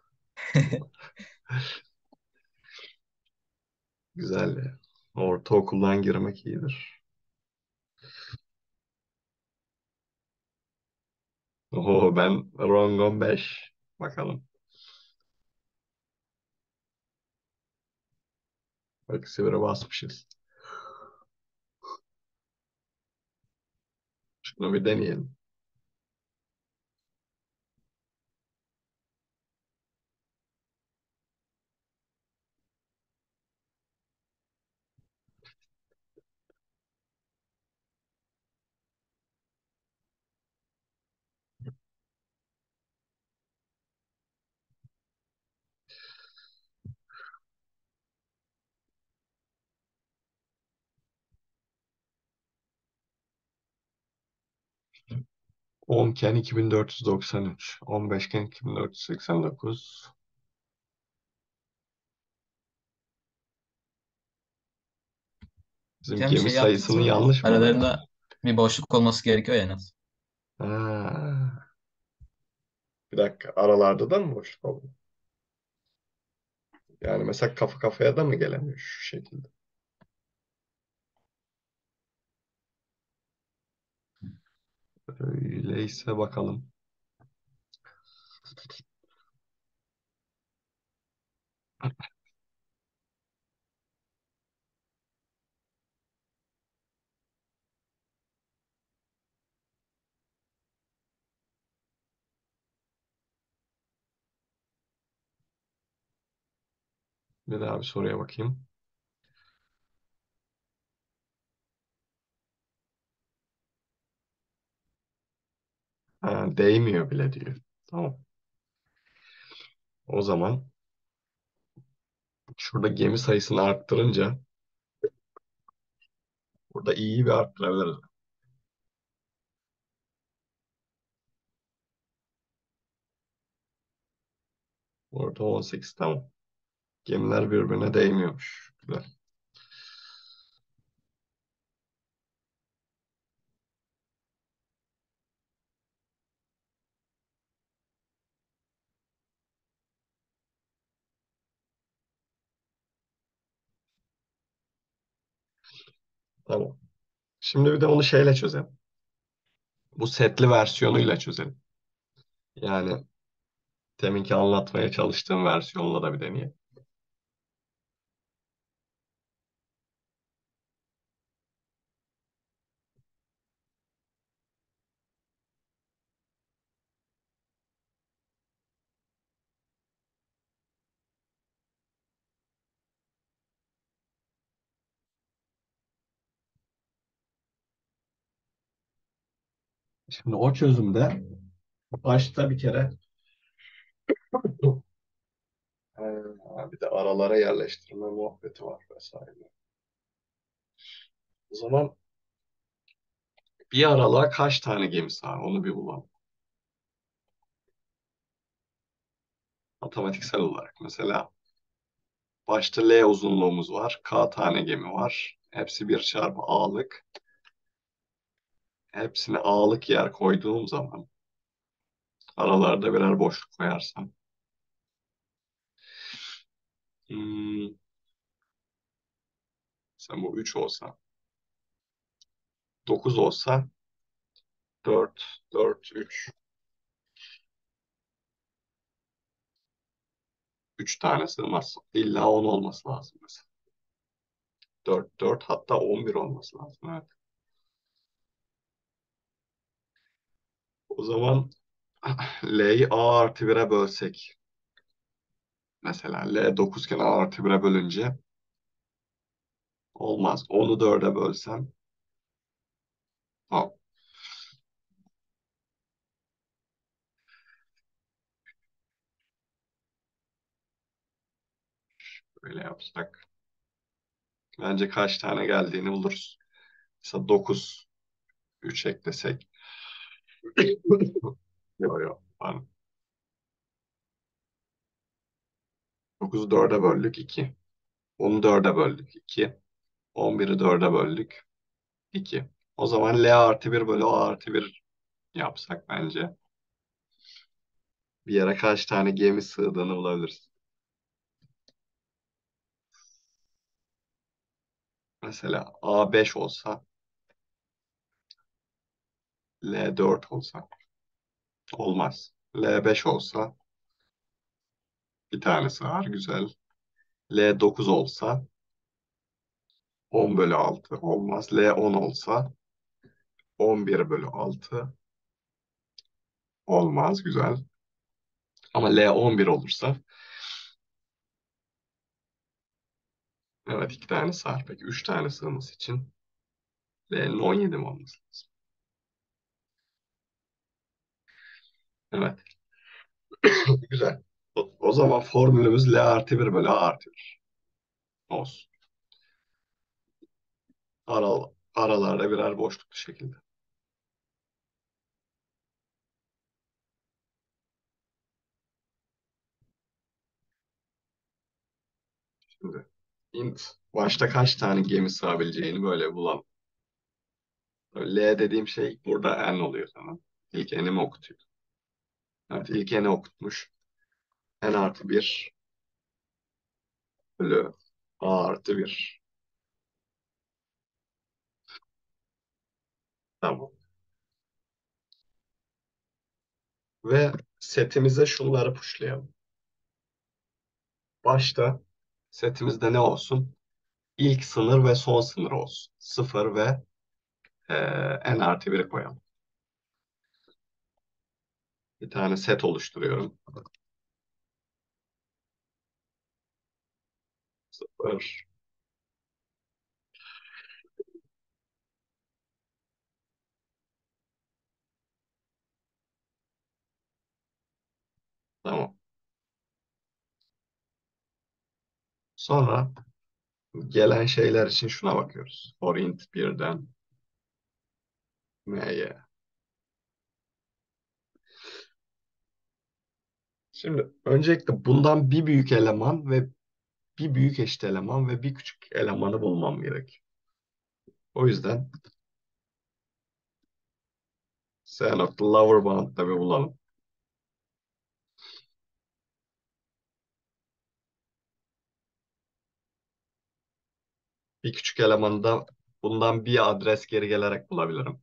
[SPEAKER 1] Güzel ya. Ortaokuldan girmek iyidir. Oo ben Rongon beş. Bakalım. Bak sivri basmışız. Şunu bir deneyelim. on iken iki bin dört yüz doksan üç. on beş iken iki bin dört yüz seksen dokuz. Bizim
[SPEAKER 3] Hocam
[SPEAKER 1] gemi
[SPEAKER 3] şey
[SPEAKER 1] sayısını
[SPEAKER 3] yaptıkça
[SPEAKER 1] yanlış mı alıyor?
[SPEAKER 3] aralarında bir boşluk olması gerekiyor ya en az.
[SPEAKER 1] Ha. Bir dakika. Aralarda da mı boşluk oldu? Yani mesela kafa kafaya da mı gelemiyor şu şekilde? Öyleyse bakalım. Bir daha bir soruya bakayım. Ha, değmiyor bile diyor. Tamam. O zaman şurada gemi sayısını arttırınca burada iyi bir arttırabiliriz. Orada on sekiz tamam. Gemiler birbirine değmiyormuş. Güzel. Tamam. Şimdi bir de onu şeyle çözelim. Bu setli versiyonuyla çözelim. Yani teminki anlatmaya çalıştığım versiyonla da bir deneyelim. Şimdi o çözümde başta bir kere Ha, bir de aralara yerleştirme muhabbeti var vesaire. O zaman bir aralığa kaç tane gemi sığar onu bir bulalım. Matematiksel olarak mesela başta L uzunluğumuz var. K tane gemi var. Hepsi bir çarpı A'lık. Hepsine A'lık yer koyduğum zaman aralarda birer boşluk koyarsam. Hmm, sen bu üç olsa. Dokuz olsa dört, dört, üç. Üç tane sığmaz. İlla on olması lazım mesela. Dört, dört hatta on bir olması lazım. Evet. O zaman L'yi A artı bire bölsek. Mesela L dokuz iken A artı bire bölünce olmaz. Onu dörde bölsem. Hop, böyle yapsak. Bence kaç tane geldiğini buluruz. Mesela dokuz, üç eklesek. Yok yok. Pardon. dokuzu dörde böldük iki. onu dörde böldük iki. on biri dörde böldük iki. O zaman L artı bir bölü A artı bir yapsak bence bir yere kaç tane gemi sığdığını bulabiliriz. Mesela A beş olsa, L dört olsa olmaz. L beş olsa bir tane sığar güzel. L dokuz olsa on bölü altı olmaz. L on olsa on bir bölü altı olmaz güzel. Ama L on bir olursa evet iki tane sığar. Peki üç tane sığması için L'nin on yedi mi olması lazım? Evet güzel. O, o zaman formülümüz L artı bir bölü A artı bir olsun. Aral, aralarda birer boşluklu şekilde. Şimdi int başta kaç tane gemi sığabileceğini böyle bulalım. L dediğim şey burada n oluyor tamam. İlk n'imi okutuyor. Evet ilk n'i okutmuş. N artı bir bölü A artı bir. Tamam. Ve setimize şunları pushlayalım. Başta setimizde ne olsun? İlk sınır ve son sınır olsun. Sıfır ve e, n artı biri koyalım. Bir tane set oluşturuyorum. Sıfır. Tamam. Sonra gelen şeyler için şuna bakıyoruz. For int birden m'ye. Şimdi öncelikle bundan bir büyük eleman ve bir büyük eşit eleman ve bir küçük elemanı bulmam gerek. O yüzden S nokta lower bound'da bir bulalım. Bir küçük elemanı da bundan bir adres geri gelerek bulabilirim.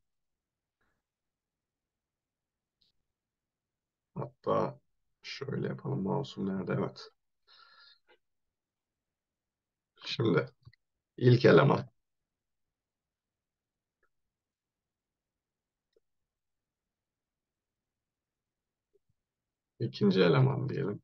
[SPEAKER 1] Hatta şöyle yapalım. Mouse'um nerede? Evet. Şimdi ilk eleman. İkinci eleman diyelim.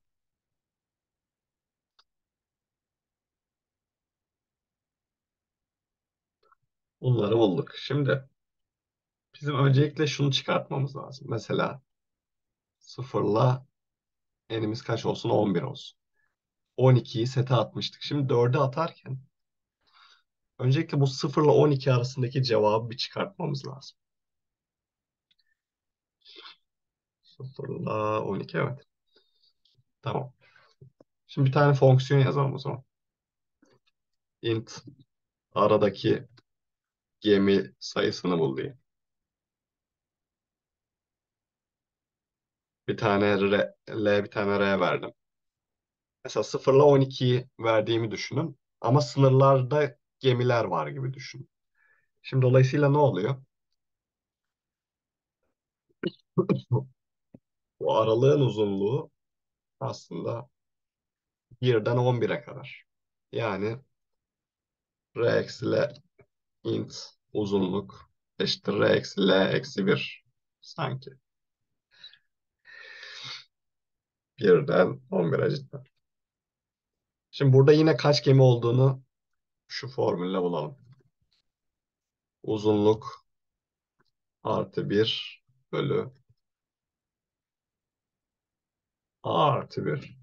[SPEAKER 1] Bunları bulduk. Şimdi bizim öncelikle şunu çıkartmamız lazım. Mesela sıfırla n'imiz kaç olsun? on bir olsun. on ikiyi sete atmıştık. Şimdi dörde atarken öncelikle bu sıfırla on iki arasındaki cevabı bir çıkartmamız lazım. sıfırla on iki evet. Tamam. Şimdi bir tane fonksiyon yazalım o zaman. Int aradaki gemi sayısını bul diye. Bir tane R, L bir tane R verdim. Mesela sıfırla on ikiyi verdiğimi düşünün. Ama sınırlarda gemiler var gibi düşünün. Şimdi dolayısıyla ne oluyor? Bu aralığın uzunluğu aslında birden on bire kadar. Yani R eksi L int uzunluk eşittir R eksi L eksi bir sanki. Birden on bire cidden. Şimdi burada yine kaç gemi olduğunu şu formülle bulalım. Uzunluk artı bir bölü A artı bir.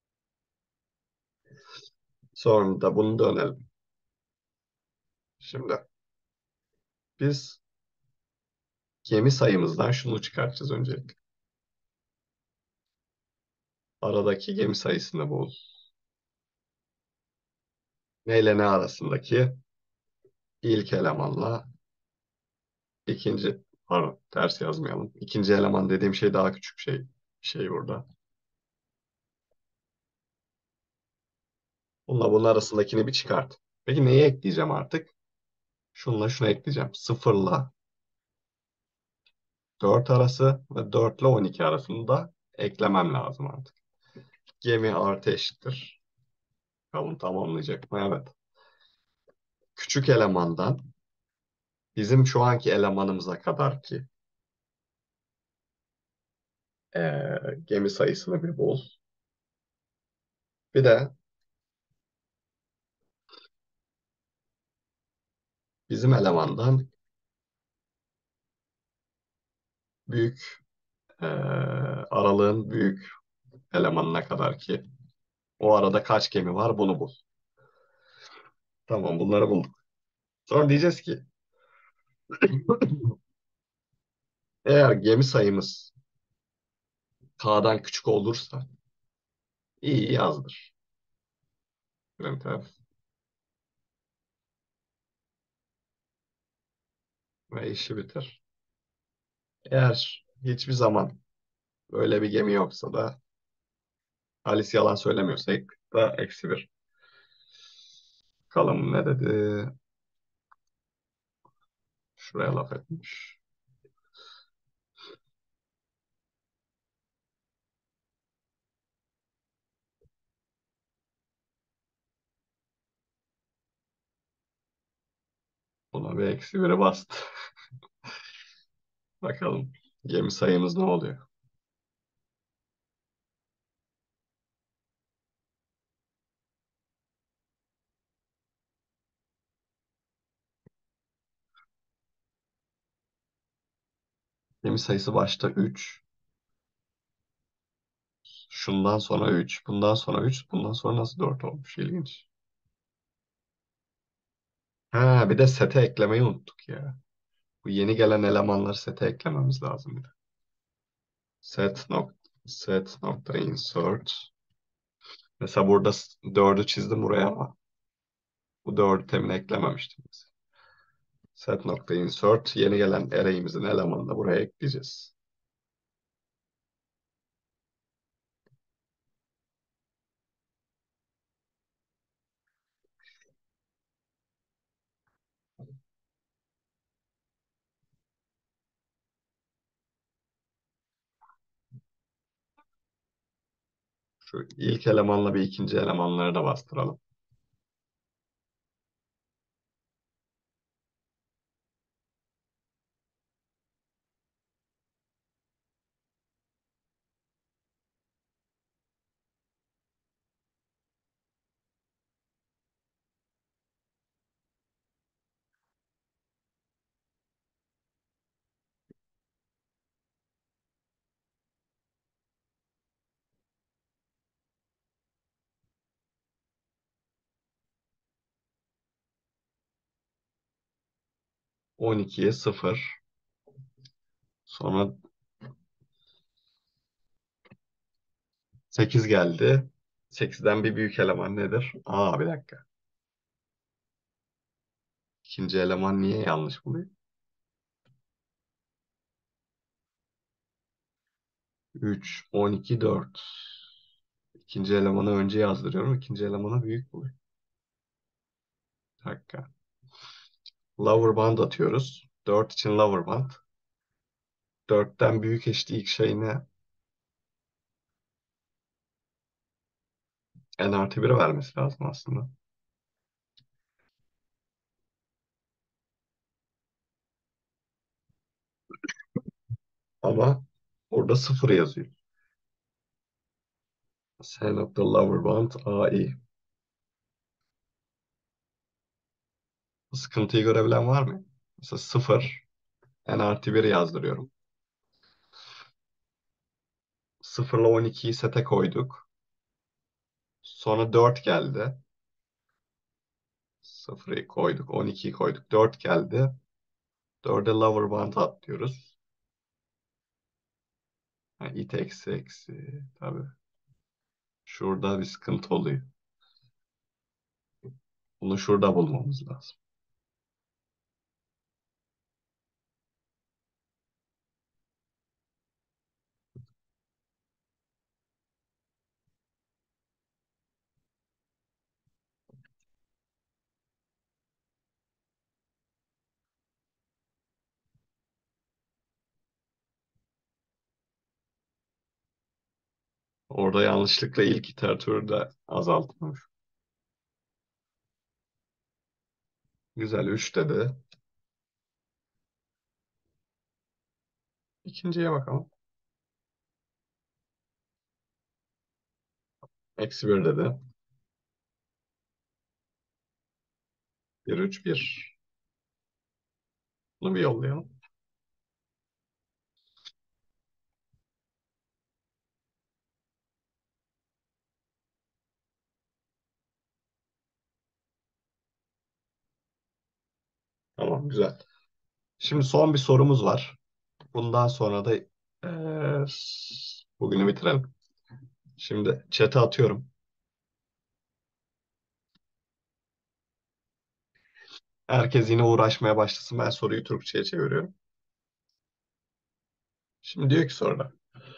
[SPEAKER 1] Sonra da bunu dönelim. Şimdi biz gemi sayımızdan şunu çıkartacağız öncelikle. Aradaki gemi sayısını bul. Neyle ne arasındaki? İlk elemanla ikinci, pardon ters yazmayalım. İkinci eleman dediğim şey daha küçük şey. Şey burada. Bununla bunun arasındakini bir çıkart. Peki neyi ekleyeceğim artık? Şununla şunu ekleyeceğim. Sıfırla dört arası ve dört ile on iki arasını da eklemem lazım artık. Gemi artı eşittir. Bakalım tamamlayacak mı? Evet. Küçük elemandan bizim şu anki elemanımıza kadar ki eee, gemi sayısını bir bul. Bir de bizim elemandan büyük eee, aralığın büyük elemanına kadar ki o arada kaç gemi var bunu bul. Tamam bunları bulduk. Sonra diyeceğiz ki eğer gemi sayımız K'dan küçük olursa iyi yazdır. Printf ve işi bitir. Eğer hiçbir zaman böyle bir gemi yoksa da Alice yalan söylemiyorsa da eksi bir. Bakalım ne dedi? Şuraya laf etmiş. Buna bir eksi biri bastı. Bakalım gemi sayımız ne oluyor? Gemi sayısı başta üç. Şundan sonra üç. Bundan sonra üç. Bundan sonra nasıl dört olmuş? İlginç. Ha, bir de sete eklemeyi unuttuk ya. Bu yeni gelen elemanları sete eklememiz lazım bir de. Set nokta, set nokta insert. Mesela burada dördü çizdim buraya ama bu dördü temin eklememiştim mesela. Set nokta insert yeni gelen array'imizin elemanını da buraya ekleyeceğiz. Şu ilk elemanla bir ikinci elemanları da bastıralım. on ikiye sıfır. Sonra sekiz geldi. sekizden bir büyük eleman nedir? Aa bir dakika. İkinci eleman niye yanlış buluyor? üç, on iki, dört. İkinci elemanı önce yazdırıyorum. İkinci elemanı büyük buluyor. Bir dakika. Lower band atıyoruz. dört için lower band. dörtten büyük eşit ilk şey ne? N artı bir vermesi lazım aslında. Ama burada sıfır yazıyor. S nokta lower band A I. Sıkıntıyı görebilen var mı? Mesela sıfır n artı bir yazdırıyorum. sıfır ile on ikiyi sete koyduk. Sonra dört geldi. sıfırı koyduk. on ikiyi koyduk. dört geldi. dörde lower bound atlıyoruz. Ha, it eksi eksi. Tabii. Şurada bir sıkıntı oluyor. Bunu şurada bulmamız lazım. Orada yanlışlıkla ilk iteratörü de azaltmış. Güzel. üç dedi. İkinciye bakalım. Eksi bir dedi. bir, üç, bir. Bunu bir yollayalım. Tamam, güzel. Şimdi son bir sorumuz var. Bundan sonra da eee, bugünü bitirelim. Şimdi chat'e atıyorum. Herkes yine uğraşmaya başlasın. Ben soruyu Türkçe'ye çeviriyorum. Şimdi diyor ki soruda.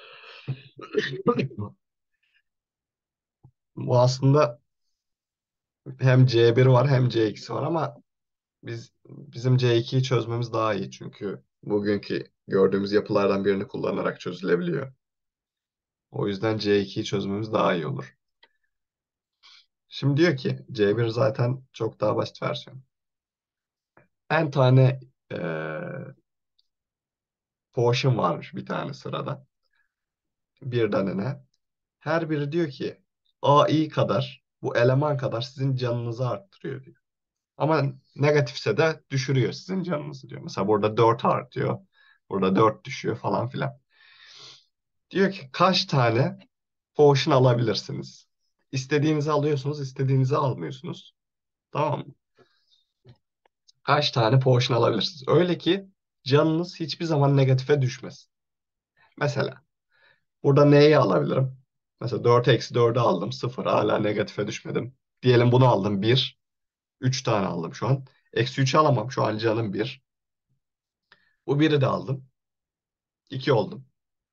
[SPEAKER 1] Bu aslında hem C bir var hem C iki var ama biz bizim C ikiyi çözmemiz daha iyi. Çünkü bugünkü gördüğümüz yapılardan birini kullanarak çözülebiliyor. O yüzden C ikiyi çözmemiz daha iyi olur. Şimdi diyor ki C bir zaten çok daha basit versiyon. N tane eee portion varmış bir tane sırada. Birden n'e. Her biri diyor ki A i kadar bu eleman kadar sizin canınızı arttırıyor diyor. Ama negatifse de düşürüyor sizin canınızı diyor. Mesela burada dört artıyor. Burada dört düşüyor falan filan. Diyor ki kaç tane potion alabilirsiniz? İstediğinizi alıyorsunuz, istediğinizi almıyorsunuz. Tamam mı? Kaç tane potion alabilirsiniz? Öyle ki canınız hiçbir zaman negatife düşmesin. Mesela burada neyi alabilirim? Mesela dört eksi dördü aldım. sıfır, hala negatife düşmedim. Diyelim bunu aldım bir. üç tane aldım şu an. Eksi üçü alamam. Şu an canım bir. Bu biri de aldım. iki oldum.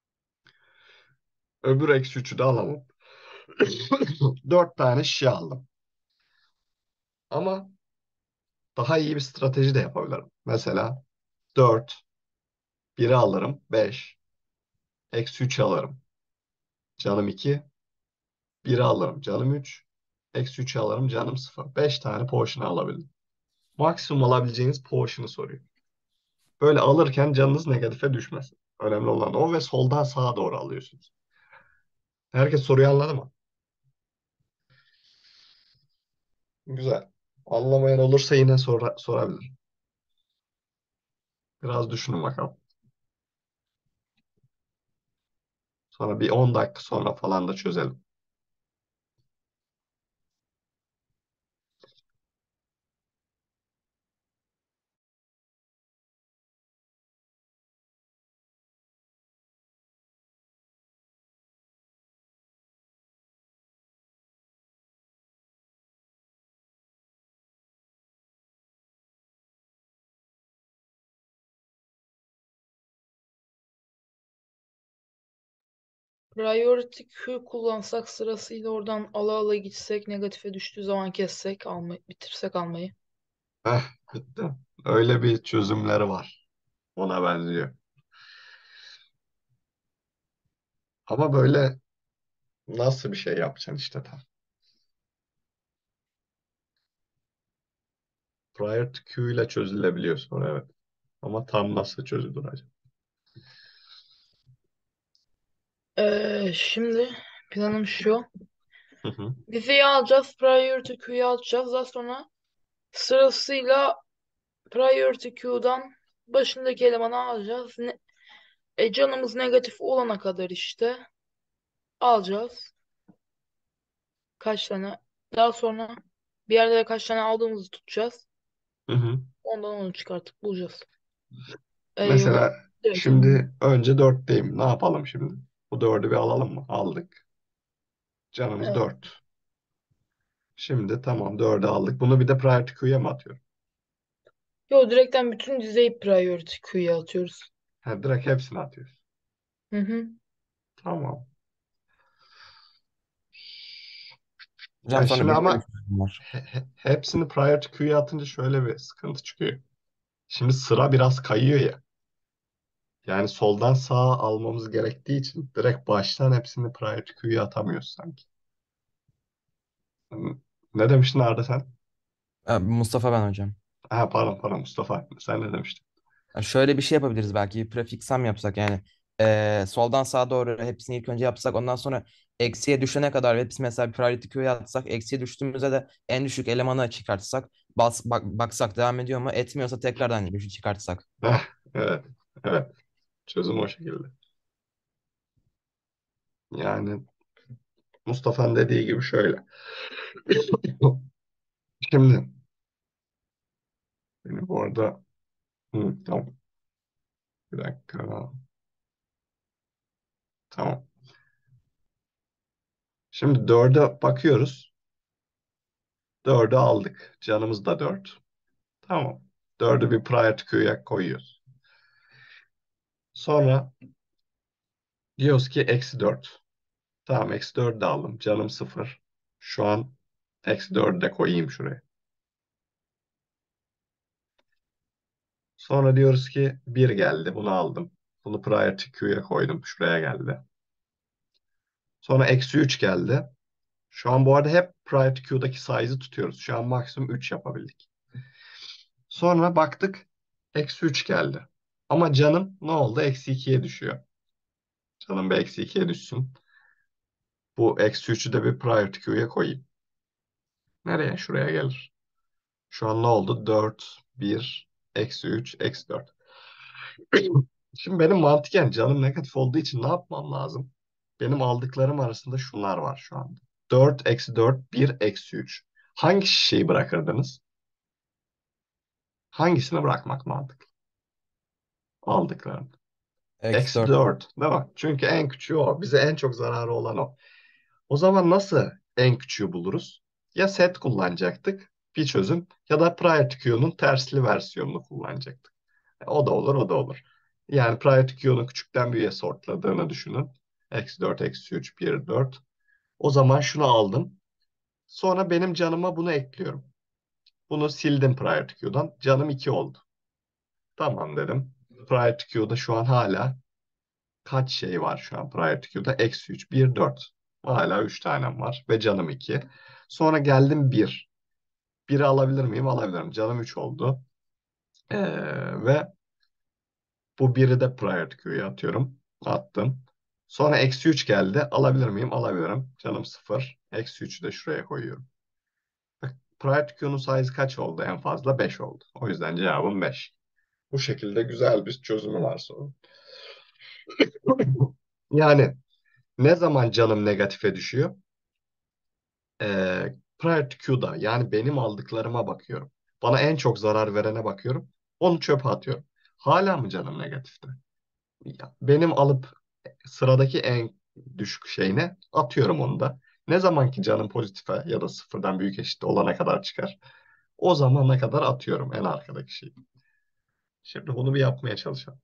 [SPEAKER 1] Öbür eksi üçü de alamam. Dört tane şişe aldım. Ama daha iyi bir strateji de yapabilirim. Mesela dört, biri alırım. beş, eksi üç alırım. Canım iki, biri alırım. Canım üç, eksi üçü alırım. Canım sıfır. beş tane potion alabildim. Maksimum alabileceğiniz potion'ı soruyor. Böyle alırken canınız negatife düşmesin. Önemli olan o ve soldan sağa doğru alıyorsunuz. Herkes soruyu anladı mı? Güzel. Anlamayan olursa yine sora- sorabilir. Biraz düşünün bakalım. Sonra bir on dakika sonra falan da çözelim.
[SPEAKER 2] Priority queue kullansak sırasıyla oradan ala ala gitsek negatife düştüğü zaman kessek almayı bitirsek almayı.
[SPEAKER 1] Heh, bitti. Öyle bir çözümleri var. Ona benziyor. Ama böyle nasıl bir şey yapacaksın işte tam. Prior to Q ile çözülebiliyor sonra, evet. Ama tam nasıl çözülür acaba?
[SPEAKER 2] Ee, şimdi planım şu.
[SPEAKER 1] Hı hı.
[SPEAKER 2] Diziyi alacağız. Priority queue'yu alacağız. Daha sonra sırasıyla priority queue'dan başındaki elemanı alacağız. Ne, e, canımız negatif olana kadar işte alacağız. Kaç tane? Daha sonra bir yerde de kaç tane aldığımızı tutacağız.
[SPEAKER 1] Hı hı.
[SPEAKER 2] Ondan onu çıkartıp bulacağız. E, yok.
[SPEAKER 1] Mesela
[SPEAKER 2] Direkt onu.
[SPEAKER 1] şimdi önce dörtteyim. Ne yapalım şimdi? Bu dördü bir alalım mı? Aldık. Canımız
[SPEAKER 2] Evet.
[SPEAKER 1] dört. Şimdi tamam dördü aldık. Bunu bir de priority queue'ya mı atıyorum?
[SPEAKER 2] Yok, direkten bütün dizeyi priority queue'ya atıyoruz.
[SPEAKER 1] Ha, direkt hepsini atıyoruz.
[SPEAKER 2] Hı hı.
[SPEAKER 1] Tamam.
[SPEAKER 4] Hocam
[SPEAKER 1] Ya
[SPEAKER 4] sonra
[SPEAKER 1] şimdi
[SPEAKER 4] benim de bir
[SPEAKER 1] ama
[SPEAKER 4] sorum var.
[SPEAKER 1] he- he- hepsini priority queue'ya atınca şöyle bir sıkıntı çıkıyor. Şimdi sıra biraz kayıyor ya. Yani soldan sağa almamız gerektiği için direkt baştan hepsini priority queue'ya atamıyoruz sanki. Hmm, Ne demiştin Arda sen?
[SPEAKER 4] Ee, Mustafa ben hocam.
[SPEAKER 1] Ha, pardon pardon Mustafa. Sen ne demiştin?
[SPEAKER 4] Yani şöyle bir şey yapabiliriz belki. Bir prefix yapsak yani. Ee, soldan sağa doğru hepsini ilk önce yapsak. Ondan sonra eksiye düşene kadar hepsi mesela bir priority queue'ya atsak. Eksiye düştüğümüzde de en düşük elemanı çıkartsak. Bas, bak, baksak devam ediyor mu? Etmiyorsa tekrardan düşük çıkartsak.
[SPEAKER 1] Heh, evet. Evet. Çözüm o şekilde. Yani Mustafa'nın dediği gibi şöyle. Şimdi benim bu arada hı, tamam. Bir dakika. Tamam. Şimdi dörde bakıyoruz. Dördü aldık. Canımız da dört. Tamam. Dördü bir priority queue'ya koyuyoruz. Sonra diyoruz ki eksi dört. Tamam eksi dördü de aldım. Canım sıfır. Şu an eksi dördü de koyayım şuraya. Sonra diyoruz ki bir geldi. Bunu aldım. Bunu priority queue'ya koydum. Şuraya geldi. Sonra eksi üç geldi. Şu an bu arada hep priority queue'daki size'ı tutuyoruz. Şu an maksimum üç yapabildik. Sonra baktık eksi üç geldi. Ama canım ne oldu? Eksi ikiye düşüyor. Canım bir eksi ikiye düşsün. Bu eksi üçü de bir priority queue'ya koyayım. Nereye? Şuraya gelir. Şu an ne oldu? dört, bir, eksi üç, eksi dört. Şimdi benim mantıken canım negatif olduğu için ne yapmam lazım? Benim aldıklarım arasında şunlar var şu anda. dört, eksi dört, bir, eksi üç. Hangi şişeyi bırakırdınız? Hangisini bırakmak mantıklı? Aldıklarım.
[SPEAKER 4] Eksi
[SPEAKER 1] Eksi
[SPEAKER 4] dört.
[SPEAKER 1] dört, değil mi? Çünkü en küçüğü o. Bize en çok zararı olan o. O zaman nasıl en küçüğü buluruz? Ya set kullanacaktık bir çözüm ya da prior to queue'nun tersli versiyonunu kullanacaktık. E, O da olur, o da olur. Yani prior to queue'nun küçükten büyüğe sortladığını düşünün. Eksi dört, eksi üç, bir, dört. O zaman şunu aldım. Sonra benim canıma bunu ekliyorum. Bunu sildim prior to queue'dan. Canım iki oldu. Tamam dedim. Prior to queue'da şu an hala kaç şey var şu an prior to queue'da? Eksi üç, bir, dört. Hala üç tanem var ve canım iki. Sonra geldim bir. biri alabilir miyim? Alabilirim. Canım üç oldu. Ee, ve bu biri de prior to queue'ya atıyorum. Attım. Sonra eksi üç geldi. Alabilir miyim? Alabilirim. Canım sıfır. Eksi üçü de şuraya koyuyorum. Bak, prior to queue'nun size kaç oldu? En fazla beş oldu. O yüzden cevabım beş. Bu şekilde güzel bir çözümü var sorun. Yani ne zaman canım negatife düşüyor? Ee, prior to queue'da yani benim aldıklarıma bakıyorum. Bana en çok zarar verene bakıyorum. Onu çöpe atıyorum. Hala mı canım negatifte? Ya, benim alıp sıradaki en düşük şeyine atıyorum onu da. Ne zaman ki canım pozitife ya da sıfırdan büyük eşit olana kadar çıkar. O zamana kadar atıyorum en arkadaki şeyi. Şimdi bunu bir yapmaya çalışalım.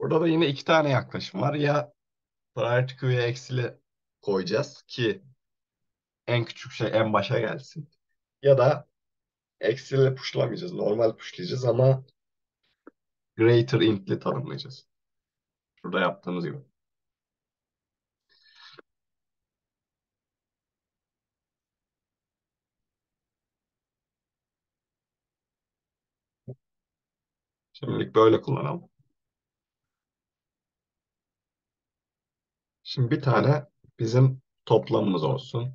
[SPEAKER 1] Burada da yine iki tane yaklaşım var. Ya priority queue'ya eksili koyacağız ki en küçük şey en başa gelsin. Ya da eksiyle pushlamayacağız. Normal pushlayacağız ama greater int'li tanımlayacağız. Şurada yaptığımız gibi. Şimdilik böyle kullanalım. Şimdi bir tane bizim toplamımız olsun.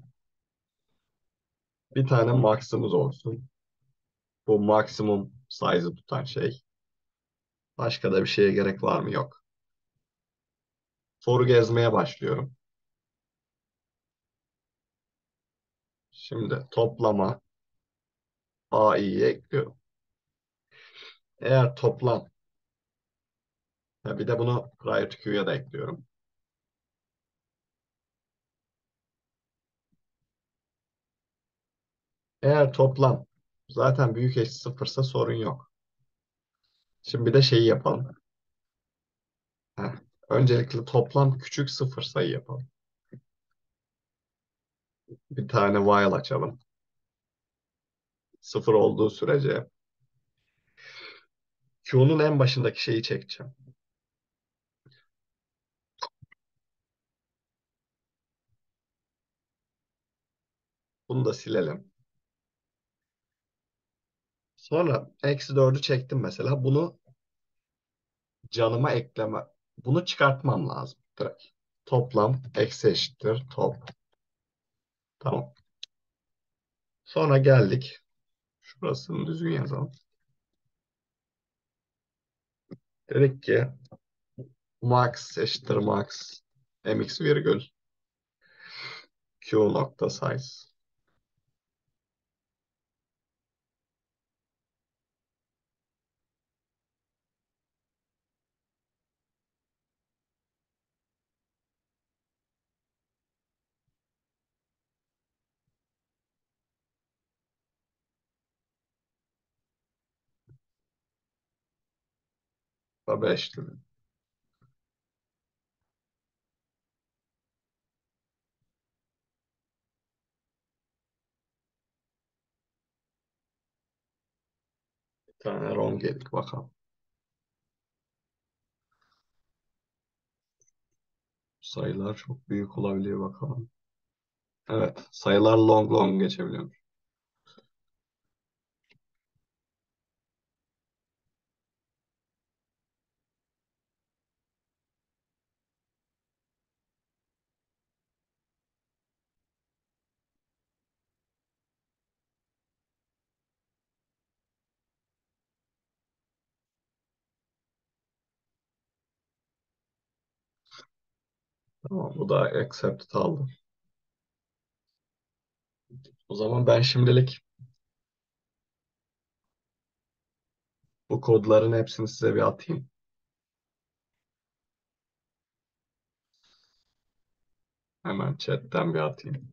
[SPEAKER 1] Bir tane max'ımız olsun. Bu maksimum size'ı tutan şey. Başka da bir şeye gerek var mı? Yok. For'u gezmeye başlıyorum. Şimdi toplama A i'yi ekliyorum. Eğer toplam, ha bir de bunu prior to queue'ya da ekliyorum. Eğer toplam zaten büyük eşit sıfırsa sorun yok. Şimdi bir de şeyi yapalım. Heh. Öncelikle toplam küçük sıfır sayı yapalım. Bir tane while açalım. Sıfır olduğu sürece Q'nun en başındaki şeyi çekeceğim. Bunu da silelim. Sonra eksi dördü çektim mesela. Bunu canıma ekleme. Bunu çıkartmam lazım direkt. Toplam eksi eşittir top. Tamam. Sonra geldik. Şurasını düzgün yazalım. Dedik ki max eşittir max mx virgül q nokta size. beş dedi. Bir tane wrong yedik bakalım. Sayılar çok büyük olabiliyor bakalım. Evet, sayılar long long geçebiliyor. Tamam, bu da accepted aldı. O zaman ben şimdilik bu kodların hepsini size bir atayım. Hemen chatten bir atayım.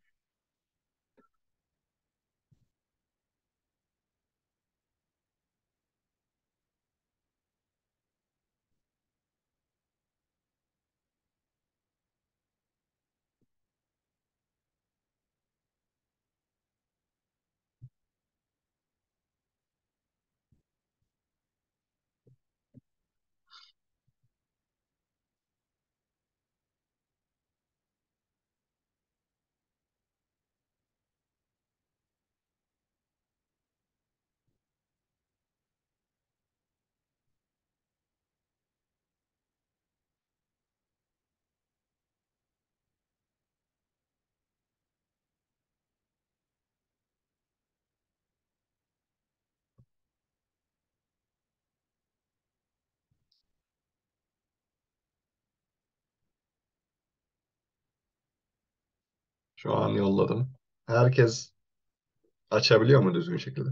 [SPEAKER 1] Şu an yolladım. Herkes açabiliyor mu düzgün şekilde?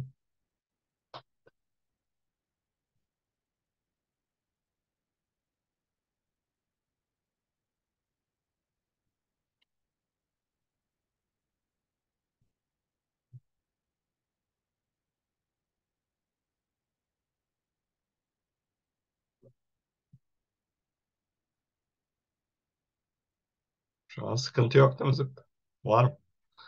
[SPEAKER 1] Şu an sıkıntı yok değil mi Zıp? Var mı?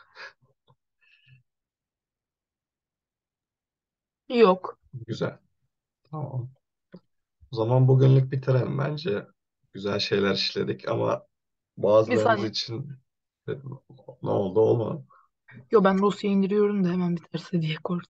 [SPEAKER 2] Yok.
[SPEAKER 1] Güzel. Tamam. O zaman bugünlük bitirelim bence. Güzel şeyler işledik ama
[SPEAKER 2] Bir
[SPEAKER 1] bazılarınız
[SPEAKER 2] saniye.
[SPEAKER 1] için ne oldu olmadı.
[SPEAKER 2] Yo, ben dosya indiriyorum da hemen biterse diye korktum.